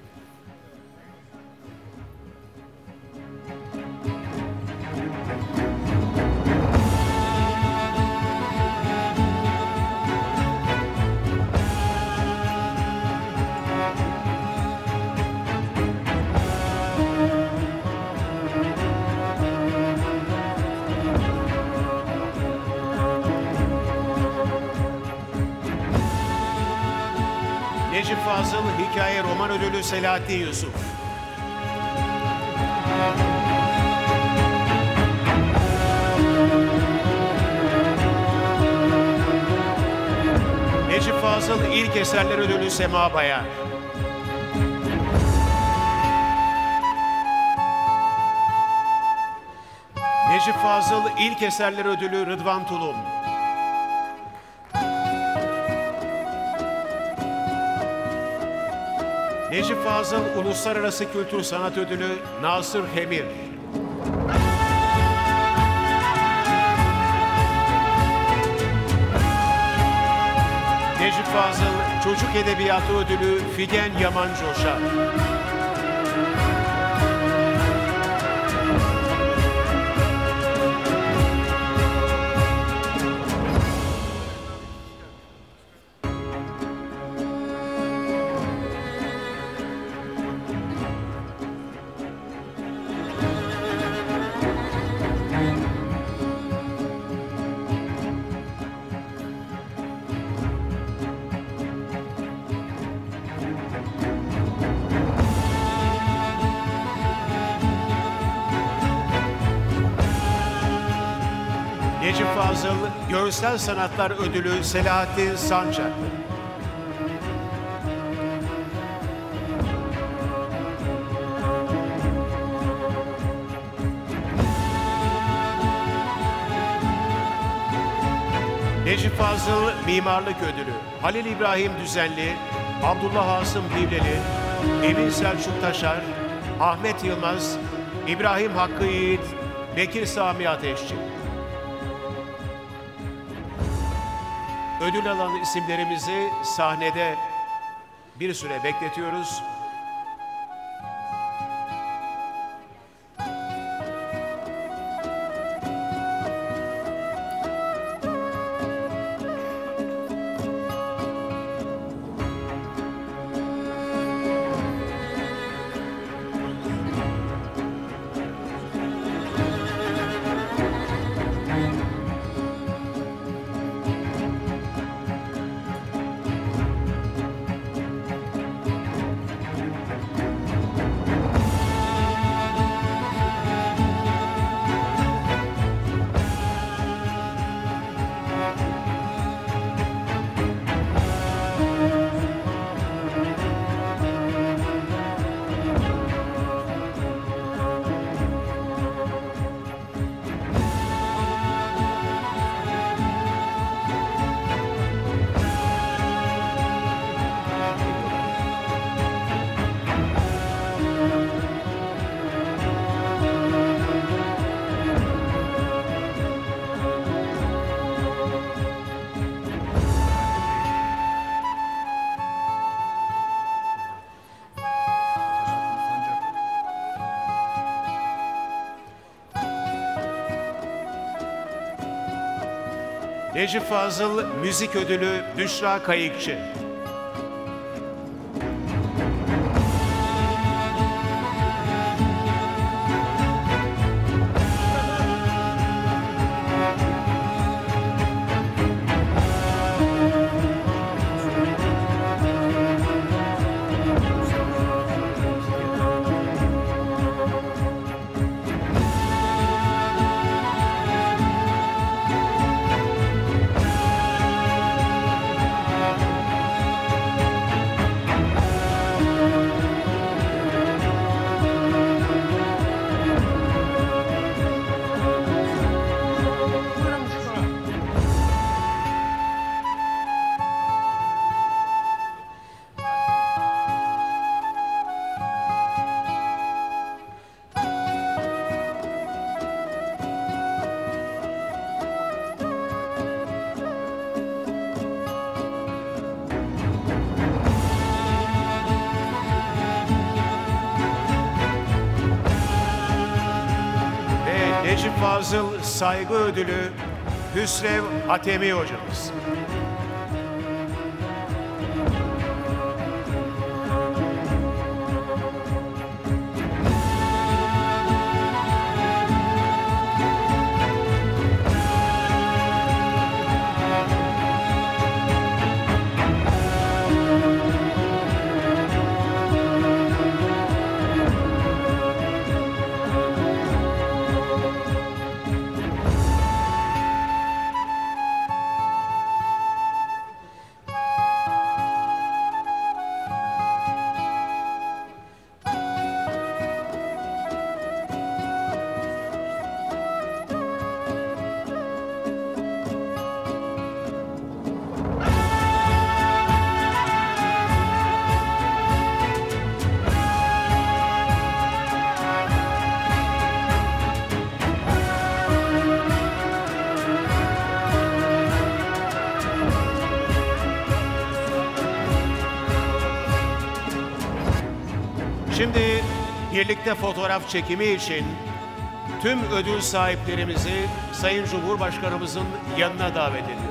Necip Fazıl Hikaye Roman Ödülü Selahattin Yusuf. Necip Fazıl İlk Eserler Ödülü Sema Bayar. Necip Fazıl İlk Eserler Ödülü Rıdvan Tulum. Necip Fazıl Uluslararası Kültür Sanat Ödülü Nasır Hemir. Necip Fazıl Çocuk Edebiyatı Ödülü Figen Yaman Coşar. Necip Fazıl Görsel Sanatlar Ödülü Selahattin Sancaklı. Necip Fazıl Mimarlık Ödülü Halil İbrahim Düzenli, Abdullah Asım Divleli, Emin Selçuk Taşar, Ahmet Yılmaz, İbrahim Hakkı Yiğit, Bekir Sami Ateşçi. Ödül alan isimlerimizi sahnede bir süre bekletiyoruz. Necip Fazıl Müzik Ödülü Büşra Kayıkçı. Necip Fazıl Saygı Ödülü Hüsrev Hatemi hocamız. Şimdi birlikte fotoğraf çekimi için tüm ödül sahiplerimizi Sayın Cumhurbaşkanımızın yanına davet ediyorum.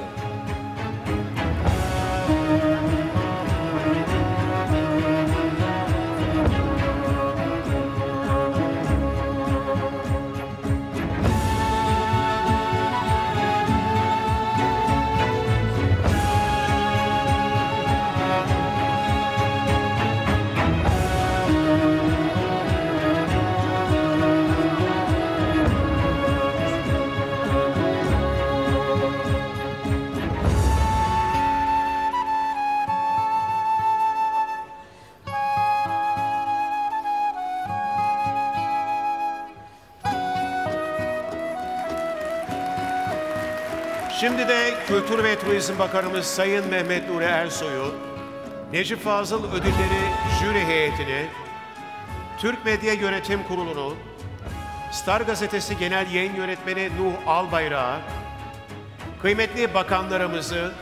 Şimdi de Kültür ve Turizm Bakanımız Sayın Mehmet Nuri Ersoy'u, Necip Fazıl Ödülleri jüri heyetini, Türk Medya Yönetim Kurulu'nu, Star Gazetesi Genel Yayın Yönetmeni Nuh Albayrak'ı, kıymetli bakanlarımızı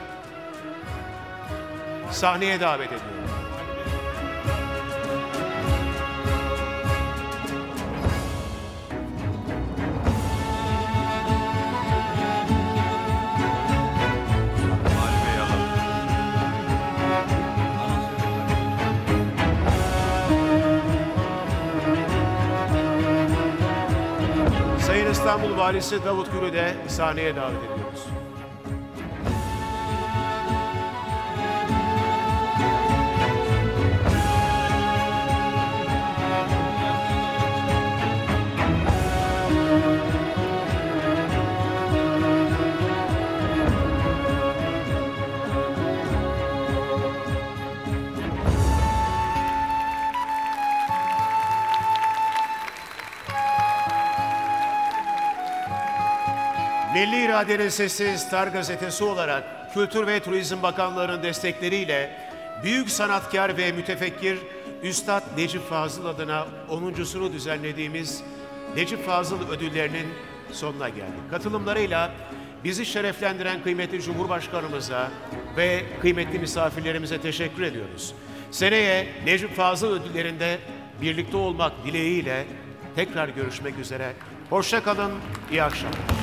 sahneye davet ediyorum. Sayın İstanbul Valisi Davut Gül'ü de sahneye davet ediyoruz. Milli İradenin Sesi Star Gazetesi olarak Kültür ve Turizm Bakanlığı'nın destekleriyle büyük sanatkar ve mütefekkir Üstad Necip Fazıl adına 10.sunu düzenlediğimiz Necip Fazıl Ödülleri'nin sonuna geldik. Katılımlarıyla bizi şereflendiren kıymetli Cumhurbaşkanımıza ve kıymetli misafirlerimize teşekkür ediyoruz. Seneye Necip Fazıl Ödülleri'nde birlikte olmak dileğiyle tekrar görüşmek üzere. Hoşça kalın, iyi akşamlar.